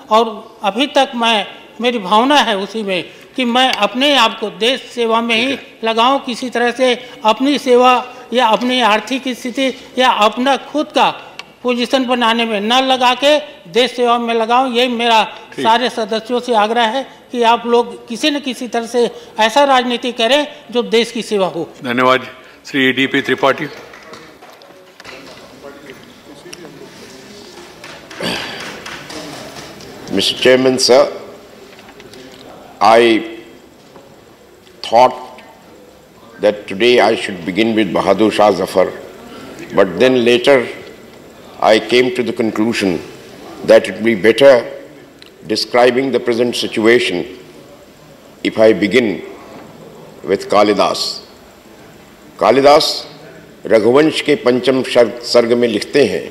और अभी तक मेरी भावना है उसी में कि मैं अपने आप को देश सेवा में ही लगाऊं, किसी तरह से अपनी सेवा या अपनी आर्थिक स्थिति या अपना खुद का पोजीशन बनाने में न लगा के देश सेवा में लगाऊं। यही मेरा सारे सदस्यों से आग्रह है कि आप लोग किसी न किसी तरह से ऐसा राजनीति करें जो देश की सेवा हो। धन्यवाद। Shri DP Tripathi. Mr. Chairman, sir, I thought that today I should begin with Bahadur Shah Zafar, but then later I came to the conclusion that it would be better describing the present situation if I begin with Kalidas. Kalidas Raghuvansh के पंचम सर्ग में लिखते हैं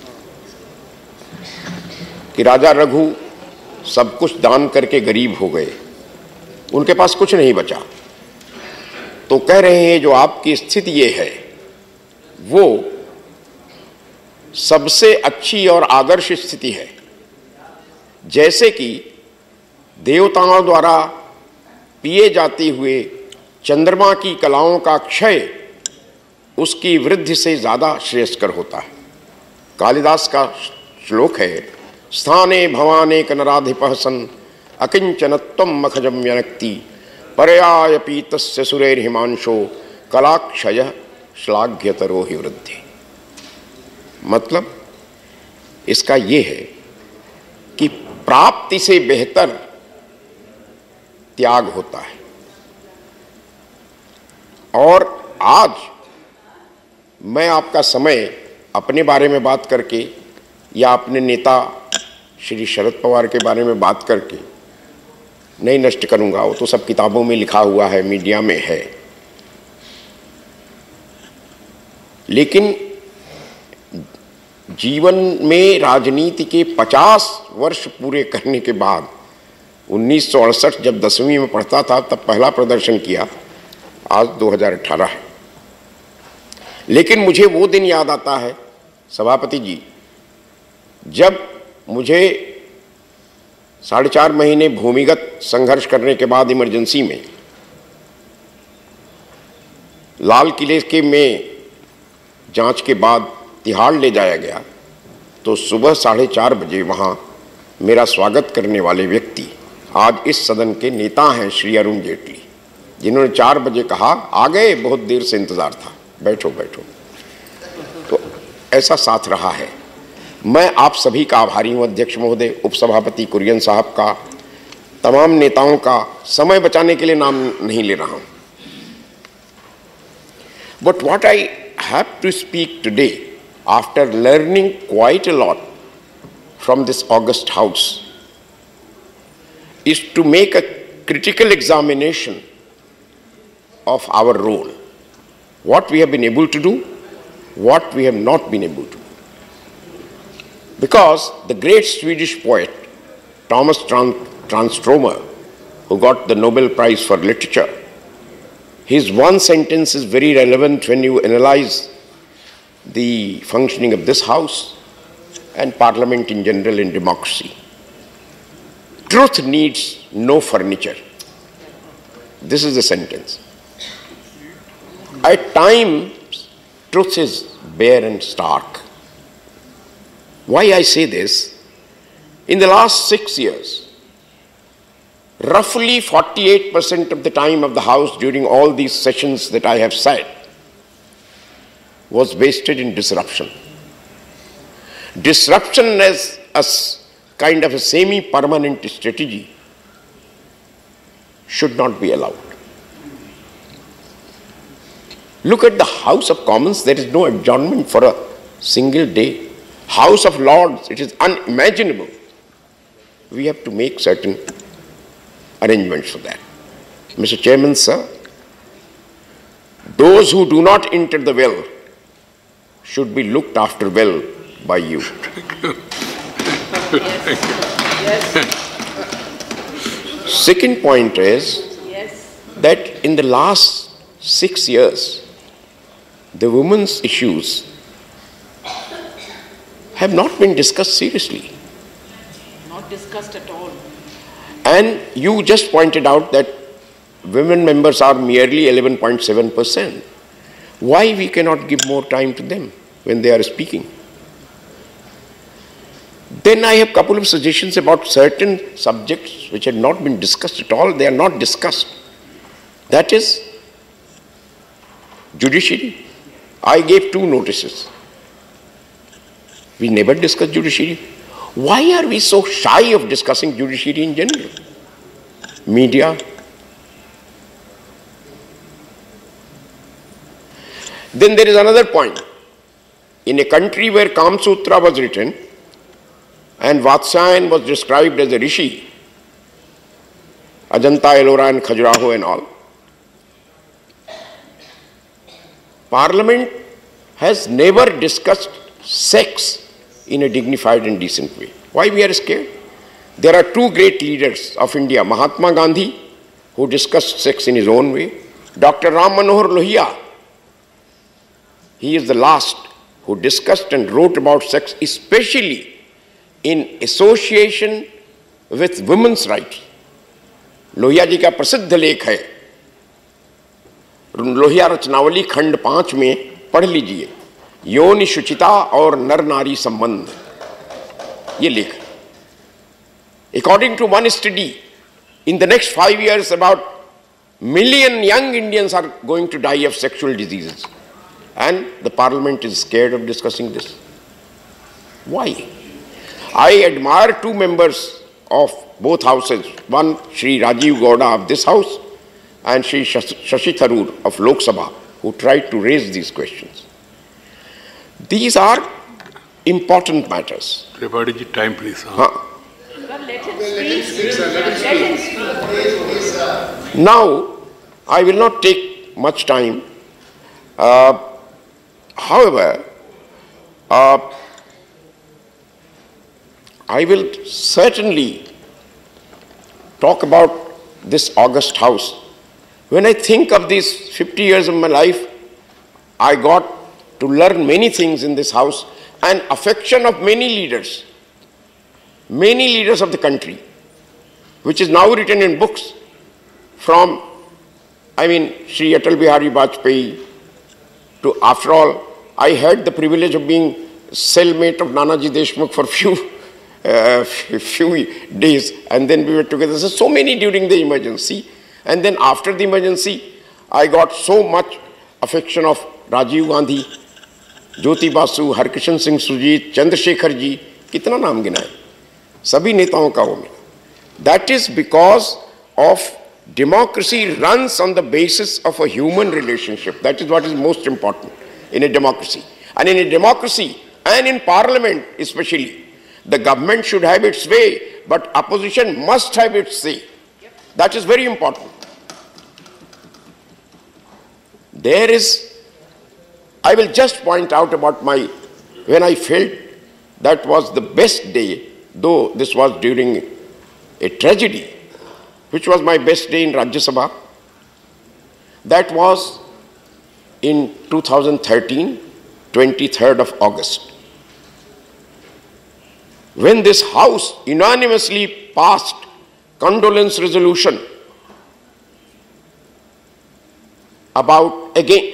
कि राजा रघु सब कुछ दान करके गरीब हो गए, उनके पास कुछ नहीं बचा। तो कह रहे हैं जो आपकी स्थिति ये है वो सबसे अच्छी और आदर्श स्थिति है। जैसे कि देवताओं द्वारा पिए जाते हुए चंद्रमा की कलाओं का क्षय उसकी वृद्धि से ज्यादा श्रेयस्कर होता है। कालिदास का श्लोक है, स्थाने भवाने कनराधिपः सन् अकिंचनत्वं मखजं यनक्ति परयाय पीतस्य सुरैर्हिमांशो कलाक्षय श्लाघ्यतरो हि वृद्धि। मतलब इसका ये है कि प्राप्ति से बेहतर त्याग होता है। और आज मैं आपका समय अपने बारे में बात करके या अपने नेता श्री शरद पवार के बारे में बात करके नहीं नष्ट करूंगा, वो तो सब किताबों में लिखा हुआ है, मीडिया में है। लेकिन जीवन में राजनीति के 50 वर्ष पूरे करने के बाद 1968 जब 10वीं में पढ़ता था तब पहला प्रदर्शन किया, आज 2018 है। लेकिन मुझे वो दिन याद आता है सभापति जी जब मुझे 4.5 महीने भूमिगत संघर्ष करने के बाद इमरजेंसी में लाल किले के में जांच के बाद तिहाड़ ले जाया गया, तो सुबह 4:30 बजे वहां मेरा स्वागत करने वाले व्यक्ति आज इस सदन के नेता हैं श्री अरुण जेटली, जिन्होंने 4 बजे कहा आ गए, बहुत देर से इंतजार था, बैठो बैठो। तो ऐसा साथ रहा है। मैं आप सभी का आभारी हूं, अध्यक्ष महोदय, उपसभापति कुरियन साहब का, तमाम नेताओं का। समय बचाने के लिए नाम नहीं ले रहा हूं। But what I have to speak today after learning quite a lot from this august house is to make a critical examination of our role, what we have been able to do, what we have not been able to do. Because the great Swedish poet Thomas Tranströmer, who got the Nobel Prize for Literature, his one sentence is very relevant when you analyze the functioning of this house and parliament in general in democracy. Truth needs no furniture. This is the sentence. At times, truth is bare and stark. Why I say this? In the last 6 years, roughly 48% of the time of the House during all these sessions that I have said was wasted in disruption. Disruption as a kind of a semi-permanent strategy should not be allowed. Look at the House of Commons, there is no adjournment for a single day. House of Lords, it is unimaginable. We have to make certain arrangements for that. Mr. Chairman, sir, those who do not enter the well should be looked after well by you. Second point is that in the last 6 years, the women's issues have not been discussed seriously. not discussed at all. And you just pointed out that women members are merely 11.7%. Why we cannot give more time to them when they are speaking? Then I have a couple of suggestions about certain subjects which had not been discussed at all. They are not discussed. That is judiciary. I gave 2 notices. We never discussed judiciary. Why are we so shy of discussing judiciary in general? Media. Then there is another point. In a country where Kama Sutra was written and Vatsyayan was described as a rishi, Ajanta, Ellora and Khajuraho and all, Parliament has never discussed sex in a dignified and decent way. Why we are scared? There are 2 great leaders of India, Mahatma Gandhi, who discussed sex in his own way, Dr. Ram Manohar Lohia. He is the last who discussed and wrote about sex, especially in association with women's rights. Lohia ji का प्रसिद्ध लेख है, लोहिया रचनावली खंड 5 में पढ़ लीजिए, योनि शुचिता और नर नारी संबंध, ये लेख. According to one study, in the next 5 years about 1 million young Indians are going to die of sexual diseases. And the Parliament is scared of discussing this. Why? I admire 2 members of both houses, one Shri Rajiv Gowda of this house and Shri Shashi Tharoor of Lok Sabha, who tried to raise these questions. These are important matters. Tripathi, time please. Now, I will not take much time. However, I will certainly talk about this August House. When I think of these 50 years of my life, I got to learn many things in this house and affection of many leaders of the country, which is now written in books from, Sri Atal Bihari Vajpayee to, after all, I had the privilege of being cellmate of Nanaji Deshmukh for few days, and then we were together. So many during the emergency, and then after the emergency, I got so much affection of Rajiv Gandhi, Jyoti Basu, Harkishan Singh Sujit, Chandrasekhar ji, kitna naam gina hai, sabhi netaon ka ho mila. That is because of democracy runs on the basis of a human relationship. That is what is most important in a democracy. And in a democracy, and in Parliament especially, the government should have its way, but opposition must have its say. That is very important. There is, I will just point out about when I felt that was the best day, though this was during a tragedy, which was my best day in Rajya Sabha. That was in 2013, 23rd of August. When this House unanimously passed condolence resolution about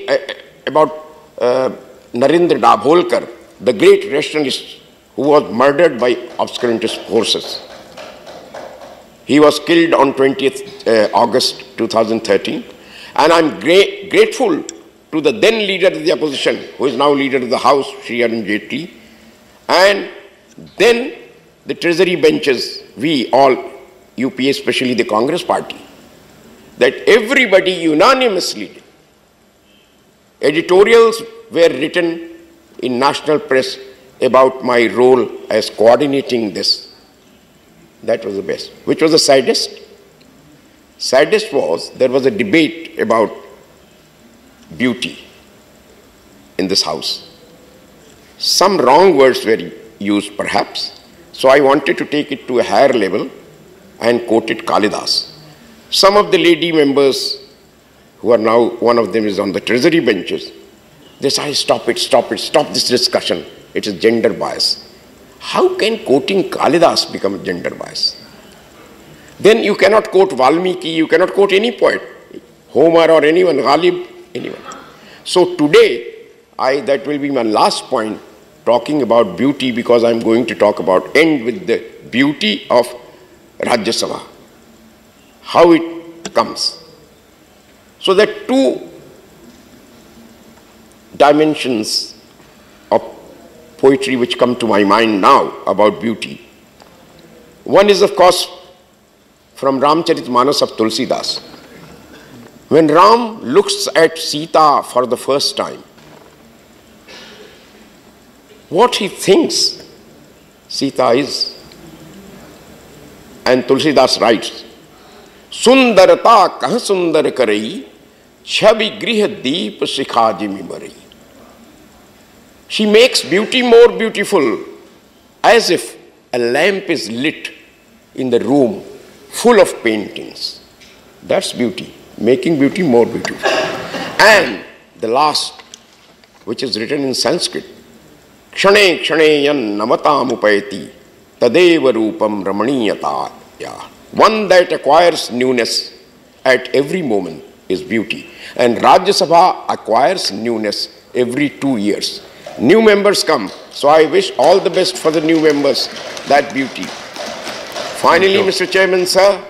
Narendra Dabholkar, the great rationalist who was murdered by obscurantist forces. He was killed on 20th August 2013, and I'm grateful to the then leader of the opposition, who is now leader of the House, Shri Arun Jaitley, and then the treasury benches, we all, UPA, especially the Congress party, that everybody unanimously did. Editorials were written in national press about my role as coordinating this. That was the best. Which was the saddest? Saddest was there was a debate about beauty in this house. Some wrong words were used perhaps, so I wanted to take it to a higher level and quoted Kalidas. Some of the lady members who are now, one of them is on the treasury benches, they say, stop this discussion, it is gender bias. How can quoting Kalidas become gender bias? Then you cannot quote Valmiki, you cannot quote any poet, Homer or anyone, Ghalib, anyone. So today, that will be my last point, talking about beauty, because I'm going to end with the beauty of Rajya Sabha, how it comes. So there are two dimensions of poetry which come to my mind now about beauty. One is, of course, from Ramcharitmanas of Tulsidas. When Ram looks at Sita for the first time, what he thinks Sita is. And Tulsidas writes, Sundarata kah sundar karai, chhabi griha deep shikha jimi marai. She makes beauty more beautiful, as if a lamp is lit in the room full of paintings. That's beauty, making beauty more beautiful. And the last, which is written in Sanskrit, Kshane kshane yan namatam upayati tadeva rupam ramaniyata. One that acquires newness at every moment is beauty. And Rajya Sabha acquires newness every 2 years. New members come, so I wish all the best for the new members, that beauty. Finally, Mr. Chairman, sir,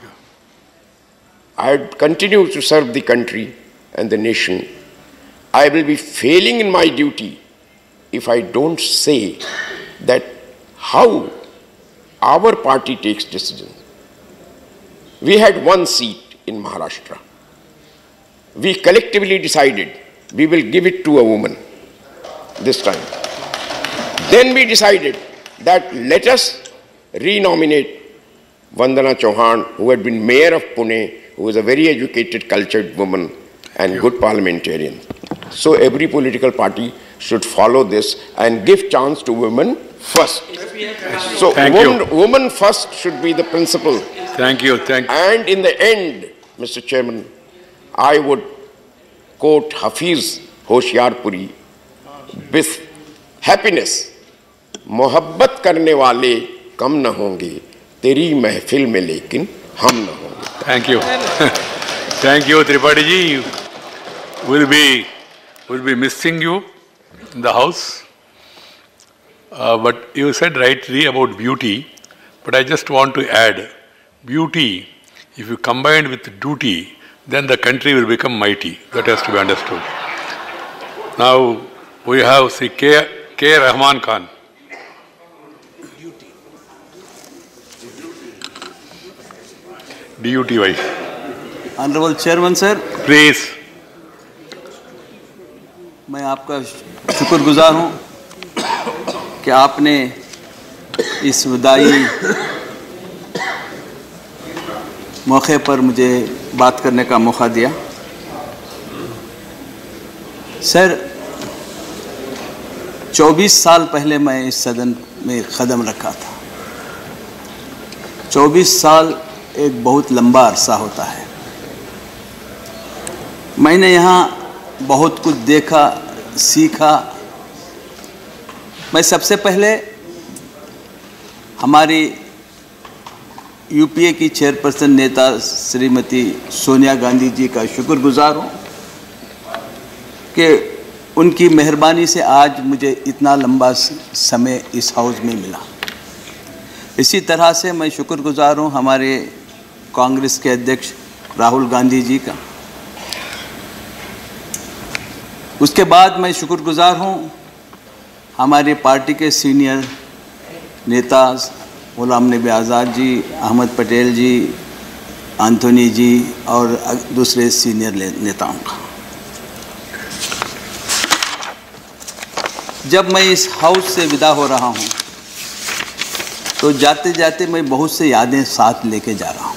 I continue to serve the country and the nation. I will be failing in my duty if I don't say that how our party takes decisions. We had one seat in Maharashtra. We collectively decided we will give it to a woman this time. Then we decided that let us renominate Vandana Chauhan, who had been mayor of Pune, who was a very educated, cultured woman and good parliamentarian. So every political party should follow this and give chance to women first. So woman first should be the principle. Thank you. And in the end, Mr. Chairman, I would quote Hafiz Hoshiarpuri with happiness. मोहब्बत करने वाले कम न होंगे तेरी महफिल में लेकिन हम न होंगे. Thank you. Thank you, Tripathi ji. We'll be missing you in the house. But you said rightly about beauty, but I just want to add, beauty, if you combine with duty, then the country will become mighty. That has to be understood. Now, we have Sri K. Rahman Khan. DUTY. Honorable Chairman, sir. Please. मैं आपका शुक्रगुजार हूँ कि आपने इस विदाई मौके पर मुझे बात करने का मौका दिया। सर, 24 साल पहले मैं इस सदन में कदम रखा था। 24 साल एक बहुत लंबा अरसा होता है। मैंने यहाँ बहुत कुछ देखा, सीखा। मैं सबसे पहले हमारी यूपीए की चेयरपर्सन नेता श्रीमती सोनिया गांधी जी का शुक्रगुजार हूँ कि उनकी मेहरबानी से आज मुझे इतना लंबा समय इस हाउस में मिला। इसी तरह से मैं शुक्रगुजार हूँ हमारे कांग्रेस के अध्यक्ष राहुल गांधी जी का। उसके बाद मैं शुक्रगुजार हूँ हमारी पार्टी के सीनियर नेता गुलाम नबी आज़ाद जी, अहमद पटेल जी, एंथोनी जी और दूसरे सीनियर नेताओं का। जब मैं इस हाउस से विदा हो रहा हूँ तो जाते जाते मैं बहुत से यादें साथ लेके जा रहा हूँ।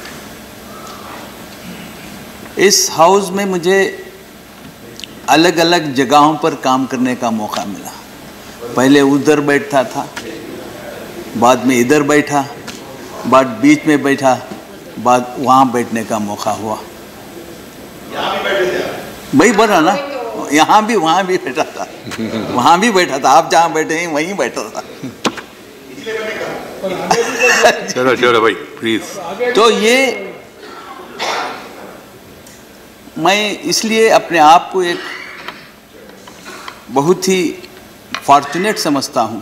इस हाउस में मुझे अलग अलग जगहों पर काम करने का मौका मिला। पहले उधर बैठता था, बाद में इधर बैठा, बाद बीच में बैठा, बाद वहाँ बैठने का मौका हुआ। वही बोला ना, यहाँ भी वहाँ भी बैठा था, वहाँ भी बैठा था। आप जहाँ बैठे हैं वहीं बैठा था। चलो चलो भाई प्लीज। तो ये मैं इसलिए अपने आप को एक बहुत ही फॉर्चुनेट समझता हूँ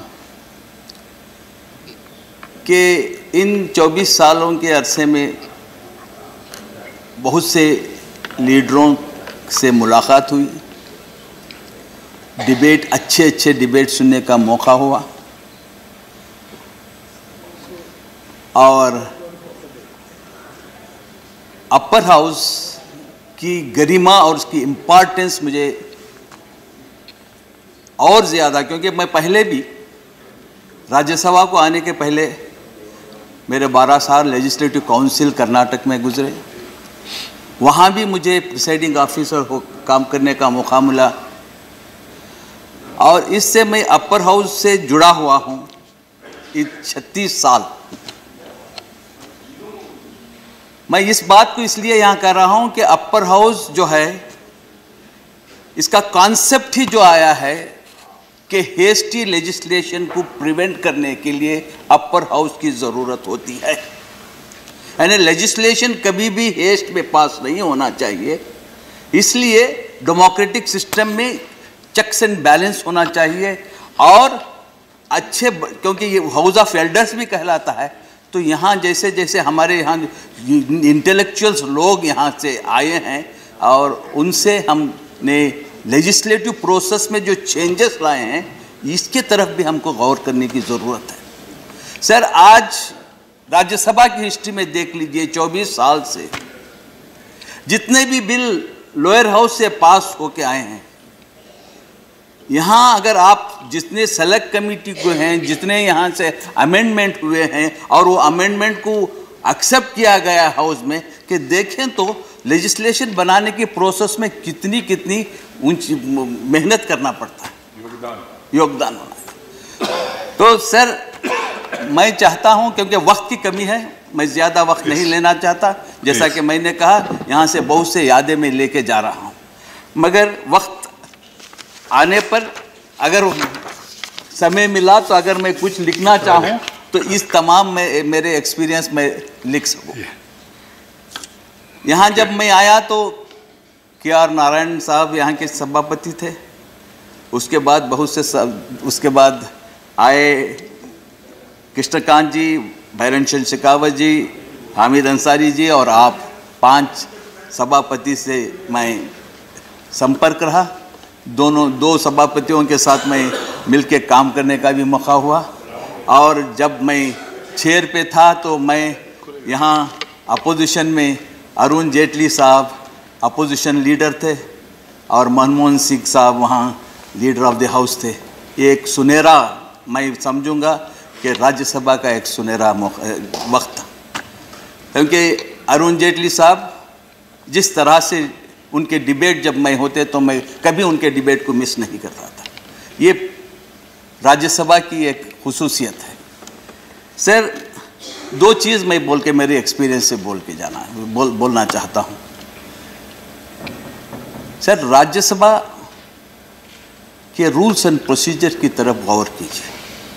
कि इन 24 सालों के अरसे में बहुत से लीडरों से मुलाकात हुई, डिबेट, अच्छे अच्छे डिबेट सुनने का मौका हुआ और अपर हाउस की गरिमा और उसकी इम्पोर्टेंस मुझे और ज़्यादा, क्योंकि मैं पहले भी राज्यसभा को आने के पहले मेरे 12 साल लेजिस्लेटिव काउंसिल कर्नाटक में गुजरे, वहाँ भी मुझे प्रिसाइडिंग ऑफिसर हो काम करने का मौका मिला और इससे मैं अपर हाउस से जुड़ा हुआ हूँ 36 साल। मैं इस बात को इसलिए यहाँ कर रहा हूँ कि अपर हाउस जो है, इसका कॉन्सेप्ट ही जो आया है कि हेस्टी लेजिस्लेशन को प्रिवेंट करने के लिए अपर हाउस की ज़रूरत होती है। यानी लेजिस्लेशन कभी भी हेस्ट में पास नहीं होना चाहिए, इसलिए डेमोक्रेटिक सिस्टम में चेक्स एंड बैलेंस होना चाहिए और अच्छे, क्योंकि ये हाउस ऑफ एल्डर्स भी कहलाता है, तो यहाँ जैसे जैसे हमारे यहाँ इंटेलेक्चुअल्स लोग यहाँ से आए हैं और उनसे हमने लेजिस्लेटिव प्रोसेस में जो चेंजेस लाए हैं, इसके तरफ भी हमको गौर करने की ज़रूरत है। सर, आज राज्यसभा की हिस्ट्री में देख लीजिए, 24 साल से जितने भी बिल लोअर हाउस से पास होके आए हैं, यहाँ अगर आप जितने सेलेक्ट कमेटी को हैं, जितने यहाँ से अमेंडमेंट हुए हैं और वो अमेंडमेंट को एक्सेप्ट किया गया हाउस में, कि देखें तो लेजिस्लेशन बनाने की प्रोसेस में कितनी कितनी ऊंची मेहनत करना पड़ता है, योगदान होना है। तो सर, मैं चाहता हूं, क्योंकि वक्त की कमी है, मैं ज़्यादा वक्त नहीं लेना चाहता, जैसा कि मैंने कहा यहाँ से बहुत से यादें मैं लेके जा रहा हूँ, मगर वक्त आने पर अगर समय मिला तो अगर मैं कुछ लिखना चाहूँ तो इस तमाम में मेरे एक्सपीरियंस में लिख सकूँ। यहाँ जब मैं आया तो के.आर. नारायण साहब यहाँ के सभापति थे, उसके बाद बहुत से उसके बाद आए कृष्णकांत जी, भैरनचंद शेखावत जी, हामिद अंसारी जी और आप, 5 सभापति से मैं संपर्क रहा। दो सभापतियों के साथ मैं मिलके काम करने का भी मौका हुआ और जब मैं चेयर पे था तो मैं यहाँ अपोजिशन में अरुण जेटली साहब अपोजिशन लीडर थे और मनमोहन सिंह साहब वहाँ लीडर ऑफ द हाउस थे। ये एक सुनहरा, मैं समझूंगा कि राज्यसभा का एक सुनहरा वक्त था, क्योंकि अरुण जेटली साहब जिस तरह से उनके डिबेट जब मैं होते तो मैं कभी उनके डिबेट को मिस नहीं करता था। ये राज्यसभा की एक खुसूसियत है। सर, 2 चीज़ मैं बोल के मेरे एक्सपीरियंस से बोलना चाहता हूँ। सर, राज्यसभा के रूल्स एंड प्रोसीजर की तरफ गौर कीजिए।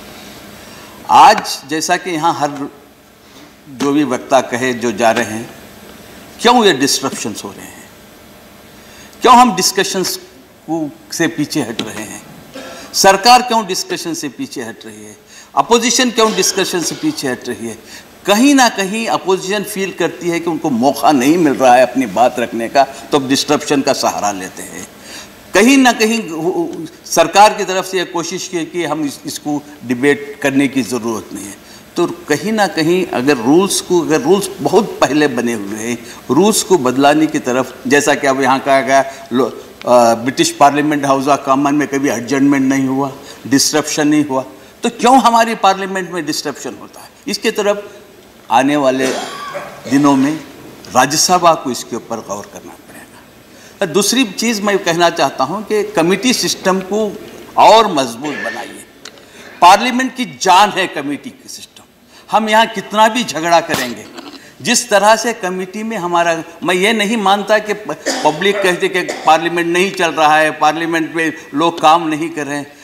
आज जैसा कि यहाँ हर जो भी वक्ता कहे जो जा रहे हैं, क्यों ये डिस्ट्रप्शंस हो रहे हैं, क्यों हम डिस्कशंस से पीछे हट रहे हैं, सरकार क्यों डिस्कशन से पीछे हट रही है, अपोजिशन क्यों डिस्कशन से पीछे हट रही है। कहीं ना कहीं अपोजिशन फील करती है कि उनको मौका नहीं मिल रहा है अपनी बात रखने का, तो डिस्ट्रप्शन का सहारा लेते हैं। कहीं ना कहीं सरकार की तरफ से ये कोशिश की कि हम इसको डिबेट करने की ज़रूरत नहीं है, तो कहीं ना कहीं अगर रूल्स बहुत पहले बने हुए हैं, रूल्स को बदलाने की तरफ, जैसा कि अब यहाँ कहा गया British parliament house of common में कभी एडजर्नमेंट नहीं हुआ, डिस्ट्रप्शन नहीं हुआ, तो क्यों हमारी पार्लियामेंट में डिस्ट्रप्शन होता है। इसके तरफ आने वाले दिनों में राज्यसभा को इसके ऊपर गौर करना पड़ेगा। दूसरी चीज़ मैं कहना चाहता हूँ कि कमेटी सिस्टम को और मजबूत बनाइए। पार्लियामेंट की जान है कमेटी की सिस्टम। हम यहाँ कितना भी झगड़ा करेंगे, जिस तरह से कमेटी में हमारा, मैं ये नहीं मानता कि पब्लिक कहते कि पार्लियामेंट नहीं चल रहा है, पार्लियामेंट में लोग काम नहीं कर रहे हैं,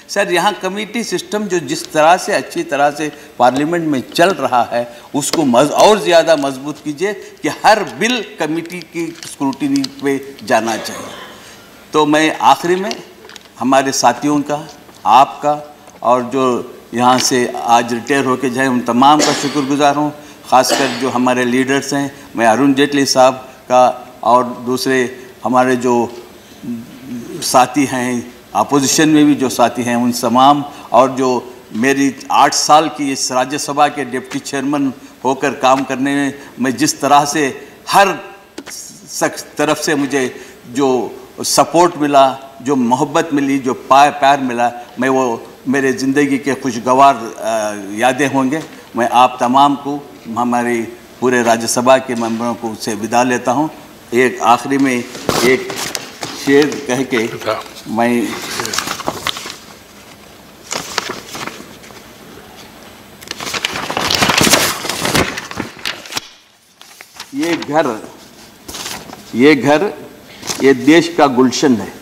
सर यहाँ कमेटी सिस्टम जो जिस तरह से अच्छी तरह से पार्लियामेंट में चल रहा है उसको और ज़्यादा मजबूत कीजिए कि हर बिल कमेटी की स्क्रूटिनी पे जाना चाहिए। तो मैं आखिरी में हमारे साथियों का, आपका और जो यहाँ से आज रिटायर होके जाए उन तमाम का शुक्रगुजार हूँ। ख़ासकर जो हमारे लीडर्स हैं, मैं अरुण जेटली साहब का और दूसरे हमारे जो साथी हैं, अपोजिशन में भी जो साथी हैं, उन तमाम, और जो मेरी 8 साल की इस राज्यसभा के डिप्टी चेयरमैन होकर काम करने में मैं जिस तरह से हर तरफ से मुझे जो सपोर्ट मिला, जो मोहब्बत मिली, जो प्यार मिला, मैं वो मेरे ज़िंदगी के खुशगवार यादें होंगे। मैं आप तमाम को, हमारे पूरे राज्यसभा के मेंबरों को से विदा लेता हूँ। एक आखिरी में एक शेर कह के मैं ये घर ये देश का गुलशन है।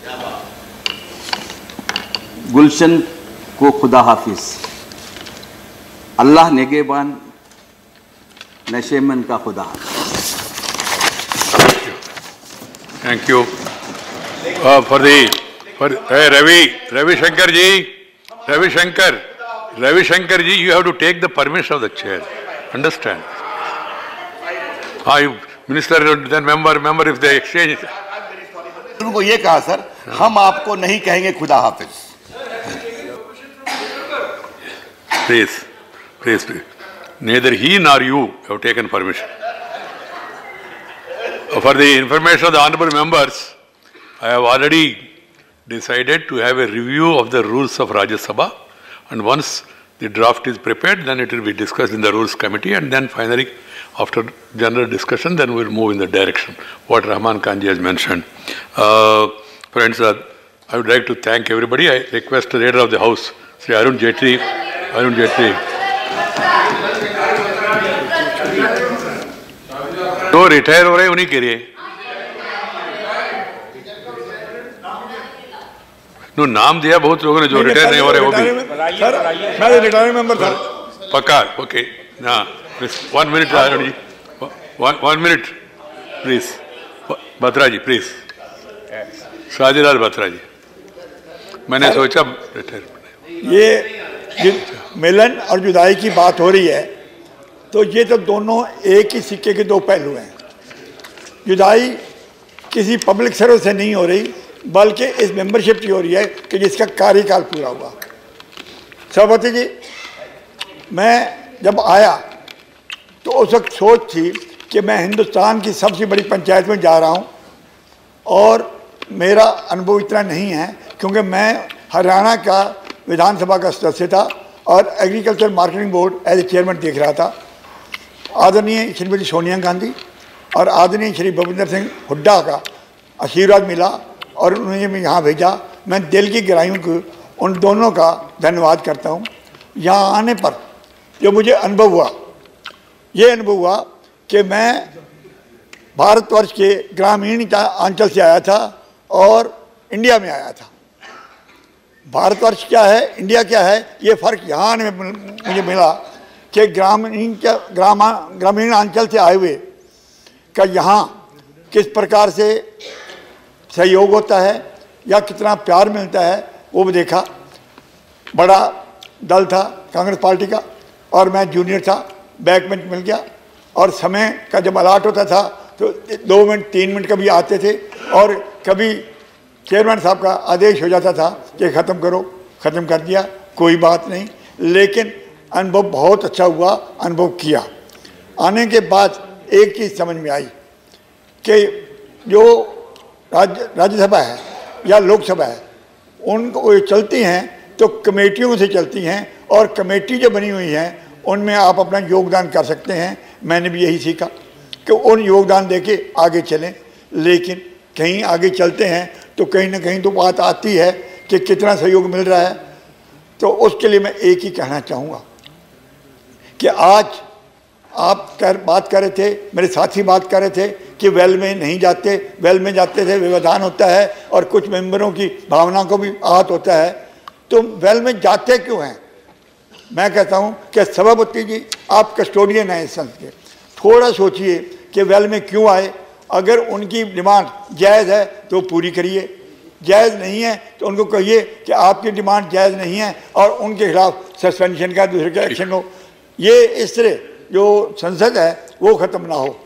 गुलशन को खुदा हाफिज, अल्लाह निगहबान, नशेमन का खुदा हाफिज। Thank you. Ravi Shankar ji, you have to take the permission of the chair. Understand? Minister, then member, if they exchange. उनको ये कहा सर, हम आपको नहीं कहेंगे खुदा हाफिज। Please. Neither he nor you have taken permission. For the information of the honorable members, I have already decided to have a review of the rules of Rajya Sabha, and once the draft is prepared, then it will be discussed in the rules committee, and then finally, after general discussion, then we will move in the direction what Rahman Khan ji has mentioned. Friends, I would like to thank everybody. I request the leader of the house, Sri Arun Jetli. तो retire हो रहे उन्हीं के लिए no नाम दिया बहुत लोगों ने जो रिटायर नहीं हो रहे वो भी सर मैं रिटायरिंग मेंबर था पक्का ओके ना 1 minute Arun ji 1 minute please Batra ji please Shajilal Batra ji मैंने सोचा ये मिलन और जुदाई की बात हो रही है तो ये तो दोनों एक ही सिक्के के 2 पहलू हैं। जुदाई किसी पब्लिक सर्विस से नहीं हो रही बल्कि इस मेंबरशिप की हो रही है कि जिसका कार्यकाल पूरा हुआ। सभापति जी, मैं जब आया तो उस वक्त सोच थी कि मैं हिंदुस्तान की सबसे बड़ी पंचायत में जा रहा हूं और मेरा अनुभव इतना नहीं है क्योंकि मैं हरियाणा का विधानसभा का सदस्य था और agriculture marketing board as a chairman देख रहा था। आदरणीय श्रीमती सोनिया गांधी और आदरणीय श्री भूपेंद्र सिंह हुड्डा का आशीर्वाद मिला और उन्होंने मैं यहाँ भेजा। मैं दिल की गहराइयों को उन दोनों का धन्यवाद करता हूँ। यहाँ आने पर जो मुझे अनुभव हुआ, ये अनुभव हुआ कि मैं भारतवर्ष के ग्रामीण अंचल से आया था और इंडिया में आया था। भारतवर्ष क्या है, इंडिया क्या है, ये फ़र्क यहाँ आने में मुझे मिला कि ग्रामीण अंचल से आए हुए का यहाँ किस प्रकार से सहयोग होता है या कितना प्यार मिलता है वो भी देखा। बड़ा दल था कांग्रेस पार्टी का और मैं जूनियर था, बैक बेंच मिल गया और समय का जब अलाट होता था तो 2 मिनट 3 मिनट कभी आते थे और कभी चेयरमैन साहब का आदेश हो जाता था कि ख़त्म करो, ख़त्म कर दिया, कोई बात नहीं। लेकिन अनुभव बहुत अच्छा हुआ, अनुभव किया। आने के बाद एक चीज़ समझ में आई कि जो राज्यसभा है या लोकसभा है उनको चलती हैं तो कमेटियों से चलती हैं और कमेटी जो बनी हुई हैं उनमें आप अपना योगदान कर सकते हैं। मैंने भी यही सीखा कि उन योगदान देके आगे चलें, लेकिन कहीं आगे चलते हैं तो कहीं ना कहीं तो बात आती है कि कितना सहयोग मिल रहा है। तो उसके लिए मैं एक ही कहना चाहूँगा कि आज आप बात कर रहे थे, मेरे साथी बात कर रहे थे कि वेल में नहीं जाते, वेल में जाते थे व्यवधान होता है और कुछ मेंबरों की भावना को भी आहत होता है। तो वेल में जाते क्यों हैं? मैं कहता हूं कि सभापति जी, आप कस्टोडियन हैं इस संघ के, थोड़ा सोचिए कि वेल में क्यों आए। अगर उनकी डिमांड जायज़ है तो पूरी करिए, जायज़ नहीं है तो उनको कहिए कि आपकी डिमांड जायज़ नहीं है और उनके खिलाफ सस्पेंशन का दूसरे का एक्शन हो। ये इस तरह जो संसद है वो ख़त्म ना हो।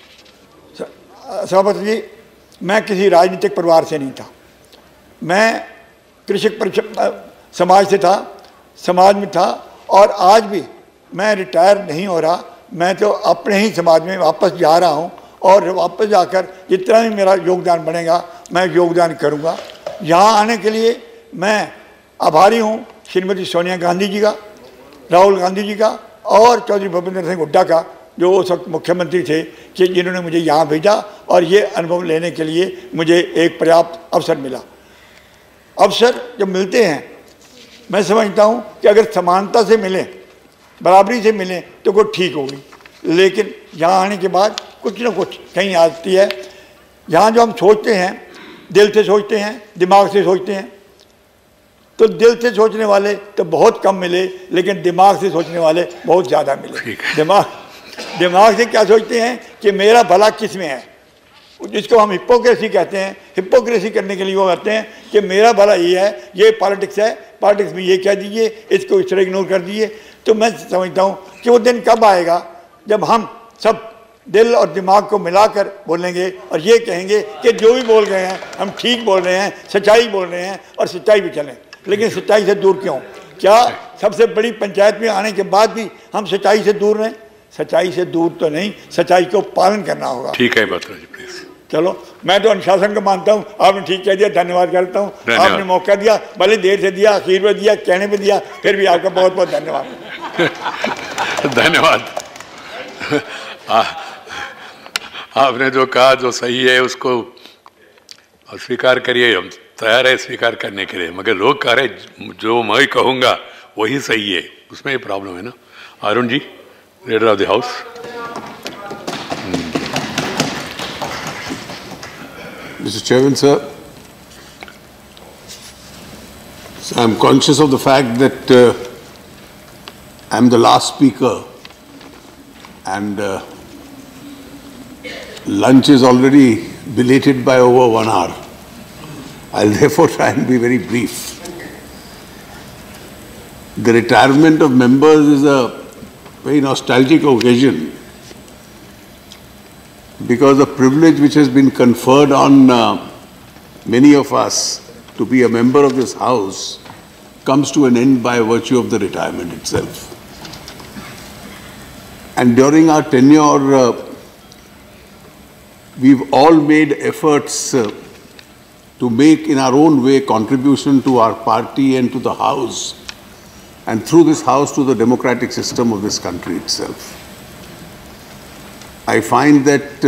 सभापति जी, मैं किसी राजनीतिक परिवार से नहीं था, मैं कृषक समाज से था, समाज में था, और आज भी मैं रिटायर नहीं हो रहा। मैं तो अपने ही समाज में वापस जा रहा हूँ और वापस जाकर जितना भी मेरा योगदान बनेगा मैं योगदान करूँगा। यहाँ आने के लिए मैं आभारी हूँ श्रीमती सोनिया गांधी जी का, राहुल गांधी जी का और चौधरी भूपेंद्र सिंह हुड्डा का, जो उस वक्त मुख्यमंत्री थे, कि जिन्होंने मुझे यहाँ भेजा और ये अनुभव लेने के लिए मुझे एक पर्याप्त अवसर मिला। अवसर जब मिलते हैं, मैं समझता हूँ कि अगर समानता से मिलें, बराबरी से मिलें तो कोई ठीक होगी, लेकिन यहाँ आने के बाद कुछ ना कुछ कहीं आती है। यहाँ जो हम सोचते हैं, दिल से सोचते हैं, दिमाग से सोचते हैं, तो दिल से सोचने वाले तो बहुत कम मिले, लेकिन दिमाग से सोचने वाले बहुत ज़्यादा मिले। दिमाग से क्या सोचते हैं कि मेरा भला किस में है, जिसको हम हिपोक्रेसी कहते हैं। हिपोक्रेसी करने के लिए वो कहते हैं कि मेरा भला ये है, ये पॉलिटिक्स है, पॉलिटिक्स में ये कह दीजिए, इसको इस तरह इग्नोर कर दीजिए। तो मैं समझता हूँ कि वो दिन कब आएगा जब हम सब दिल और दिमाग को मिलाकर बोलेंगे और ये कहेंगे कि जो भी बोल रहे हैं हम ठीक बोल रहे हैं, सच्चाई बोल रहे हैं और सच्चाई भी चलें। लेकिन सच्चाई से दूर क्यों? क्या सबसे बड़ी पंचायत में आने के बाद भी हम सच्चाई से दूर रहें? सच्चाई से दूर तो नहीं, सच्चाई को पालन करना होगा। ठीक है बत्रा जी, प्लीज। चलो, मैं तो अनुशासन को मानता हूँ, आपने ठीक कह दिया, धन्यवाद करता हूँ। आपने मौका दिया, भले देर से दिया, आखिर में दिया, कहने में दिया, फिर भी आपका बहुत बहुत धन्यवाद। धन्यवाद। आपने जो कहा जो सही है उसको स्वीकार करिए, हम तैयार है स्वीकार करने के लिए, मगर लोग कह रहे जो मैं कहूँगा वही सही है, उसमें ही प्रॉब्लम है ना। Arun ji, leader of the house. Mr. Chairman, sir, so I'm conscious of the fact that I'm the last speaker and lunch is already belated by over 1 hour. I'll therefore try and be very brief. The retirement of members is a very nostalgic occasion, because the privilege which has been conferred on many of us to be a member of this House comes to an end by virtue of the retirement itself. And during our tenure, we've all made efforts to make in our own way contribution to our party and to the House, and through this House to the democratic system of this country itself. I find that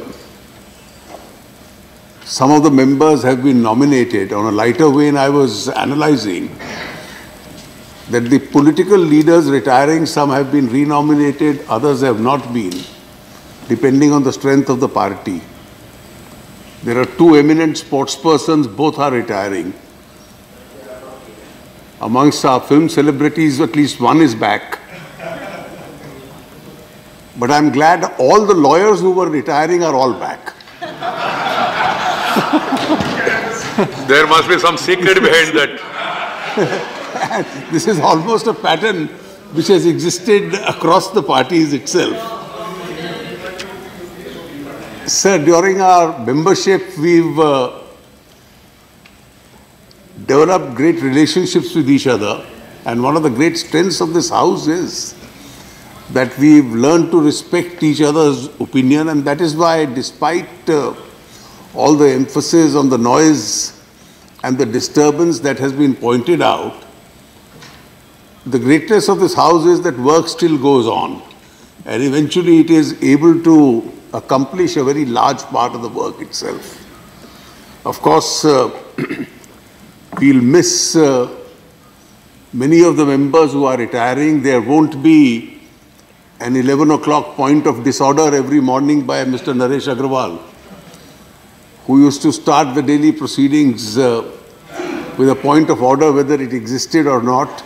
some of the members have been nominated. On a lighter vein, I was analyzing that the political leaders retiring, some have been renominated, others have not been, depending on the strength of the party. There are 2 eminent sportspersons, both are retiring. Amongst our film celebrities, at least one is back. But I'm glad all the lawyers who were retiring are all back. There must be some secret behind that. This is almost a pattern which has existed across the parties itself. Sir, during our membership, we've developed great relationships with each other. And one of the great strengths of this House is that we've learned to respect each other's opinion, and that is why, despite all the emphasis on the noise and the disturbance that has been pointed out, the greatness of this House is that work still goes on, and eventually it is able to accomplish a very large part of the work itself. Of course, we'll miss many of the members who are retiring. There won't be an 11 o'clock point of disorder every morning by Mr. Naresh Agrawal, who used to start the daily proceedings with a point of order, whether it existed or not.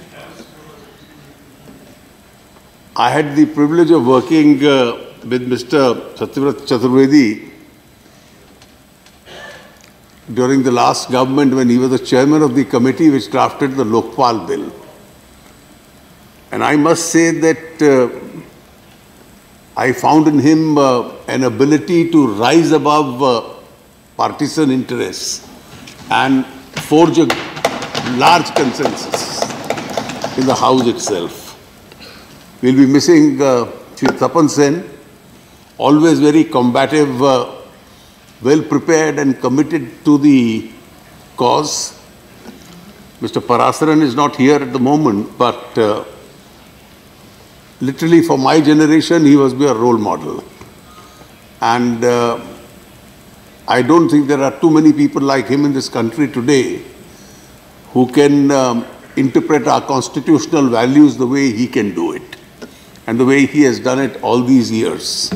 I had the privilege of working with Mr. Satyavrat Chaturvedi during the last government when he was the chairman of the committee which drafted the Lokpal bill. And I must say that I found in him an ability to rise above partisan interests and forge a large consensus in the House itself. We'll be missing Shri Tapan Sen, always very combative, well prepared and committed to the cause. Mr. Parasaran is not here at the moment, but literally for my generation, he was a role model. And I don't think there are too many people like him in this country today who can interpret our constitutional values the way he can do it and the way he has done it all these years.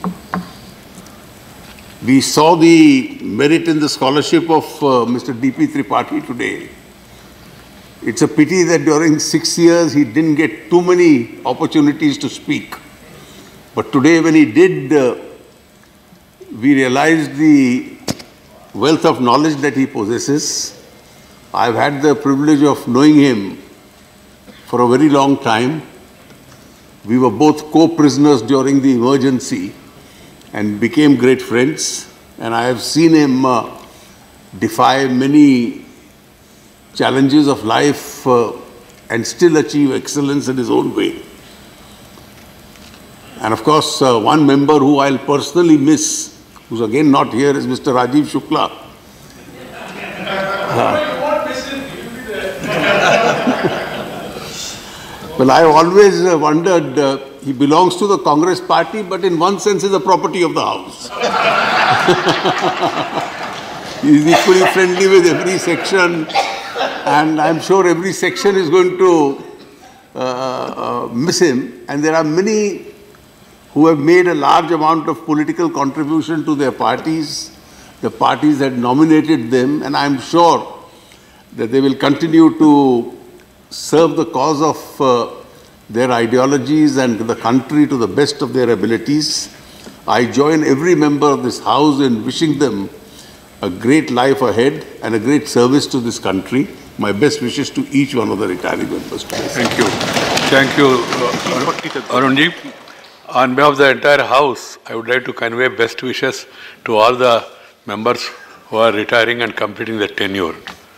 We saw the merit in the scholarship of Mr. D.P. Tripathi today. It's a pity that during 6 years he didn't get too many opportunities to speak. But today when he did, we realized the wealth of knowledge that he possesses. I've had the privilege of knowing him for a very long time. We were both co-prisoners during the emergency and became great friends. And I have seen him defy many challenges of life and still achieve excellence in his own way. And of course, one member who I'll personally miss, who's again not here, is Mr. Rajiv Shukla. Well, I always wondered, he belongs to the Congress party, but in one sense is a property of the House. He is equally friendly with every section, and I'm sure every section is going to miss him. And there are many who have made a large amount of political contribution to their parties. The parties had nominated them, and I'm sure that they will continue to serve the cause of their ideologies and the country to the best of their abilities. I join every member of this House in wishing them a great life ahead and a great service to this country. My best wishes to each one of the retiring members. Thank you. Thank you, Arunji. On behalf of the entire House, I would like to convey best wishes to all the members who are retiring and completing their tenure.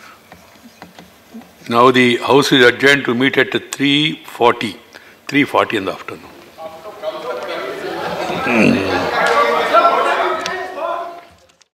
Now the House is adjourned to meet at 3:40 in the afternoon.